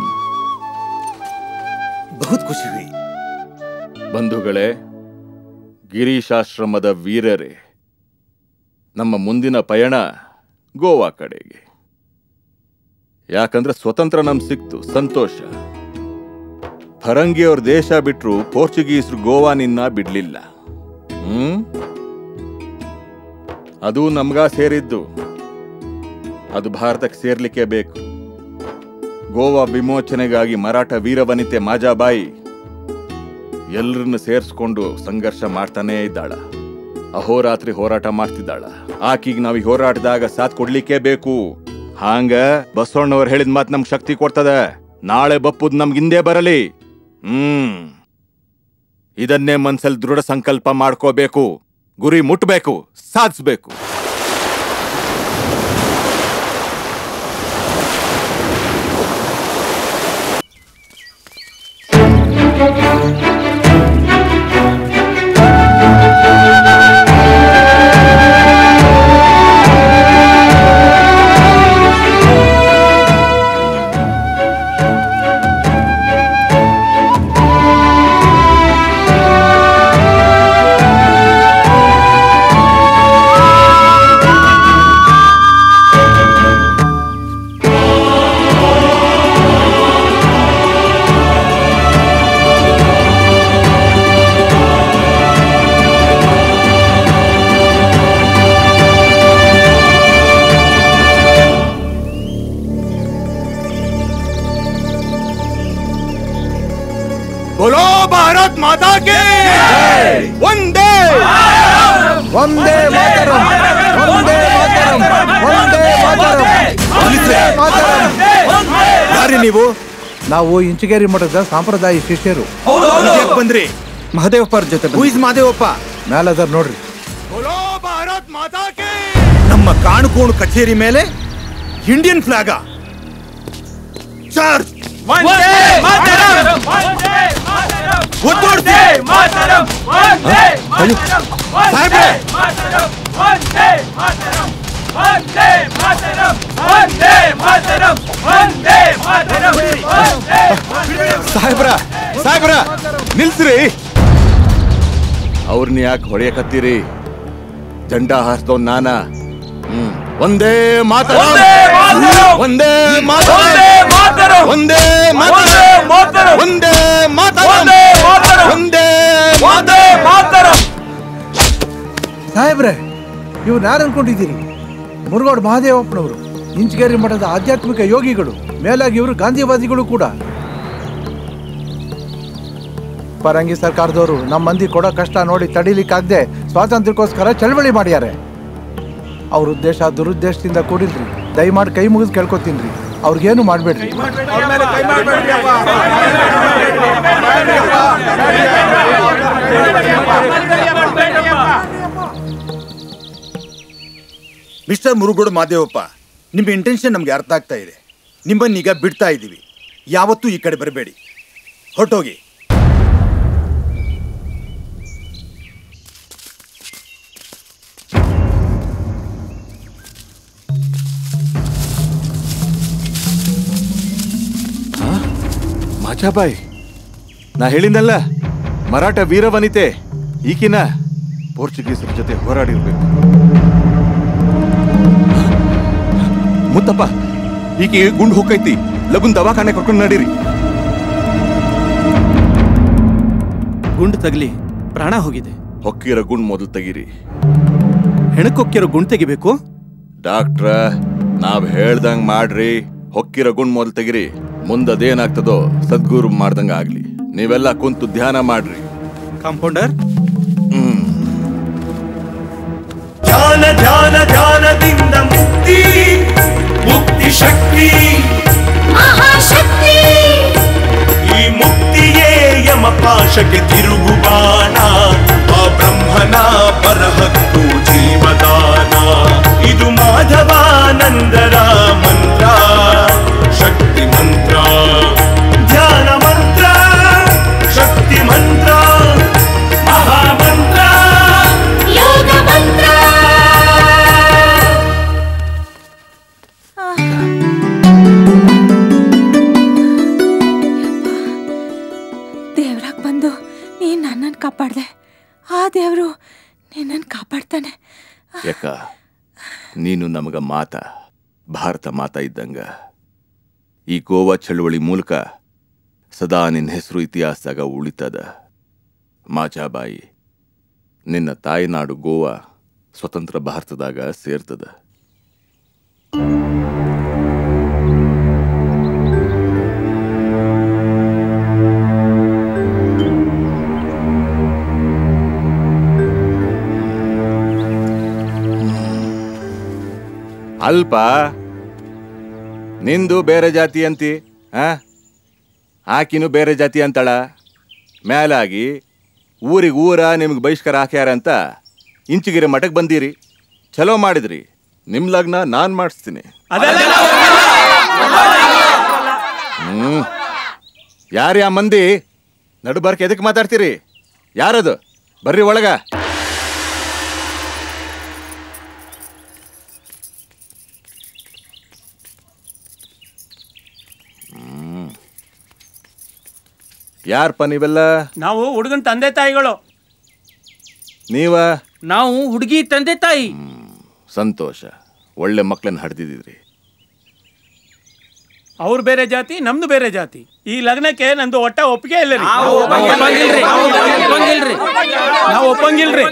ಬಹುತ್ ಖುಷಿ ಹುಯಿ. ಬಂಧುಗಳೇ, ಗಿರೀಶಾಶ್ರಮದ ವೀರರೇ, ನಮ್ಮ ಮುಂದಿನ ಪಯಣ ಗೋವಾ ಕಡೆಗೆ. ಯಾಕಂದ್ರೆ ಸ್ವತಂತ್ರ ನಮ್ ಸಿಕ್ತು, ಸಂತೋಷ. ಫರಂಗಿ ಅವ್ರ ದೇಶ ಬಿಟ್ರು ಪೋರ್ಚುಗೀಸರು ಗೋವಾನಿನ್ನ ಬಿಡ್ಲಿಲ್ಲ. ಹ್ಮ್ ಅದು ನಮ್ಗ ಸೇರಿದ್ದು, ಅದು ಭಾರತಕ್ಕೆ ಸೇರ್ಲಿಕ್ಕೆ ಬೇಕು. ಗೋವಾ ವಿಮೋಚನೆಗಾಗಿ ಮರಾಠ ವೀರವನಿತೆ ಮಾಜಾಬಾಯಿ ಎಲ್ಲರನ್ನ ಸೇರಿಸ್ಕೊಂಡು ಸಂಘರ್ಷ ಮಾಡ್ತಾನೇ ಇದ್ದಾಳ. ಅಹೋರಾತ್ರಿ ಹೋರಾಟ ಮಾಡ್ತಿದ್ದಾಳ. ಆಕಿಗ್ ನಾವ್ ಈ ಹೋರಾಟದಾಗ ಸಾಥ್ ಕೊಡ್ಲಿಕ್ಕೆ ಬೇಕು. ಹಾಂಗ ಬಸವಣ್ಣವ್ರು ಹೇಳಿದ ಮಾತ್ ನಮ್ಗೆ ಶಕ್ತಿ ಕೊಡ್ತದ. ನಾಳೆ ಬಪ್ಪುದ್ ನಮ್ಗೆ ಹಿಂದೆ ಬರಲಿ. ಹ್ಮ್ ಇದನ್ನೇ ಮನ್ಸಲ್ಲಿ ದೃಢ ಸಂಕಲ್ಪ ಮಾಡ್ಕೋಬೇಕು. ಗುರಿ ಮುಟ್ಬೇಕು, ಸಾಧಿಸ್ಬೇಕು. बोलो भारत माता की वंदे वंदे मातरम वंदे मातरम वंदे मातरम. ಯಾರಿ ನೀವು? ನಾವು ಇಂಚಿಗೇರಿ ಮಠದ ಸಾಂಪ್ರದಾಯ ಶಿಷ್ಯರು. ಯಾಕೆ ಬಂದ್ರಿ? ಮಹದೇವಪ್ಪ ಅವ್ರ ಜೊತೆ. Who is Mahadevappa? ಮೇಲದರ್ ನೋಡ್ರಿ. ನಮ್ಮ ಕಾಣುಕೋಣು ಕಚೇರಿ ಮೇಲೆ ಇಂಡಿಯನ್ ಫ್ಲಾಗ. ಚಾರ್ಜ್. वंदे मातरम वंदे मातरम वंदे मातरम वंदे मातरम वंदे मातरम वंदे मातरम वंदे मातरम वंदे मातरम वंदे मातरम ಸಾಹೇಬ್ರ ಸಾಹೇಬ್ರ ನಿಲ್ಸ್ರಿ. ಅವ್ರನ್ನ ಯಾಕೆ ಹೊಡೆಯಕತ್ತೀರಿ? ಜಂಡಾ ಹಾರಿಸ್ದವ್ ನಾನ. ಹ್ಮ್ ಒಂದೇ ಮಾತರಂ ಒಂದೇ ಮಾತರಂ ಒಂದೇ ಮಾತರಂ ಒಂದೇ ಮಾತರಂ ಒಂದೇ ಮಾತರಂ. ಸಾಹೇಬ್ರೆ, ಇವ್ರು ಯಾರು ಅನ್ಕೊಂಡಿದ್ದೀರಿ? ಮುರುಗೋಡು ಮಹಾದೇವಪ್ಪನವರು, ಇಂಚಿಗೇರಿ ಮಠದ ಆಧ್ಯಾತ್ಮಿಕ ಯೋಗಿಗಳು. ಮೇಲಾಗಿ ಇವರು ಗಾಂಧಿವಾದಿಗಳು ಕೂಡ. ಪರಂಗಿ ಸರ್ಕಾರದವರು ನಮ್ಮ ಮಂದಿ ಕೊಡೋ ಕಷ್ಟ ನೋಡಿ ತಡಿಲಿಕ್ಕಾಗದೆ ಸ್ವಾತಂತ್ರ್ಯಕ್ಕೋಸ್ಕರ ಚಳವಳಿ ಮಾಡ್ಯಾರೆ. ಅವ್ರ ಉದ್ದೇಶ ದುರುದ್ದೇಶದಿಂದ ಕೂಡಿಲ್ರಿ. ದಯಮಾಡಿ ಕೈ ಮುಗಿದು ಕೇಳ್ಕೊತೀನ್ರಿ, ಅವ್ರಿಗೇನು ಮಾಡ್ಬೇಡ್ರಿ. ಮಿಸ್ಟರ್ ಮುರುಗೋಡು ಮಾದೇವಪ್ಪ, ನಿಮ್ಮ ಇಂಟೆನ್ಷನ್ ನಮ್ಗೆ ಅರ್ಥ ಆಗ್ತಾ ಇದೆ. ನಿಮ್ಮನ್ನೀಗ ಬಿಡ್ತಾ ಇದ್ದೀವಿ. ಯಾವತ್ತೂ ಈ ಕಡೆ ಬರಬೇಡಿ, ಹೊರಟೋಗಿ. ಮಾಚಾಬಾಯಿ, ನಾ ಹೇಳಿದ್ನಲ್ಲ ಮರಾಠ ವೀರವನಿತೆ ಈಕಿನ ಪೋರ್ಚುಗೀಸರ ಜೊತೆ ಹೋರಾಡಿರ್ಬೇಕು. ಮುತ್ತಪ್ಪ, ಈಕೆ ಗುಂಡು ಹೋಗೈತಿ. ಲಗುನ್ ದವಾಖಾನೆ ಕರ್ಕೊಂಡು ನಡೀರಿ. ಗುಂಡು ತಗಲಿ ಪ್ರಾಣ ಹೋಗಿದೆ. ಹೊಕ್ಕಿರೋ ಗುಂಡು ಮೊದಲು ತೆಗೀರಿ. ಹೆಣಕ್ಕೊಕ್ಕಿರೋ ಗುಂಡು ತೆಗಿಬೇಕು? ಡಾಕ್ಟ್ರ, ನಾವ್ ಹೇಳ್ದಂಗ್ ಮಾಡ್ರಿ. ಹೊಕ್ಕಿರೋ ಗುಂಡು ಮೊದಲು ತೆಗಿರಿ. ಮುಂದದೇನಾಗ್ತದೋ ಸದ್ಗುರು ಮಾಡ್ದಂಗ ಆಗ್ಲಿ. ನೀವೆಲ್ಲ ಕುಂತು ಧ್ಯಾನ ಮಾಡ್ರಿ. ಕಾಂಪೌಂಡರ್, ಧ್ಯಾನ ಧ್ಯಾನ ಧ್ಯಾನದಿಂದ ಮುಕ್ತಿ, ಮುಕ್ತಿ ಶಕ್ತಿ ಮಹಾಶಕ್ತಿ. ಮುಕ್ತಿಯೇ ಯಮಪಾಶಕ್ಕೆ ತಿರುಗುಬಾಣ ಆ ಬ್ರಹ್ಮನ ಬರಹಕ್ಕು ಜೀವದಾನ ಇದು ಮಾಧವಾನಂದರ ಮಂತ್ರ ಶಕ್ತಿ ಮಂತ್ರ ಧ್ಯಾನ ಮಂತ್ರ ಶಕ್ತಿ ಮಂತ್ರ ಮಹಾಮಂತ್ರ ಯೋಗ ಮಂತ್ರ ದೇವ್ರಾಗ ಬಂದು ನೀನ್ ನನ್ನನ್ನು ಕಾಪಾಡ್ದೆ ಆ ದೇವ್ರು ನಿನ್ನನ್ನು ಕಾಪಾಡ್ತಾನೆ. ಯಾಕ ನೀನು ನಮಗ ಮಾತ ಭಾರತ ಮಾತಾ ಇದ್ದಂಗ ಈ ಗೋವಾ ಚಳುವಳಿ ಮೂಲಕ ಸದಾ ನಿನ್ನ ಹೆಸರು ಇತಿಹಾಸದಾಗ ಉಳಿತದ. ಮಾಜಾಬಾಯಿ, ನಿನ್ನ ತಾಯಿನಾಡು ಗೋವಾ ಸ್ವತಂತ್ರ ಭಾರತದಾಗ ಸೇರ್ತದ. ಅಲ್ಪ ನಿಂದು ಬೇರೆ ಜಾತಿ ಅಂತಿ, ಆ ಆಕಿನೂ ಬೇರೆ ಜಾತಿ ಅಂತಳ. ಮೇಲಾಗಿ ಊರಿಗೆ ಊರ ನಿಮ್ಗೆ ಬಹಿಷ್ಕಾರ ಹಾಕ್ಯಾರ ಅಂತ ಇಂಚಿಗಿರಿ ಮಠಕ್ಕೆ ಬಂದಿರಿ. ಚಲೋ ಮಾಡಿದ್ರಿ. ನಿಮ್ ಲಗ್ನ ನಾನ್ ಮಾಡಿಸ್ತೀನಿ. ಹ್ಮ್ ಯಾರ್ಯಾ ಮಂದಿ ನಡುಬರ್ಕ್ ಎದಕ್ಕೆ ಮಾತಾಡ್ತೀರಿ? ಯಾರದು? ಬರ್ರಿ ಒಳಗ. ಯಾರಪ್ಪ ನೀವೆಲ್ಲ? ನಾವು ಹುಡುಗನ ತಂದೆ ತಾಯಿಗಳು. ನೀವ? ನಾವು ಹುಡುಗಿ ತಂದೆ ತಾಯಿ. ಸಂತೋಷ, ಒಳ್ಳೆ ಮಕ್ಕಳನ್ನ ಹಡ್ದಿದ್ರಿ. ಅವ್ರು ಬೇರೆ ಜಾತಿ, ನಮ್ದು ಬೇರೆ ಜಾತಿ. ಈ ಲಗ್ನಕ್ಕೆ ನಂದು ಒಟ್ಟ ಒಪ್ಪಿಗೆ ಇಲ್ಲ ರೀ. ನಾವು ಒಪ್ಪಂಗಿಲ್ರಿ.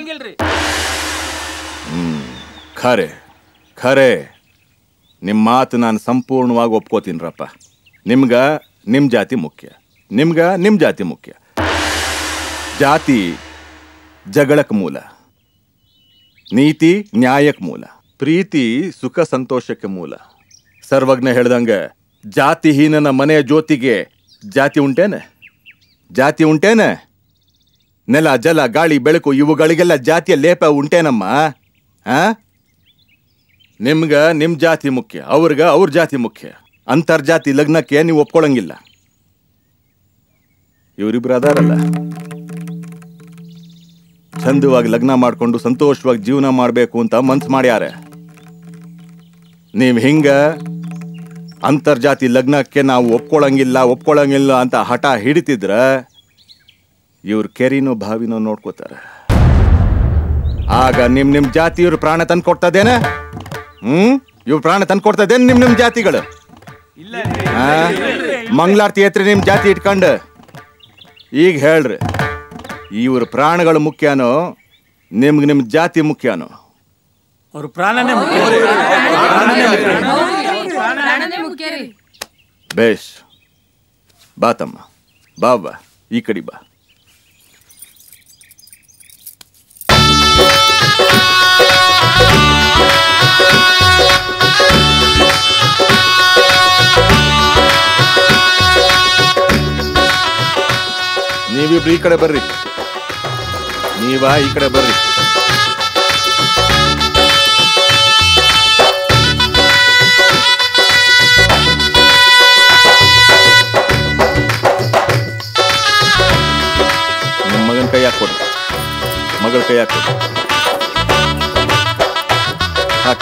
ಹ್ಮ್ ಖರೆ ಖರೆ ನಿಮ್ಮ ಮಾತು ನಾನು ಸಂಪೂರ್ಣವಾಗಿ ಒಪ್ಕೋತೀನಿರಪ್ಪ. ನಿಮ್ಗ ನಿಮ್ ಜಾತಿ ಮುಖ್ಯ, ನಿಮ್ಗ ನಿಮ್ ಜಾತಿ ಮುಖ್ಯ. ಜಾತಿ ಜಗಳಕ್ಕೆ ಮೂಲ, ನೀತಿ ನ್ಯಾಯಕ್ಕೆ ಮೂಲ, ಪ್ರೀತಿ ಸುಖ ಸಂತೋಷಕ್ಕೆ ಮೂಲ. ಸರ್ವಜ್ಞ ಹೇಳ್ದಂಗೆ ಜಾತಿಹೀನನ ಮನೆಯ ಜ್ಯೋತಿಗೆ ಜಾತಿ ಉಂಟೇನೆ? ಜಾತಿ ಉಂಟೇನೆ? ನೆಲ ಜಲ ಗಾಳಿ ಬೆಳಕು ಇವುಗಳಿಗೆಲ್ಲ ಜಾತಿಯ ಲೇಪ ಉಂಟೇನಮ್ಮ? ಆ ನಿಮ್ಗ ನಿಮ್ ಜಾತಿ ಮುಖ್ಯ, ಅವ್ರಿಗ ಅವ್ರ ಜಾತಿ ಮುಖ್ಯ. ಅಂತರ್ಜಾತಿ ಲಗ್ನಕ್ಕೆ ನೀವು ಒಪ್ಕೊಳಂಗಿಲ್ಲ. ಇವರಿಬ್ರು ಅದಾರಲ್ಲ, ಚಂದವಾಗಿ ಲಗ್ನ ಮಾಡ್ಕೊಂಡು ಸಂತೋಷವಾಗಿ ಜೀವನ ಮಾಡಬೇಕು ಅಂತ ಮನ್ಸು ಮಾಡ್ಯಾರ. ನೀವು ಹಿಂಗ ಅಂತರ್ಜಾತಿ ಲಗ್ನಕ್ಕೆ ನಾವು ಒಪ್ಕೊಳಂಗಿಲ್ಲ ಒಪ್ಕೊಳಂಗಿಲ್ಲ ಅಂತ ಹಠ ಹಿಡಿತಿದ್ರ ಇವ್ರ ಕೆರಿನೋ ಬಾವಿನೋ ನೋಡ್ಕೋತಾರ. ಆಗ ನಿಮ್ ನಿಮ್ ಜಾತಿಯವ್ರ ಪ್ರಾಣ ತಂದು ಕೊಡ್ತದೇನೆ? ಹ್ಮ್ ಇವ್ರ ಪ್ರಾಣ ತಂದು ಕೊಡ್ತದೇನೆ ನಿಮ್ ನಿಮ್ ಜಾತಿಗಳು? ಮಂಗಳಾರತಿ ಎತ್ರಿ ನಿಮ್ ಜಾತಿ ಇಟ್ಕೊಂಡು ಈಗ ಹೇಳ್ರಿ, ಇವ್ರ ಪ್ರಾಣಗಳು ಮುಖ್ಯನೋ ನಿಮ್ಗೆ ನಿಮ್ ಜಾತಿ ಮುಖ್ಯನೋ? ಅವ್ರ ಪ್ರಾಣನೇ ಮುಖ್ಯ. ಬೇಷ್, ಬಾತಮ್ಮ, ಬಾ ಬಾ ಈ ಕಡೆ ಬಾ. ನೀವಿಬ್ರು ಈ ಕಡೆ ಬರ್ರಿ. ನೀವಾ ಈ ಕಡೆ ಬರ್ರಿ. ನಿಮ್ಮ ಮಗನ ಕೈ ಹಾಕೊಡಿ, ಮಗಳ ಕೈ ಹಾಕೊಡಿ. ಹಾಕ.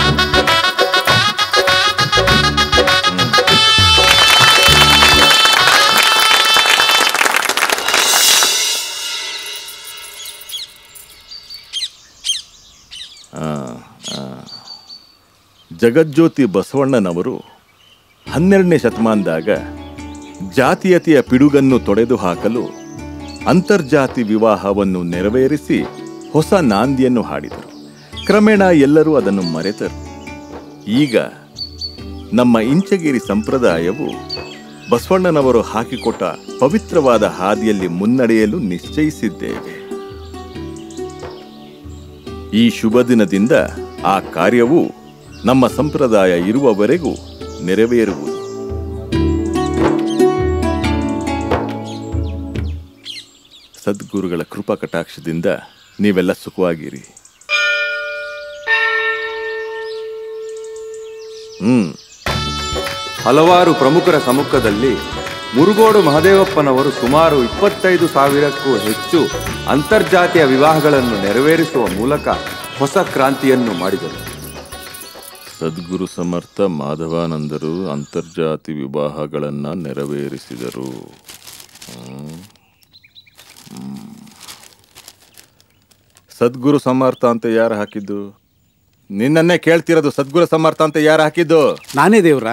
ಜಗಜ್ಯೋತಿ ಬಸವಣ್ಣನವರು ಹನ್ನೆರಡನೇ ಶತಮಾನದಾಗ ಜಾತೀಯತೆಯ ಪಿಡುಗನ್ನು ತೊಡೆದು ಹಾಕಲು ಅಂತರ್ಜಾತಿ ವಿವಾಹವನ್ನು ನೆರವೇರಿಸಿ ಹೊಸ ನಾಂದಿಯನ್ನು ಹಾಡಿದರು. ಕ್ರಮೇಣ ಎಲ್ಲರೂ ಅದನ್ನು ಮರೆತರು. ಈಗ ನಮ್ಮ ಇಂಚಗೇರಿ ಸಂಪ್ರದಾಯವು ಬಸವಣ್ಣನವರು ಹಾಕಿಕೊಟ್ಟ ಪವಿತ್ರವಾದ ಹಾದಿಯಲ್ಲಿ ಮುನ್ನಡೆಯಲು ನಿಶ್ಚಯಿಸಿದ್ದೇವೆ. ಈ ಶುಭ ದಿನದಿಂದ ಆ ಕಾರ್ಯವು ನಮ್ಮ ಸಂಪ್ರದಾಯ ಇರುವವರೆಗೂ ನೆರವೇರುವುದು. ಸದ್ಗುರುಗಳ ಕೃಪಾ ಕಟಾಕ್ಷದಿಂದ ನೀವೆಲ್ಲ ಸುಖವಾಗಿರಿ. ಹ್ಮ್ ಹಲವಾರು ಪ್ರಮುಖರ ಸಮ್ಮುಖದಲ್ಲಿ ಮುರುಗೋಡು ಮಹದೇವಪ್ಪನವರು ಸುಮಾರು ಇಪ್ಪತ್ತೈದು ಸಾವಿರಕ್ಕೂ ಹೆಚ್ಚು ಅಂತರ್ಜಾತೀಯ ವಿವಾಹಗಳನ್ನು ನೆರವೇರಿಸುವ ಮೂಲಕ ಹೊಸ ಕ್ರಾಂತಿಯನ್ನು ಮಾಡಿದರು. ಸದ್ಗುರು ಸಮರ್ಥ ಮಾಧವಾನಂದರು ಅಂತರ್ಜಾತಿ ವಿವಾಹಗಳನ್ನು ನೆರವೇರಿಸಿದರು. ಸದ್ಗುರು ಸಮರ್ಥ ಅಂತ ಯಾರು ಹಾಕಿದ್ದು? ನಿನ್ನನ್ನೇ ಕೇಳ್ತಿರೋದು. ಸದ್ಗುರು ಸಮರ್ಥ ಅಂತ ಯಾರು ಹಾಕಿದ್ದು? ನಾನೇ ದೇವ್ರ.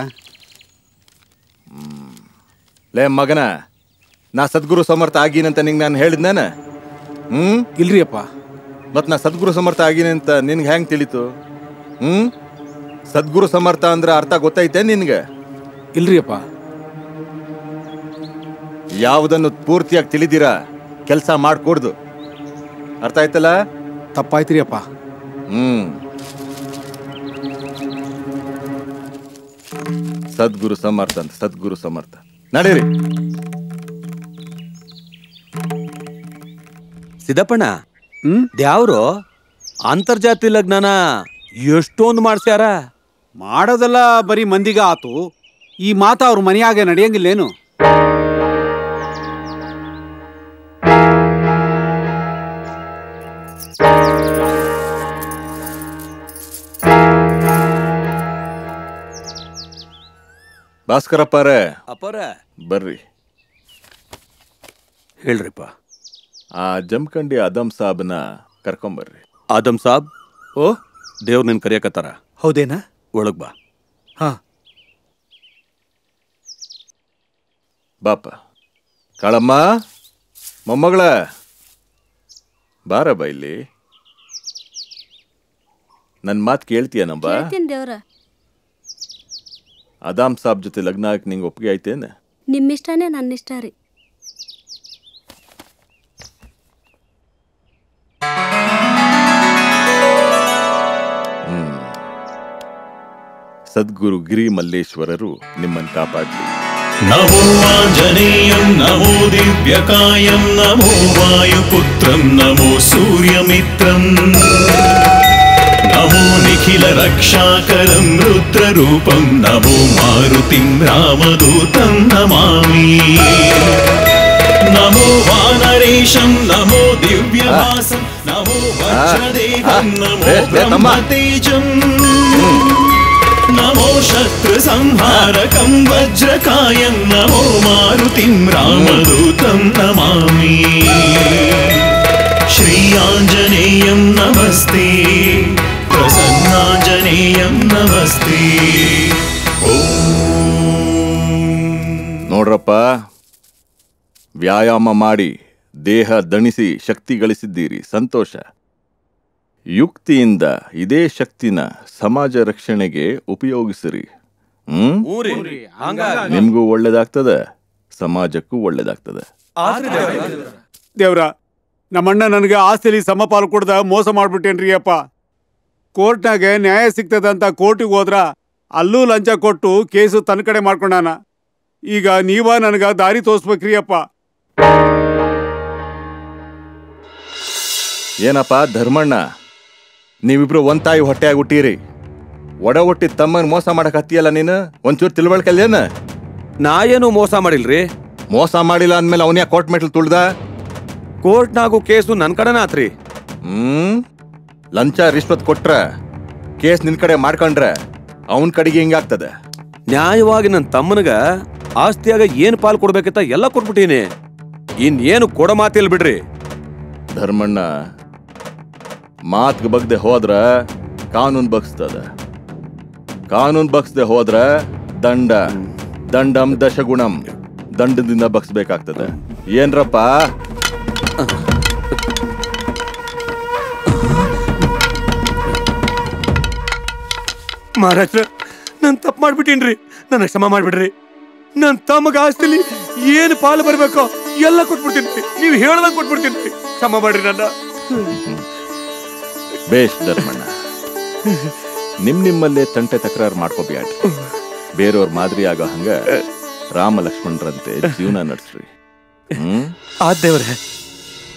ಲೇ ಮಗನ, ನಾ ಸದ್ಗುರು ಸಮರ್ಥ ಆಗೀನಂತ ನಿಂಗೆ ನಾನು ಹೇಳಿದ್ನೇನ? ಹ್ಮ್ ಇಲ್ರಿ ಅಪ್ಪ. ಮತ್ ನಾ ಸದ್ಗುರು ಸಮರ್ಥ ಆಗೀನಿ ಅಂತ ನಿನ್ಗೆ ಹೆಂಗ್ ತಿಳಿತು? ಹ್ಮ್ ಸದ್ಗುರು ಸಮರ್ಥ ಅಂದ್ರೆ ಅರ್ಥ ಗೊತ್ತೈತೆ ನಿನ್ಗೆ? ಇಲ್ರಿ ಅಪ್ಪ. ಯಾವುದನ್ನು ಪೂರ್ತಿಯಾಗಿ ತಿಳಿದಿರಾ ಕೆಲಸ ಮಾಡ್ಕೊಡ್ದು. ಅರ್ಥ ಆಯ್ತಲ್ಲ? ತಪ್ಪಾಯ್ತ್ರಿ ಅಪ್ಪ. ಹ್ಮ್ ಸದ್ಗುರು ಸಮರ್ಥ ಅಂತ ಸದ್ಗುರು ಸಮರ್ಥ. ನಡೀರಿ. ಸಿದ್ದಪ್ಪಣ್ಣ, ದ್ಯಾವ್ರು ಅಂತರ್ಜಾತಿ ಲಗ್ನನ ಎಷ್ಟೊಂದು ಮಾಡ್ಸ್ಯಾರ. ಮಾಡೋದೆಲ್ಲ ಬರೀ ಮಂದಿಗ ಆತು. ಈ ಮಾತ ಅವ್ರ ಮನೆಯಾಗೆ ನಡೆಯಂಗಿಲ್ಲೇನು? ಭಾಸ್ಕರಪ್ಪರೇ, ಅಪ್ಪರ ಬರ್ರಿ. ಹೇಳ್ರಿಪ್ಪ. ಆ ಜಮಖಂಡಿ ಆದಮ್ ಸಾಬ್ನ ಕರ್ಕೊಂಬರ್ರಿ. ಆದಮ್ ಸಾಬ್? ಓ, ದೇವ್ರ ನಿನ್ ಕರಿಯಕತ್ತಾರ. ಹೌದೇನಾ? ಒಳಗ್ ಬಾ. ಹಾ ಬಾಪ. ಕಾಳಮ್ಮ, ಮೊಮ್ಮಗಳ ಬಾರ ಬಾ ಇಲ್ಲಿ. ನನ್ನ ಮಾತು ಕೇಳ್ತೀಯನಮ್ಮ? ದೇವ್ರ, ಆದಾಮ್ ಸಾಬ್ ಜೊತೆ ಲಗ್ನ ಹಾಕಿ ನಿಂಗೆ ಒಪ್ಪಿಗೆ ಆಯ್ತೇನ? ನಿಮ್ಮಿಷ್ಟನೇ ನನ್ನ ಇಷ್ಟ ರೀ. ಹ್ಮ್ ಸದ್ಗುರು ಗಿರಿ ಮಲ್ಲೇಶ್ವರರು ನಿಮ್ಮನ್ನು ಕಾಪಾಡಲಿ. ನಮೋ ಆಂಜನೇಯಂ ನಮೋ ದಿವ್ಯಕಾಯಂ ನಮೋ ವಾಯುಪುತ್ರಂ ನಮೋ ಸೂರ್ಯಮಿತ್ರಂ ನಮೋ ನಿಖಿಲ ರಕ್ಷಾಕರಂ ರುದ್ರರೂಪಂ ನಮೋ ಮಾರುತಿಂ ರಾಮದೂತಂ ನಮಾಮಿ. ನಮೋ ವಾನರೇಶಂ ನಮೋ ದಿವ್ಯವಾಸಂ ನಮೋ ವಜ್ರದೇವಂ ನಮೋ ಬ್ರಹ್ಮತೇಜಂ ನಮೋ ಶತ್ರು ಸಂಹಾರಕಂ ವಜ್ರಕಾಯಂ ನಮೋ ಮಾರುತಿಂ ರಾಮದೂತಂ ನಮಾಮಿ. ಶ್ರೀ ಆಂಜನೇಯಂ ನಮಸ್ತೆ ಪ್ರಸನ್ನಾಂಜನೇಯಂ ನಮಸ್ತೆ. ನೋಡ್ರಪ್ಪ, ವ್ಯಾಯಾಮ ಮಾಡಿ ದೇಹ ದಣಿಸಿ ಶಕ್ತಿ ಗಳಿಸಿದ್ದೀರಿ, ಸಂತೋಷ. ಯುಕ್ತಿಯಿಂದ ಇದೇ ಶಕ್ತಿನ ಸಮಾಜ ರಕ್ಷಣೆಗೆ ಉಪಯೋಗಿಸಿರಿ. ಹ್ಮ್ ನಿಮ್ಗೂ ಒಳ್ಳೇದಾಗ್ತದ, ಸಮಾಜಕ್ಕೂ ಒಳ್ಳೇದಾಗ್ತದ. ದೇವ್ರ, ನಮ್ಮಣ್ಣ ನನಗೆ ಆಸ್ತಿಲಿ ಸಮಪಾಲು ಕೊಡ್ದ ಮೋಸ ಮಾಡ್ಬಿಟ್ಟೇನ್ರಿ ಅಪ್ಪ. ಕೋರ್ಟ್ನಾಗೆ ನ್ಯಾಯ ಸಿಗ್ತದಂತ ಕೋರ್ಟಿಗೆ ಹೋದ್ರ ಅಲ್ಲೂ ಲಂಚ ಕೊಟ್ಟು ಕೇಸು ತನ್ನ ಕಡೆ ಮಾಡ್ಕೊಂಡಾನ. ಈಗ ನೀವ ನನಗ ದಾರಿ ತೋರಿಸ್ಬೇಕ್ರಿ ಅಪ್ಪ. ಏನಪ್ಪ ಧರ್ಮಣ್ಣ, ನೀವಿಬ್ರು ಒಂದ್ ತಾಯಿ ಹೊಟ್ಟೆಯಾಗಿ ಹುಟ್ಟೀರಿ. ಒಡ ಹುಟ್ಟಿದ ತಮ್ಮನ್ ಮೋಸ ಮಾಡಕ್ ಹತ್ತಿಯಲ್ಲ ನೀನು? ಒಂಚೂರು ತಿಳ್ವಳ್ಕಲ್ಲೇನ? ನಾ ಏನು ಮೋಸ ಮಾಡಿಲ್ರಿ. ಮೋಸ ಮಾಡಿಲ್ಲ ಅಂದ್ಮೇಲೆ ಅವನ್ಯಾ ಕೋರ್ಟ್ ಮೆಟ್ಲು ತುಳ್ದ? ಕೋರ್ಟ್ನಾಗೂ ಕೇಸು ನನ್ ಕಡೆನ ಆತ್ರಿ. ಹ್ಮ್ ಲಂಚ ರಿಶ್ವತ್ ಕೊಟ್ರ ಕೇಸ್ ನಿನ್ ಕಡೆ ಮಾಡ್ಕೊಂಡ್ರೆ ಅವನ್ ಕಡೆಗೆ ಹಿಂಗಾಗ್ತದೆ. ನ್ಯಾಯವಾಗಿ ನನ್ನ ತಮ್ಮನಿಗ ಆಸ್ತಿಯಾಗ ಏನ್ ಪಾಲ್ ಕೊಡ್ಬೇಕಂತ ಎಲ್ಲ ಕೊಟ್ಬಿಟ್ಟೀನಿ. ಇನ್ ಏನು ಕೊಡ ಮಾತಿಲ್ ಬಿಡ್ರಿ. ಧರ್ಮಣ್ಣ, ಮಾತ್ಗೆ ಬಗ್ದೆ ಹೋದ್ರ ಕಾನೂನ್ ಬಗ್ಸ್ತದ, ಕಾನೂನ್ ಬಗ್ಸ್ದೆ ಹೋದ್ರ ದಂಡ, ದಂಡಂ ದಶಗುಣಂ, ದಂಡದಿಂದ ಬಗ್ಸ್ಬೇಕಾಗ್ತದೆ. ಏನ್ರಪ್ಪ? ಮಹಾರಾಜ್ರ, ನಾನ್ ತಪ್ಪು ಮಾಡ್ಬಿಟ್ಟೀನ್ರಿ, ನನ್ನ ಕ್ಷಮ ಮಾಡ್ಬಿಡ್ರಿ. ನನ್ ತಮ್ಮಗ ಆಸ್ತಿಲಿ ಏನು ಪಾಲು ಬರ್ಬೇಕೋ ಎಲ್ಲ ಕೊಟ್ಬಿಡ್ತೀನಿ. ನೀವು ಹೇಳ್ದಂಗ್ ಕೊಟ್ಬಿಡ್ತೀನಿ. ಕ್ಷಮ ಮಾಡ್ರಿ ನನ್ನ. ಬೇಷ್ ಧರ್ಮಣ್ಣ, ನಿಮ್ ನಿಮ್ಮಲ್ಲೇ ತಂಟೆ ತಕರಾರು ಮಾಡ್ಕೋಬ್ಯಾಡ್ರಿ. ಬೇರೆಯವ್ರ ಮಾದರಿ ಆಗೋ ಹಂಗ ರಾಮ ಲಕ್ಷ್ಮಣರಂತೆ ಜೀವನ ನಡೆಸ್ರಿ. ಹ್ಮ್ ಆ ದೇವ್ರೆ,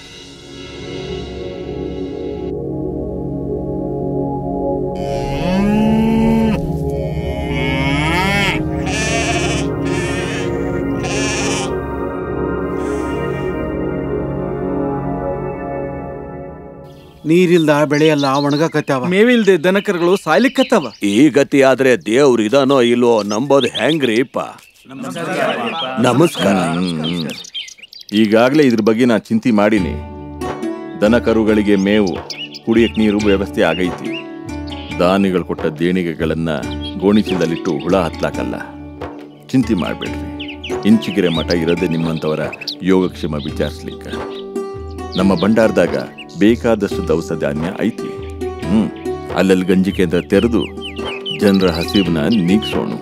ನೀರಿಲ್ದ ಬೆಳೆ ಎಲ್ಲ ಒಣಗಾಕತ್ತಾವ. ಮೇವಿಲ್ದೆ ದನಕರುಗಳು ಸಾಯ್ಲಿಕ್ಕತ್ತಾವ. ಈ ಗತಿ ಆದ್ರೆ ದೇವ್ರು ಇದಾನೋ ಇಲ್ವೋ ನಂಬೋದು ಹೆಂಗ್ರಿಪ್ಪ. ನಮಸ್ಕಾರ. ಈಗಾಗಲೇ ಇದ್ರ ಬಗ್ಗೆ ನಾ ಚಿಂತೆ ಮಾಡೀನಿ. ದನ ಕರುಗಳಿಗೆ ಮೇವು, ಕುಡಿಯಕ್ ನೀರು ವ್ಯವಸ್ಥೆ ಆಗೈತಿ. ದಾನಿಗಳು ಕೊಟ್ಟ ದೇಣಿಗೆಗಳನ್ನ ಗೋಣಿಚೀಲದಲ್ಲಿಟ್ಟು ಹುಳ ಹತ್ಲಾಕಲ್ಲ. ಚಿಂತೆ ಮಾಡಬೇಡ್ರಿ. ಇಂಚಿಗೆರೆ ಮಠ ಇರೋದೇ ನಿಮ್ಮಂಥವರ ಯೋಗಕ್ಷೇಮ ವಿಚಾರಿಸ್ಲಿಕ್ಕ. ನಮ್ಮ ಭಂಡಾರದಾಗ ಬೇಕಾದಷ್ಟು ದವಸ ಧಾನ್ಯ ಐತಿ. ಹ್ಮ್ ಅಲ್ಲಲ್ಲಿ ಗಂಜಿ ಕೇಂದ್ರ ತೆರೆದು ಜನರ ಹಸಿವನ್ನ ನೀಗ್ಸೋಣ.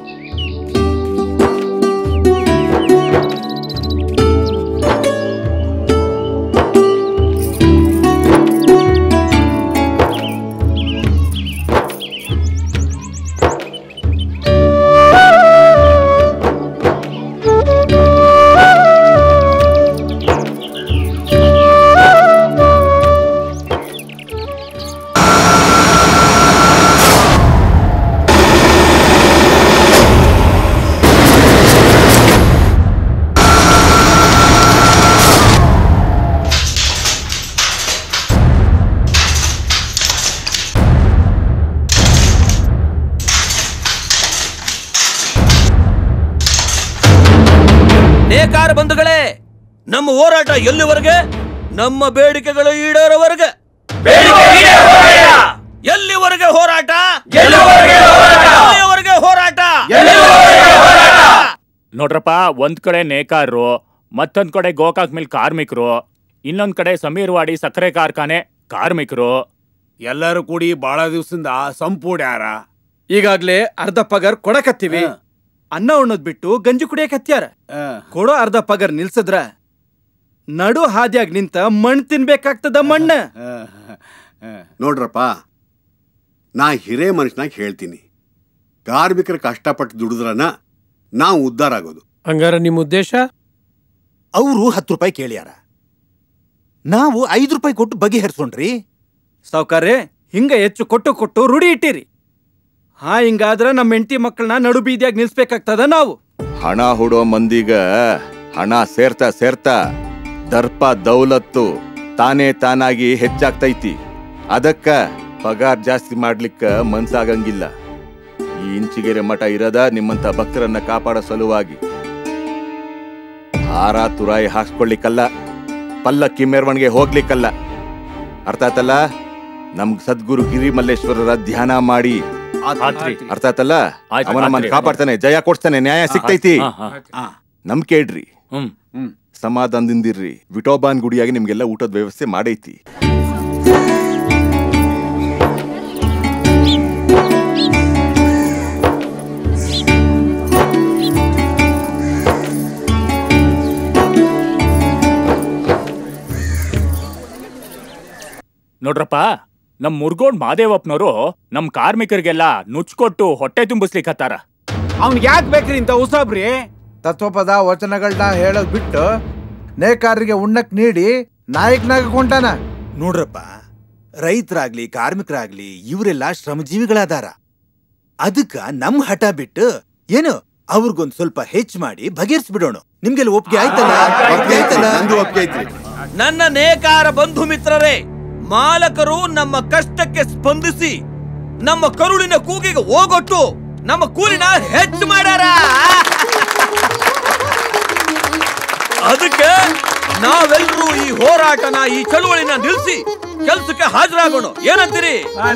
ನೇಕಾರ ಬಂಧುಗಳೇ, ನಮ್ಮ ಹೋರಾಟ ಎಲ್ಲಿವರೆಗೆ? ನಮ್ಮ ಬೇಡಿಕೆಗಳು ಈಡೇರೋವರೆಗೆ. ಎಲ್ಲಿವರೆಗೆ ಹೋರಾಟ? ಎಲ್ಲಿವರೆಗೆ ಹೋರಾಟ? ನೋಡ್ರಪ್ಪ, ಒಂದ್ ಕಡೆ ನೇಕಾರರು, ಮತ್ತೊಂದ್ ಕಡೆ ಗೋಕಾಕ್ ಮಿಲ್ ಕಾರ್ಮಿಕರು, ಇನ್ನೊಂದ್ ಕಡೆ ಸಮೀರ್ವಾಡಿ ಸಕ್ಕರೆ ಕಾರ್ಖಾನೆ ಕಾರ್ಮಿಕರು ಎಲ್ಲರೂ ಕೂಡಿ ಬಾಳ ದಿವಸದಿಂದ ಸಂಪೂಡ್ಯಾರ. ಈಗಾಗ್ಲೇ ಅರ್ಧ ಪಗಾರ್ ಕೊಡಕತ್ತೀವಿ. ಅನ್ನ ಉಣ್ಣೋದ್ ಬಿಟ್ಟು ಗಂಜಿ ಕುಡಿಯಕ್ ಹತ್ಯಾರ. ಕೊಡೋ ಅರ್ಧ ಪಗಾರ್ ನಿಲ್ಸದ್ರ ನಡು ಹಾದಿಯಾಗ ನಿಂತ ಮಣ್ ತಿನ್ಬೇಕಾಗ್ತದ. ಮಣ್ಣ ನೋಡ್ರಪ್ಪ, ನಾ ಹಿರೇ ಮನುಷ್ಯನಾಗ ಹೇಳ್ತೀನಿ, ಕಾರ್ಮಿಕರ ಕಷ್ಟಪಟ್ಟು ದುಡಿದ್ರನ ನಾವು ಉದ್ಧಾರ ಆಗೋದು. ಹಂಗಾರ ನಿಮ್ಮ ಉದ್ದೇಶ? ಅವರು ಹತ್ತು ರೂಪಾಯಿ ಕೇಳ್ಯಾರ, ನಾವು ಐದು ರೂಪಾಯಿ ಕೊಟ್ಟು ಬಗೆಹರಿಸೋಣ್ರಿ. ಸಾವ್ಕಾರ್ರೆ, ಹಿಂಗ ಹೆಚ್ಚು ಕೊಟ್ಟು ಕೊಟ್ಟು ರೂಢಿ ಇಟ್ಟಿರಿ. ಹಾ, ಹಿಂಗಾದ್ರ ನಮ್ಮ ಹೆಂಡತಿ ಮಕ್ಕಳನ್ನ ನಡು ಬೀದಿಯಾಗ ನಿಲ್ಸ್ಬೇಕಾಗ್ತದ ನಾವು. ಹಣ ಹುಡೋ ಮಂದಿಗ ಹಣ ಸೇರ್ತಾ ಸೇರ್ತಾ ದರ್ಪ ದೌಲತ್ತು ತಾನೇ ತಾನಾಗಿ ಹೆಚ್ಚಾಗ್ತೈತಿ. ಅದಕ್ಕ ಪಗಾರ್ ಜಾಸ್ತಿ ಮಾಡ್ಲಿಕ್ಕ ಮನ್ಸಾಗಂಗಿಲ್ಲ. ಈ ಇಂಚಿಗೆರೆ ಮಠ ಇರದ ನಿಮ್ಮಂತ ಭಕ್ತರನ್ನ ಕಾಪಾಡೋ ಸಲುವಾಗಿ. ಹಾರ ತುರಾಯಿ ಹಾಕ್ಸ್ಕೊಳ್ಲಿಕ್ಕಲ್ಲ, ಪಲ್ಲಕ್ಕಿ ಮೆರವಣಿಗೆ ಹೋಗ್ಲಿಕ್ಕಲ್ಲ. ಅರ್ಥ ಆತಲ್ಲ? ನಮ್ಗ್ ಸದ್ಗುರು ಗಿರಿಮಲ್ಲೇಶ್ವರರ ಧ್ಯಾನ ಮಾಡಿ ಅರ್ಥ ಆತಲ್ಲ? ಅವನ ನಮ್ಮನ್ನ ಕಾಪಾಡ್ತಾನೆ, ಜಯ ಕೊಡ್ತಾನೆ, ನ್ಯಾಯ ಸಿಗ್ತೈತಿ. ನಂಬಿಕೆ ಇಡ್ರಿ, ಸಮಾಧಾನದಿಂದಿರ್ರಿ. ವಿಠೋಬಾನ್ ಗುಡಿಯಾಗಿ ನಿಮ್ಗೆಲ್ಲ ಊಟದ ವ್ಯವಸ್ಥೆ ಮಾಡೈತಿ. ನೋಡ್ರಪ್ಪ, ನಮ್ ಮುರ್ಗೋಡ್ ಮಾದೇವಪ್ಪನವರು ನಮ್ ಕಾರ್ಮಿಕರಿಗೆಲ್ಲ ನುಚ್ಕೊಟ್ಟು ಹೊಟ್ಟೆ ತುಂಬಿಸ್ಲಿಕ್ಕತ್ತಾರ. ಅವ್ನಿಗೆ ಯಾಕೆ ಬೇಕ್ರಿ ಇಂತ ಉಸಾಬ್ರಿ? ತತ್ವಪದ ವಚನಗಳನ್ನ ಹೇಳೋದ್ ಬಿಟ್ಟು ನೇಕಾರರಿಗೆ ಉಣ್ಣಕ್ ನೀಡಿ ನಾಯಕನಾಗ ಕೊಂಟಾನ. ನೋಡ್ರಪ್ಪ, ರೈತರಾಗ್ಲಿ ಕಾರ್ಮಿಕರಾಗ್ಲಿ ಇವರೆಲ್ಲ ಶ್ರಮಜೀವಿಗಳಾದಾರ. ಅದಕ್ಕ ನಮ್ ಹಠ ಬಿಟ್ಟು ಏನು ಅವ್ರಿಗೊಂದ್ ಸ್ವಲ್ಪ ಹೆಚ್ಚು ಮಾಡಿ ಬಗೆಹರಿಸ್ಬಿಡೋಣ. ನಿಮ್ಗೆಲ್ಲ ಒಪ್ಪಿಗೆ ಆಯ್ತಲ್ಲ? ನನ್ನ ನೇಕಾರ ಬಂಧು ಮಿತ್ರರೇ, ಮಾಲಕರು ನಮ್ಮ ಕಷ್ಟಕ್ಕೆ ಸ್ಪಂದಿಸಿ ನಮ್ಮ ಕರುಳಿನ ಕೂಗಿಗೆ ಹೋಗೊಟ್ಟು ನಮ್ಮ ಕೂಲಿನ ಹೆಚ್ಚು ಮಾಡ್ಯಾರ. ಅದಕ್ಕೆ ನಾವೆಲ್ಲರೂ ಈ ಹೋರಾಟನ, ಈ ಚಳುವಳಿನ ನಿಲ್ಲಿಸಿ ಕೆಲ್ಸಕ್ಕೆ ಹಾಜರಾಗೋಣ. ಏನಂತೀರಿ?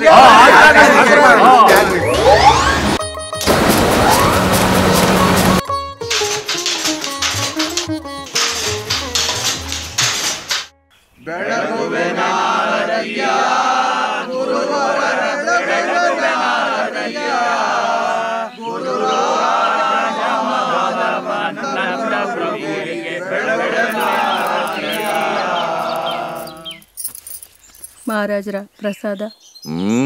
ಮಹಾರಾಜರ ಪ್ರಸಾದ. ಹ್ಮ್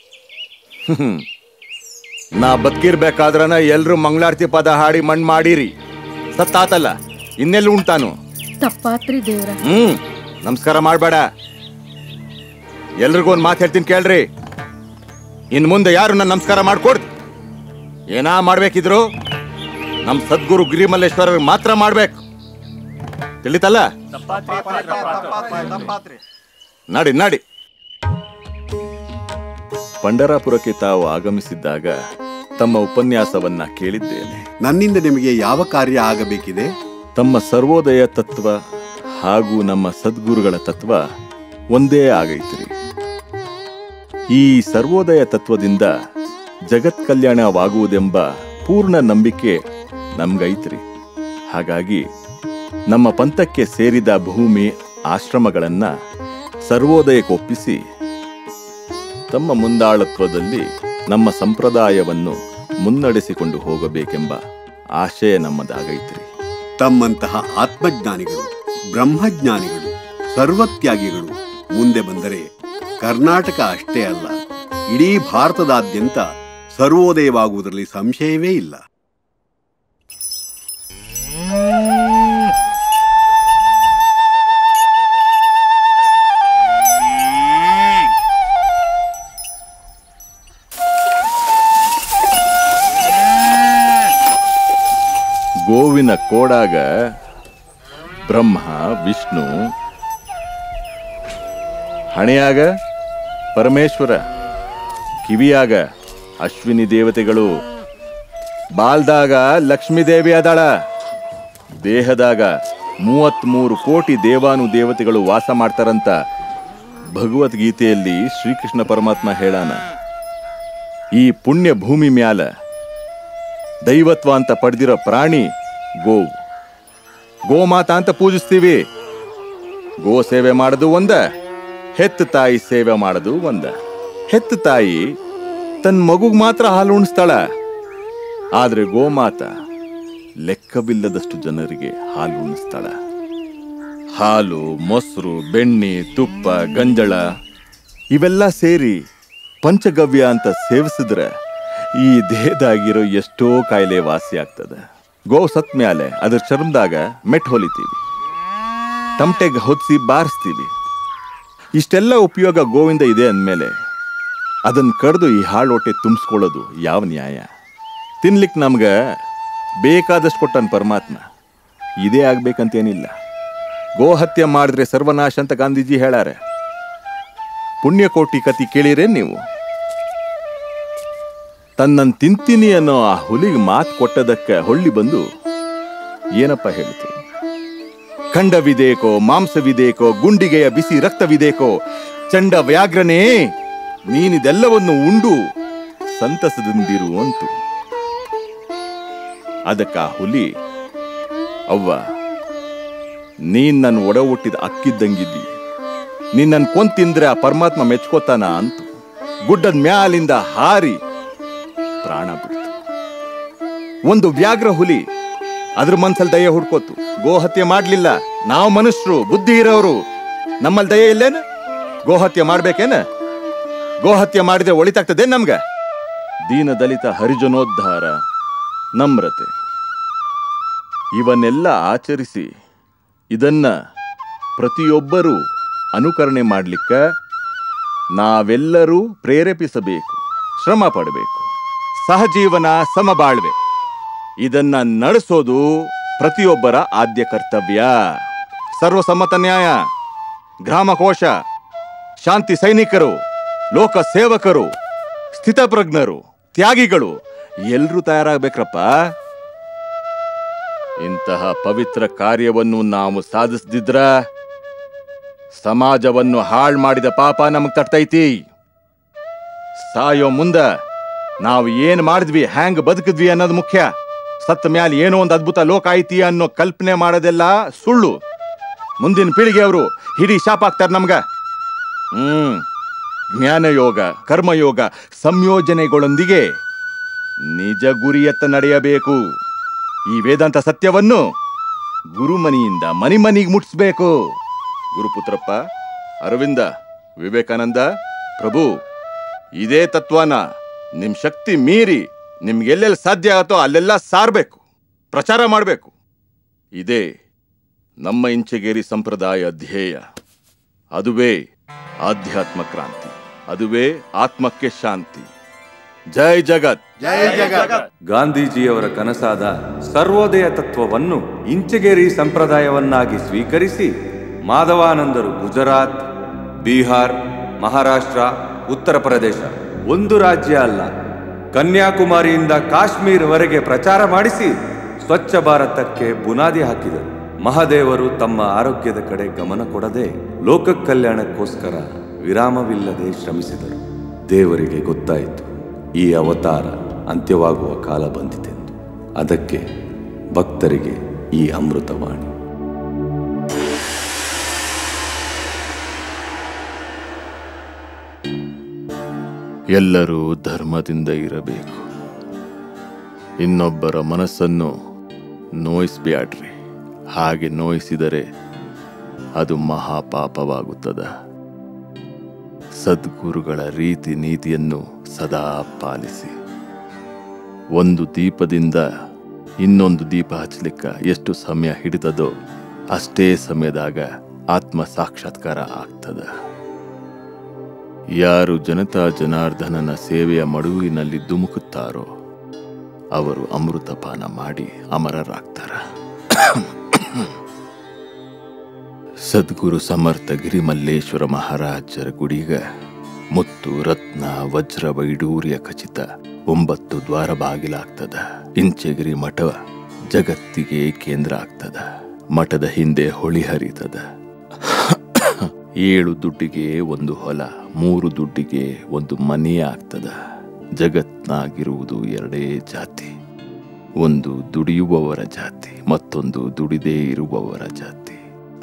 ನಾ ಬದುಕಿರ್ಬೇಕಾದ್ರನ ಎಲ್ರು ಮಂಗಳಾರತಿ ಪದ ಹಾಡಿ ಮಣ್ ಮಾಡಿರಿ. ಸತ್ತಾತಲ್ಲ, ಇನ್ನೆಲ್ಲಿ ಉಣ್ತಾನು? ತಪ್ಪಾತ್ರಿ ದೇವ್ರ. ಹ್ಮ್ ನಮಸ್ಕಾರ ಮಾಡ್ಬೇಡ. ಎಲ್ರಿಗೂ ಒಂದ್ ಮಾತು ಹೇಳ್ತೀನಿ ಕೇಳ್ರಿ. ಇನ್ ಮುಂದೆ ಯಾರು ನನ್ನ ನಮಸ್ಕಾರ ಮಾಡ್ಕೊಡ್ದು. ಏನಾ ಮಾಡ್ಬೇಕಿದ್ರು ನಮ್ ಸದ್ಗುರು ಗಿರಿಮಲ್ಲೇಶ್ವರ ಮಾತ್ರ ಮಾಡ್ಬೇಕು. ತಿಳಿತಲ್ಲ? ನಡಿ ನಡಿ. ಪಂಡರಾಪುರಕ್ಕೆ ತಾವು ಆಗಮಿಸಿದ್ದಾಗ ತಮ್ಮ ಉಪನ್ಯಾಸವನ್ನ ಕೇಳಿದ್ದೇನೆ. ನನ್ನಿಂದ ನಿಮಗೆ ಯಾವ ಕಾರ್ಯ ಆಗಬೇಕಿದೆ? ತಮ್ಮ ಸರ್ವೋದಯ ತತ್ವ ಹಾಗೂ ನಮ್ಮ ಸದ್ಗುರುಗಳ ತತ್ವ ಒಂದೇ ಆಗೈತ್ರಿ. ಈ ಸರ್ವೋದಯ ತತ್ವದಿಂದ ಜಗತ್ ಕಲ್ಯಾಣವಾಗುವುದೆಂಬ ಪೂರ್ಣ ನಂಬಿಕೆ ನಮ್ಗೈತ್ರಿ. ಹಾಗಾಗಿ ನಮ್ಮ ಪಂಥಕ್ಕೆ ಸೇರಿದ ಭೂಮಿ ಆಶ್ರಮಗಳನ್ನ ಸರ್ವೋದಯಕ್ಕೊಪ್ಪಿಸಿ ತಮ್ಮ ಮುಂದಾಳತ್ವದಲ್ಲಿ ನಮ್ಮ ಸಂಪ್ರದಾಯವನ್ನು ಮುನ್ನಡೆಸಿಕೊಂಡು ಹೋಗಬೇಕೆಂಬ ಆಶಯ ನಮ್ಮದಾಗೈತ್ರಿ. ತಮ್ಮಂತಹ ಆತ್ಮಜ್ಞಾನಿಗಳು, ಬ್ರಹ್ಮಜ್ಞಾನಿಗಳು, ಸರ್ವತ್ಯಾಗಿಗಳು ಮುಂದೆ ಬಂದರೆ ಕರ್ನಾಟಕ ಅಷ್ಟೇ ಅಲ್ಲ, ಇಡೀ ಭಾರತದಾದ್ಯಂತ ಸರ್ವೋದಯವಾಗುವುದರಲ್ಲಿ ಸಂಶಯವೇ ಇಲ್ಲ. ಗೋವಿನ ಕೋಡಾಗ ಬ್ರಹ್ಮ ವಿಷ್ಣು, ಹಣೆಯಾಗ ಪರಮೇಶ್ವರ, ಕಿವಿಯಾಗ ಅಶ್ವಿನಿ ದೇವತೆಗಳು, ಬಾಲ್ದಾಗ ಲಕ್ಷ್ಮೀ ದೇವಿ ಅದಾಳ, ದೇಹದಾಗ ಮೂವತ್ಮೂರು ಕೋಟಿ ದೇವಾನು ದೇವತೆಗಳು ವಾಸ ಮಾಡ್ತಾರಂತ ಭಗವದ್ಗೀತೆಯಲ್ಲಿ ಶ್ರೀಕೃಷ್ಣ ಪರಮಾತ್ಮ ಹೇಳಾನ. ಈ ಪುಣ್ಯ ಭೂಮಿ ಮ್ಯಾಲ ದೈವತ್ವ ಅಂತ ಪಡೆದಿರೋ ಪ್ರಾಣಿ ಗೋವು. ಗೋಮಾತಾ ಅಂತ ಪೂಜಿಸ್ತೀವಿ. ಗೋ ಸೇವೆ ಮಾಡೋದು ಒಂದ, ಹೆತ್ತ ತಾಯಿ ಸೇವೆ ಮಾಡೋದು ಒಂದ. ಹೆತ್ತ ತಾಯಿ ತನ್ನ ಮಗುಗ್ ಮಾತ್ರ ಹಾಲು ಉಣಿಸ್ತಾಳ, ಆದ್ರೆ ಗೋಮಾತ ಲೆಕ್ಕವಿಲ್ಲದಷ್ಟು ಜನರಿಗೆ ಹಾಲು ಉಣಿಸ್ತಾಳ. ಹಾಲು, ಮೊಸರು, ಬೆಣ್ಣೆ, ತುಪ್ಪ, ಗಂಜಳ ಇವೆಲ್ಲ ಸೇರಿ ಪಂಚಗವ್ಯ ಅಂತ ಸೇವಿಸಿದ್ರೆ ಈ ದೇಹದಾಗಿರೋ ಎಷ್ಟೋ ಕಾಯಿಲೆ ವಾಸಿ ಆಗ್ತದ. ಗೋ ಸತ್ ಮ್ಯಾಲೆ ಅದ್ರ ಚರ್ಮದಾಗ ಮೆಟ್ ಹೊಲಿತೀವಿ, ತಮಟೆಗೆ ಹೊತ್ಸಿ ಬಾರಿಸ್ತೀವಿ. ಇಷ್ಟೆಲ್ಲ ಉಪಯೋಗ ಗೋವಿಂದ ಇದೆ ಅಂದಮೇಲೆ ಅದನ್ನ ಕಡ್ದು ಈ ಹಾಳು ಹೊಟ್ಟೆ ತುಂಬಿಸ್ಕೊಳ್ಳೋದು ಯಾವ ನ್ಯಾಯ? ತಿನ್ಲಿಕ್ಕೆ ನಮ್ಗೆ ಬೇಕಾದಷ್ಟು ಕೊಟ್ಟನ್ ಪರಮಾತ್ಮ, ಇದೇ ಆಗ್ಬೇಕಂತೇನಿಲ್ಲ. ಗೋ ಹತ್ಯೆ ಮಾಡಿದ್ರೆ ಸರ್ವನಾಶ ಅಂತ ಗಾಂಧೀಜಿ ಹೇಳಾರೆ. ಪುಣ್ಯಕೋಟಿ ಕತಿ ಕೇಳಿರೇ ನೀವು? ತನ್ನನ್ ತಿಂತೀನಿ ಅನ್ನೋ ಆ ಹುಲಿಗೆ ಮಾತು ಕೊಟ್ಟದಕ್ಕೆ ಹೊಳ್ಳಿ ಬಂದು ಏನಪ್ಪ ಹೇಳಿತು? ಖಂಡವಿದೇಕೋ, ಮಾಂಸವಿದೇಕೋ, ಗುಂಡಿಗೆಯ ಬಿಸಿ ರಕ್ತವಿದೇಕೋ, ಚಂಡ ವ್ಯಾಘ್ರನೇ ನೀನಿದೆಲ್ಲವನ್ನು ಉಂಡು ಸಂತಸದಿಂದಿರು ಅಂತು. ಅದಕ್ಕ ಆ ಹುಲಿ, ಅವ್ವ ನೀನ್ ನನ್ನ ಒಡ ಹುಟ್ಟಿದ ಅಕ್ಕಿದ್ದಂಗಿದ್ದಿ, ನೀನ್ ನನ್ ಕೊಂದ್ ತಿಂದ್ರೆ ಆ ಪರಮಾತ್ಮ ಮೆಚ್ಕೋತಾನ ಅಂತು. ಗುಡ್ಡದ ಮ್ಯಾಲಿಂದ ಹಾರಿ ಪ್ರಾಣ ಬಿಡ್ತು. ಒಂದು ವ್ಯಾಘ್ರ ಹುಲಿ ಅದ್ರ ಮನ್ಸಲ್ಲಿ ದಯೆ ಹುಡ್ಕೋತು. ಗೋ ಹತ್ಯೆ ಮಾಡ್ಲಿಲ್ಲ. ನಾವು ಮನುಷ್ಯರು, ಬುದ್ಧಿ ಇರೋರು, ನಮ್ಮಲ್ಲಿ ದಯೆ ಇಲ್ಲೇನ? ಗೋ ಹತ್ಯೆ ಮಾಡ್ಬೇಕೇನ? ಗೋ ಹತ್ಯೆ ಮಾಡಿದ್ರೆ ಒಳಿತಾಗ್ತದೆ ನಮ್ಗ? ದೀನ ದಲಿತ ಹರಿಜನೋದ್ಧಾರ, ನಮ್ರತೆ ಇವನ್ನೆಲ್ಲ ಆಚರಿಸಿ ಇದನ್ನ ಪ್ರತಿಯೊಬ್ಬರೂ ಅನುಕರಣೆ ಮಾಡ್ಲಿಕ್ಕ ನಾವೆಲ್ಲರೂ ಪ್ರೇರೇಪಿಸಬೇಕು, ಶ್ರಮ ಪಡಬೇಕು. ಸಹಜೀವನ, ಸಮಬಾಳ್ವೆ ಇದನ್ನ ನಡೆಸೋದು ಪ್ರತಿಯೊಬ್ಬರ ಆದ್ಯ ಕರ್ತವ್ಯ. ಸರ್ವಸಮ್ಮತ ನ್ಯಾಯ, ಗ್ರಾಮಕೋಶ, ಶಾಂತಿ ಸೈನಿಕರು, ಲೋಕ ಸೇವಕರು, ಸ್ಥಿತಪ್ರಜ್ಞರು, ತ್ಯಾಗಿಗಳು ಎಲ್ರೂ ತಯಾರಾಗಬೇಕ್ರಪ್ಪ. ಇಂತಹ ಪವಿತ್ರ ಕಾರ್ಯವನ್ನು ನಾವು ಸಾಧಿಸದಿದ್ರ ಸಮಾಜವನ್ನು ಹಾಳು ಮಾಡಿದ ಪಾಪ ನಮಗ್ ತಟ್ಟೈತಿ. ಸಾಯೋ ಮುಂದ ನಾವು ಏನ್ ಮಾಡಿದ್ವಿ, ಹ್ಯಾಂಗ್ ಬದುಕಿದ್ವಿ ಅನ್ನೋದು ಮುಖ್ಯ. ಸತ್ತ ಮ್ಯಾಲ ಏನೋ ಒಂದು ಅದ್ಭುತ ಲೋಕ ಐತಿ ಅನ್ನೋ ಕಲ್ಪನೆ ಮಾಡೋದೆಲ್ಲ ಸುಳ್ಳು. ಮುಂದಿನ ಪೀಳಿಗೆಯವರು ಹಿಡಿ ಶಾಪ ಆಗ್ತಾರೆ ನಮ್ಗ. ಹ್ಮ್ ಜ್ಞಾನಯೋಗ, ಕರ್ಮಯೋಗ ಸಂಯೋಜನೆಗಳೊಂದಿಗೆ ನಿಜ ಗುರಿಯತ್ತ ನಡೆಯಬೇಕು. ಈ ವೇದಾಂತ ಸತ್ಯವನ್ನು ಗುರುಮನಿಯಿಂದ ಮನಿ ಮನಿಗೆ ಮುಟ್ಟಿಸ್ಬೇಕು. ಗುರುಪುತ್ರಪ್ಪ, ಅರವಿಂದ, ವಿವೇಕಾನಂದ, ಪ್ರಭು ಇದೇ ತತ್ವನ ನಿಮ್ ಶಕ್ತಿ ಮೀರಿ ನಿಮ್ಗೆಲ್ಲೆಲ್ಲಿ ಸಾಧ್ಯ ಆಗತ್ತೋ ಅಲ್ಲೆಲ್ಲ ಸಾರ್ಬೇಕು, ಪ್ರಚಾರ ಮಾಡಬೇಕು. ಇದೇ ನಮ್ಮ ಇಂಚಗೇರಿ ಸಂಪ್ರದಾಯ ಧ್ಯೇಯ. ಅದುವೇ ಆಧ್ಯಾತ್ಮ ಕ್ರಾಂತಿ, ಅದುವೇ ಆತ್ಮಕ್ಕೆ ಶಾಂತಿ. ಜೈ ಜಗತ್, ಜೈ ಜಗತ್. ಗಾಂಧೀಜಿಯವರ ಕನಸಾದ ಸರ್ವೋದಯ ತತ್ವವನ್ನು ಇಂಚಗೇರಿ ಸಂಪ್ರದಾಯವನ್ನಾಗಿ ಸ್ವೀಕರಿಸಿ ಮಾಧವಾನಂದರು ಗುಜರಾತ್, ಬಿಹಾರ್, ಮಹಾರಾಷ್ಟ್ರ, ಉತ್ತರ ಪ್ರದೇಶ ಒಂದು ರಾಜ್ಯ ಅಲ್ಲ, ಕನ್ಯಾಕುಮಾರಿಯಿಂದ ಕಾಶ್ಮೀರವರೆಗೆ ಪ್ರಚಾರ ಮಾಡಿಸಿ ಸ್ವಚ್ಛ ಭಾರತಕ್ಕೆ ಬುನಾದಿ ಹಾಕಿದರು. ಮಹಾದೇವರು ತಮ್ಮ ಆರೋಗ್ಯದ ಕಡೆ ಗಮನ ಕೊಡದೆ ಲೋಕ ಕಲ್ಯಾಣಕ್ಕೋಸ್ಕರ ವಿರಾಮವಿಲ್ಲದೆ ಶ್ರಮಿಸಿದರು. ದೇವರಿಗೆ ಗೊತ್ತಾಯಿತು ಈ ಅವತಾರ ಅಂತ್ಯವಾಗುವ ಕಾಲ ಬಂದಿತೆಂದು. ಅದಕ್ಕೆ ಭಕ್ತರಿಗೆ ಈ ಅಮೃತವಾಣಿ. ಎಲ್ಲರೂ ಧರ್ಮದಿಂದ ಇರಬೇಕು. ಇನ್ನೊಬ್ಬರ ಮನಸ್ಸನ್ನು ನೋಯಿಸ್ಬ್ಯಾಡ್ರಿ. ಹಾಗೆ ನೋಯಿಸಿದರೆ ಅದು ಮಹಾಪಾಪವಾಗುತ್ತದೆ. ಸದ್ಗುರುಗಳ ರೀತಿ ನೀತಿಯನ್ನು ಸದಾ ಪಾಲಿಸಿ. ಒಂದು ದೀಪದಿಂದ ಇನ್ನೊಂದು ದೀಪ ಹಚ್ಚಲಿಕ್ಕೆ ಎಷ್ಟು ಸಮಯ ಹಿಡಿತದೋ ಅಷ್ಟೇ ಸಮಯದಾಗ ಆತ್ಮ ಸಾಕ್ಷಾತ್ಕಾರ ಆಗ್ತದ. ಯಾರು ಜನತಾ ಜನಾರ್ದನನ ಸೇವೆಯ ಮಡುವಿನಲ್ಲಿ ಧುಮುಕುತ್ತಾರೋ ಅವರು ಅಮೃತಪಾನ ಮಾಡಿ ಅಮರರಾಗ್ತಾರ. ಸದ್ಗುರು ಸಮರ್ಥ ಗಿರಿಮಲ್ಲೇಶ್ವರ ಮಹಾರಾಜರ ಗುಡಿಗ ಮುತ್ತು ರತ್ನ ವಜ್ರ ವೈಡೂರ್ಯ ಖಚಿತ ಒಂಬತ್ತು ದ್ವಾರ ಬಾಗಿಲಾಗ್ತದ. ಇಂಚಗಿರಿ ಮಠ ಜಗತ್ತಿಗೆ ಕೇಂದ್ರ ಆಗ್ತದ. ಮಠದ ಹಿಂದೆ ಹೊಳಿ ಹರಿತದ. ಏಳು ದುಡ್ಡಿಗೆ ಒಂದು ಹೊಲ, ಮೂರು ದುಡ್ಡಿಗೆ ಒಂದು ಮನೆ ಆಗ್ತದ. ಜಗತ್ನಾಗಿರುವುದು ಎರಡೇ ಜಾತಿ, ಒಂದು ದುಡಿಯುವವರ ಜಾತಿ, ಮತ್ತೊಂದು ದುಡಿದೇ ಇರುವವರ ಜಾತಿ.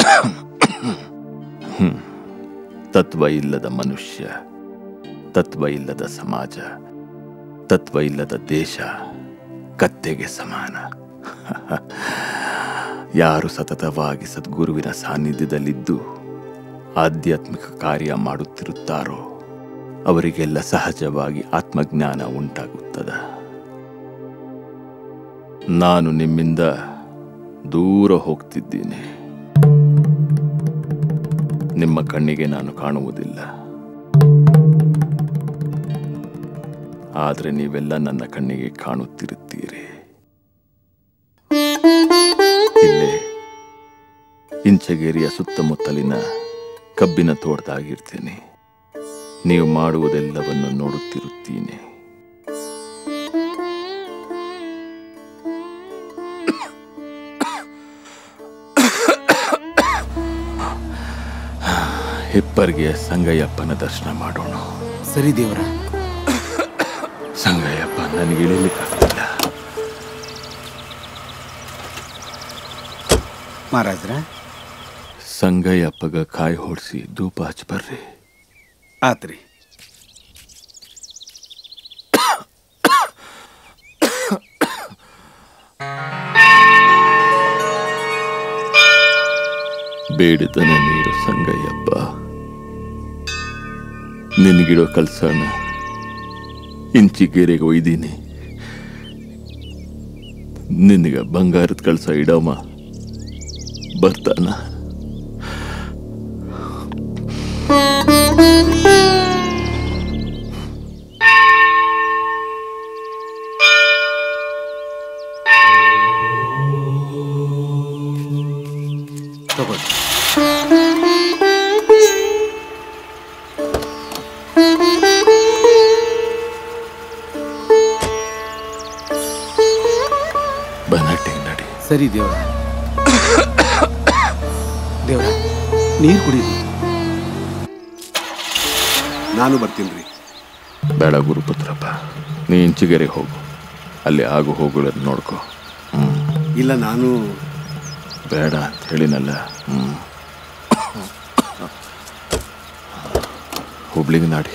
ತತ್ವ ಇಲ್ಲದ ಮನುಷ್ಯ, ತತ್ವ ಇಲ್ಲದ ಸಮಾಜ, ತತ್ವ ಇಲ್ಲದ ದೇಶ ಕತ್ತೆಗೆ ಸಮಾನ. ಯಾರು ಸತತವಾಗಿ ಸದ್ಗುರುವಿನ ಸಾನ್ನಿಧ್ಯದಲ್ಲಿದ್ದು ಆಧ್ಯಾತ್ಮಿಕ ಕಾರ್ಯ ಮಾಡುತ್ತಿರುತ್ತಾರೋ ಅವರಿಗೆಲ್ಲ ಸಹಜವಾಗಿ ಆತ್ಮಜ್ಞಾನ ಉಂಟಾಗುತ್ತದೆ. ನಾನು ನಿಮ್ಮಿಂದ ದೂರ ಹೋಗ್ತಿದ್ದೀನಿ. ನಿಮ್ಮ ಕಣ್ಣಿಗೆ ನಾನು ಕಾಣುವುದಿಲ್ಲ, ಆದರೆ ನೀವೆಲ್ಲ ನನ್ನ ಕಣ್ಣಿಗೆ ಕಾಣುತ್ತಿರುತ್ತೀರಿ. ಇಲ್ಲೇ ಇಂಚಗೇರಿಯ ಸುತ್ತಮುತ್ತಲಿನ ಕಬ್ಬಿನ ತೋಟದಾಗಿರ್ತೀನಿ. ನೀವು ಮಾಡುವುದೆಲ್ಲವನ್ನು ನೋಡುತ್ತಿರುತ್ತೀನಿ. ಹಿಪ್ಪರ್ಗೆ ಸಂಗಯ್ಯಪ್ಪನ ದರ್ಶನ ಮಾಡೋಣ. ಸರಿ ದೇವರ. ಸಂಗಯ್ಯಪ್ಪ ನನಗೆ ಇಳಿಲಿಕ್ಕಾಗ್ತಿಲ್ಲ. ಮಹಾರಾಜ್ರ, ಸಂಗಯ್ಯಪ್ಪಗ ಕಾಯಿ ಹೊಡ್ಸಿ ಧೂಪ ಹಚ್ಚಿ ಬರ್ರಿ. ಆತ್ರಿ. ಬೇಡಿದನ ನೀರು ಸಂಗಯ್ಯಪ್ಪ. ನಿನಗಿಡೋ ಕಲ್ಸಣ ಇಂಚಿಗೇರೆಗೆ ಒಯ್ದೀನಿ. ನಿನಗ ಬಂಗಾರದ ಕಲ್ಸ ಇಡಮ್ಮ ಬರ್ತಾನ. ಸರಿ ದೇವರ. ದೇವರ ನೀರು ಕುಡೀರಿ. ನಾನು ಬರ್ತೀನಿ. ಬೇಡ ಗುರುಪುತ್ರಪ್ಪ, ನೀ ಇಂಚಿಗೆರೆಗೆ ಹೋಗು. ಅಲ್ಲಿ ಆಗು ಹೋಗುಗಳನ್ನು ನೋಡ್ಕೊ. ಹ್ಮ್ ಇಲ್ಲ ನಾನು ಬೇಡ ಅಂತ ಹೇಳಿನಲ್ಲ. ಹ್ಮ್ ಹುಬ್ಳಿಗೆ ನಾಡಿ.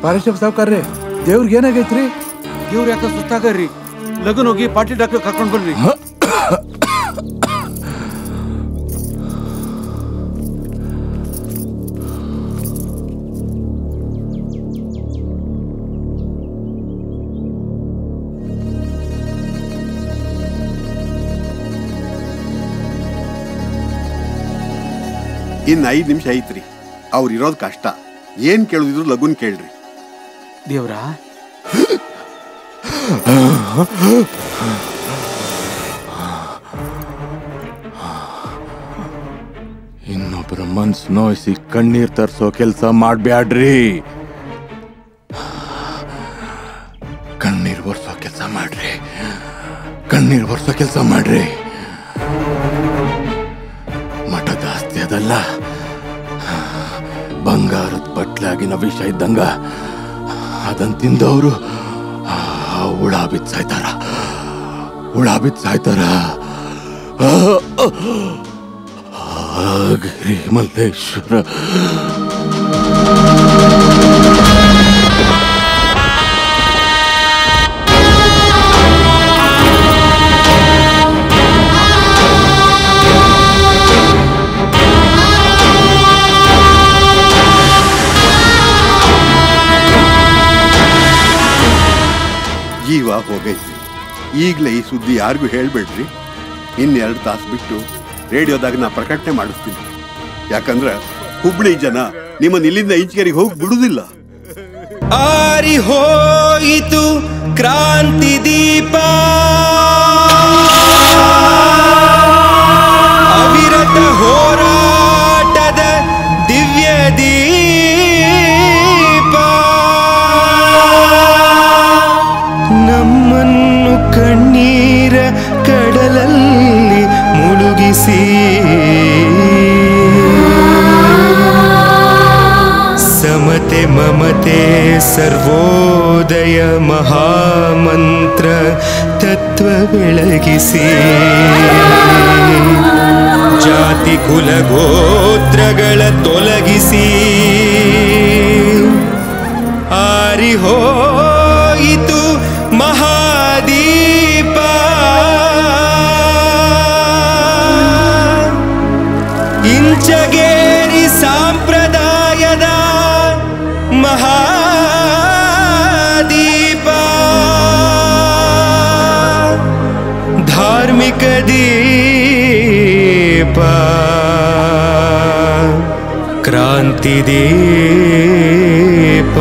ಪಾರಿಶಾಪ್ ಸಾವ್ಕಾರ್ರಿ ದೇವ್ರಿಗೆ ಏನಾಗೈತ್ರಿ? ದೇವ್ರ ಯಾಕೆ ಸುಸ್ತಾಗ್ರಿ? ಲಗನ್ ಹೋಗಿ ಪಾಟೀಲ್ ಡಾಕ್ಟರ್ ಕರ್ಕೊಂಡ್ ಬರ್ರಿ. ಇನ್ ಐದ್ ನಿಮಿಷ ಐತ್ರಿ. ಅವ್ರು ಇರೋದ್ ಕಷ್ಟ. ಏನ್ ಕೇಳುದಿದ್ರು ಲಗುನ್ ಕೇಳ್ರಿ. ದೇವ್ರ ಇನ್ನೊಬ್ಬರ ಮನ್ಸು ನೋಯಿಸಿ ಕಣ್ಣೀರ್ ತರ್ಸೋ ಕೆಲ್ಸ ಮಾಡ್ಬ್ಯಾಡ್ರಿ. ಕಣ್ಣೀರ್ ಒರ್ಸೋ ಕೆಲ್ಸ ಮಾಡ್ರಿ. ಕಣ್ಣೀರ್ ಒರ್ಸೋ ಕೆಲ್ಸ ಮಾಡ್ರಿ. ಮಠದ ಆಸ್ತಿ ಅದಲ್ಲ, ಬಂಗಾರದ ಬಟ್ಲಾಗಿನ ವಿಷ ಇದ್ದಂಗ ಅದನ್ ತಿಂದವರು ಹುಳ ಬಿದ್ದು ಸಾಯ್ತಾರ. ಹುಳ ಬಿದ್ದು ಸಾಯ್ತಾರ. ಗಿರಿ ಮಲ್ಲೇಶ್ವರ. ಜೀವ ಹೋಗೈತಿ. ಈಗಲೇ ಈ ಸುದ್ದಿ ಯಾರಿಗೂ ಹೇಳ್ಬೇಡ್ರಿ. ಇನ್ನೆರಡು ತಾಸು ಬಿಟ್ಟು ರೇಡಿಯೋದಾಗ ನಾ ಪ್ರಕಟಣೆ ಮಾಡಿಸ್ತೀನಿ. ಯಾಕಂದ್ರೆ ಹುಬ್ಳಿ ಜನ ನಿಮ್ಮನ್ನ ಇಲ್ಲಿಂದ ಇಂಚಿಗೆರಿಗೆ ಹೋಗಿ ಬಿಡುದಿಲ್ಲ. ಆರಿ ಹೋಯಿತು ಕ್ರಾಂತಿ ದೀಪ, ಅವಿರತ ಹೋರಾಟದ ದಿವ್ಯ ದೀಪ, ನಮ್ಮನ್ನು ಕಣ್ಣೀರ ಕಡಲಲ್ಲಿ ಮುಳುಗಿಸಿ ಸಮತೆ ಮಮತೆ ಸರ್ವೋದಯ ಮಹಾಮಂತ್ರ ತತ್ವ ಬೆಳಗಿಸಿ ಜಾತಿ ಕುಲ ಗೋತ್ರಗಳ ತೊಲಗಿಸಿ ಆರಿ ಹೋಯಿತು ಮಹಾದೀಪ, ಇಂಚಗೇರಿ ಸಂಪ್ರದಾಯದ ಮಹಾದೀಪ, ಧಾರ್ಮಿಕ ದೀಪ, ಕ್ರಾಂತಿ ದೀಪ.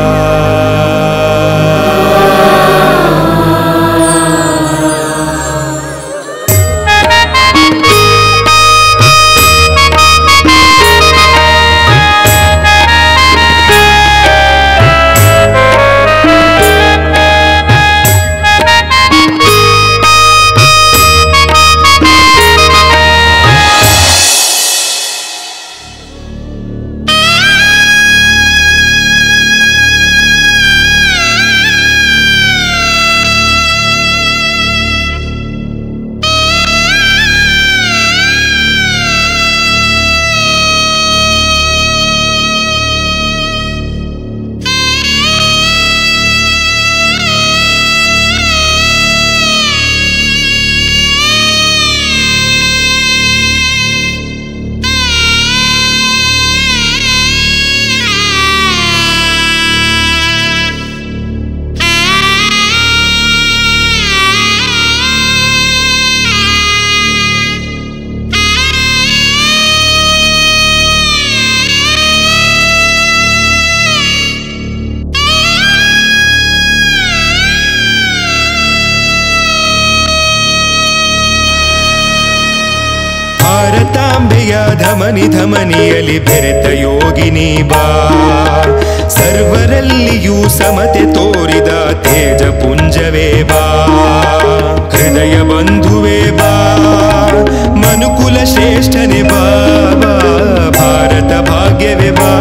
ಭಾರತಾಂಬೆಯ ಧಮನಿ ಧಮನಿಯಲಿ ಬೆರೆತ ಯೋಗಿನಿ ಬಾ, ಸರ್ವರಲ್ಲಿಯೂ ಸಮತೆ ತೋರಿದ ತೇಜ ಪುಂಜವೇ ಬಾ, ಹೃದಯ ಬಂಧುವೇ ಬಾ, ಮನುಕುಲ ಶ್ರೇಷ್ಠನೆ ಬಾ, ಭಾರತ ಭಾಗ್ಯವೇ ಬಾ,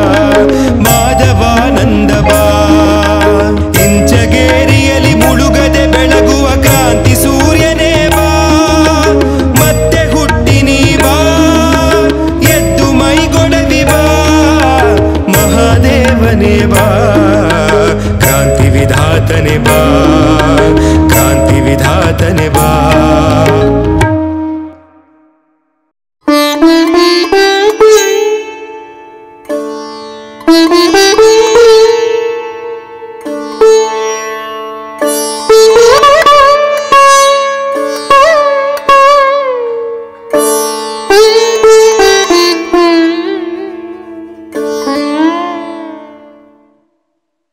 ಮಾಧವಾನಂದ ಬಾ, ಇಂಚಗೇರಿಯಲಿ ಮುಳುಗದೆ ಬೆಳಗುವ ಕ್ರಾಂತಿ ಸೂರ್ಯನೇ ಬಾ, ಮತ್ತೆ ಹುಟ್ಟಿ ನೀ ಬಾ, ಎದ್ದು ಮೈಗೊಡವಿ ಬಾ, ಮಹಾದೇವನೇ ಬಾ. ನಾಥನೆ ಬಾ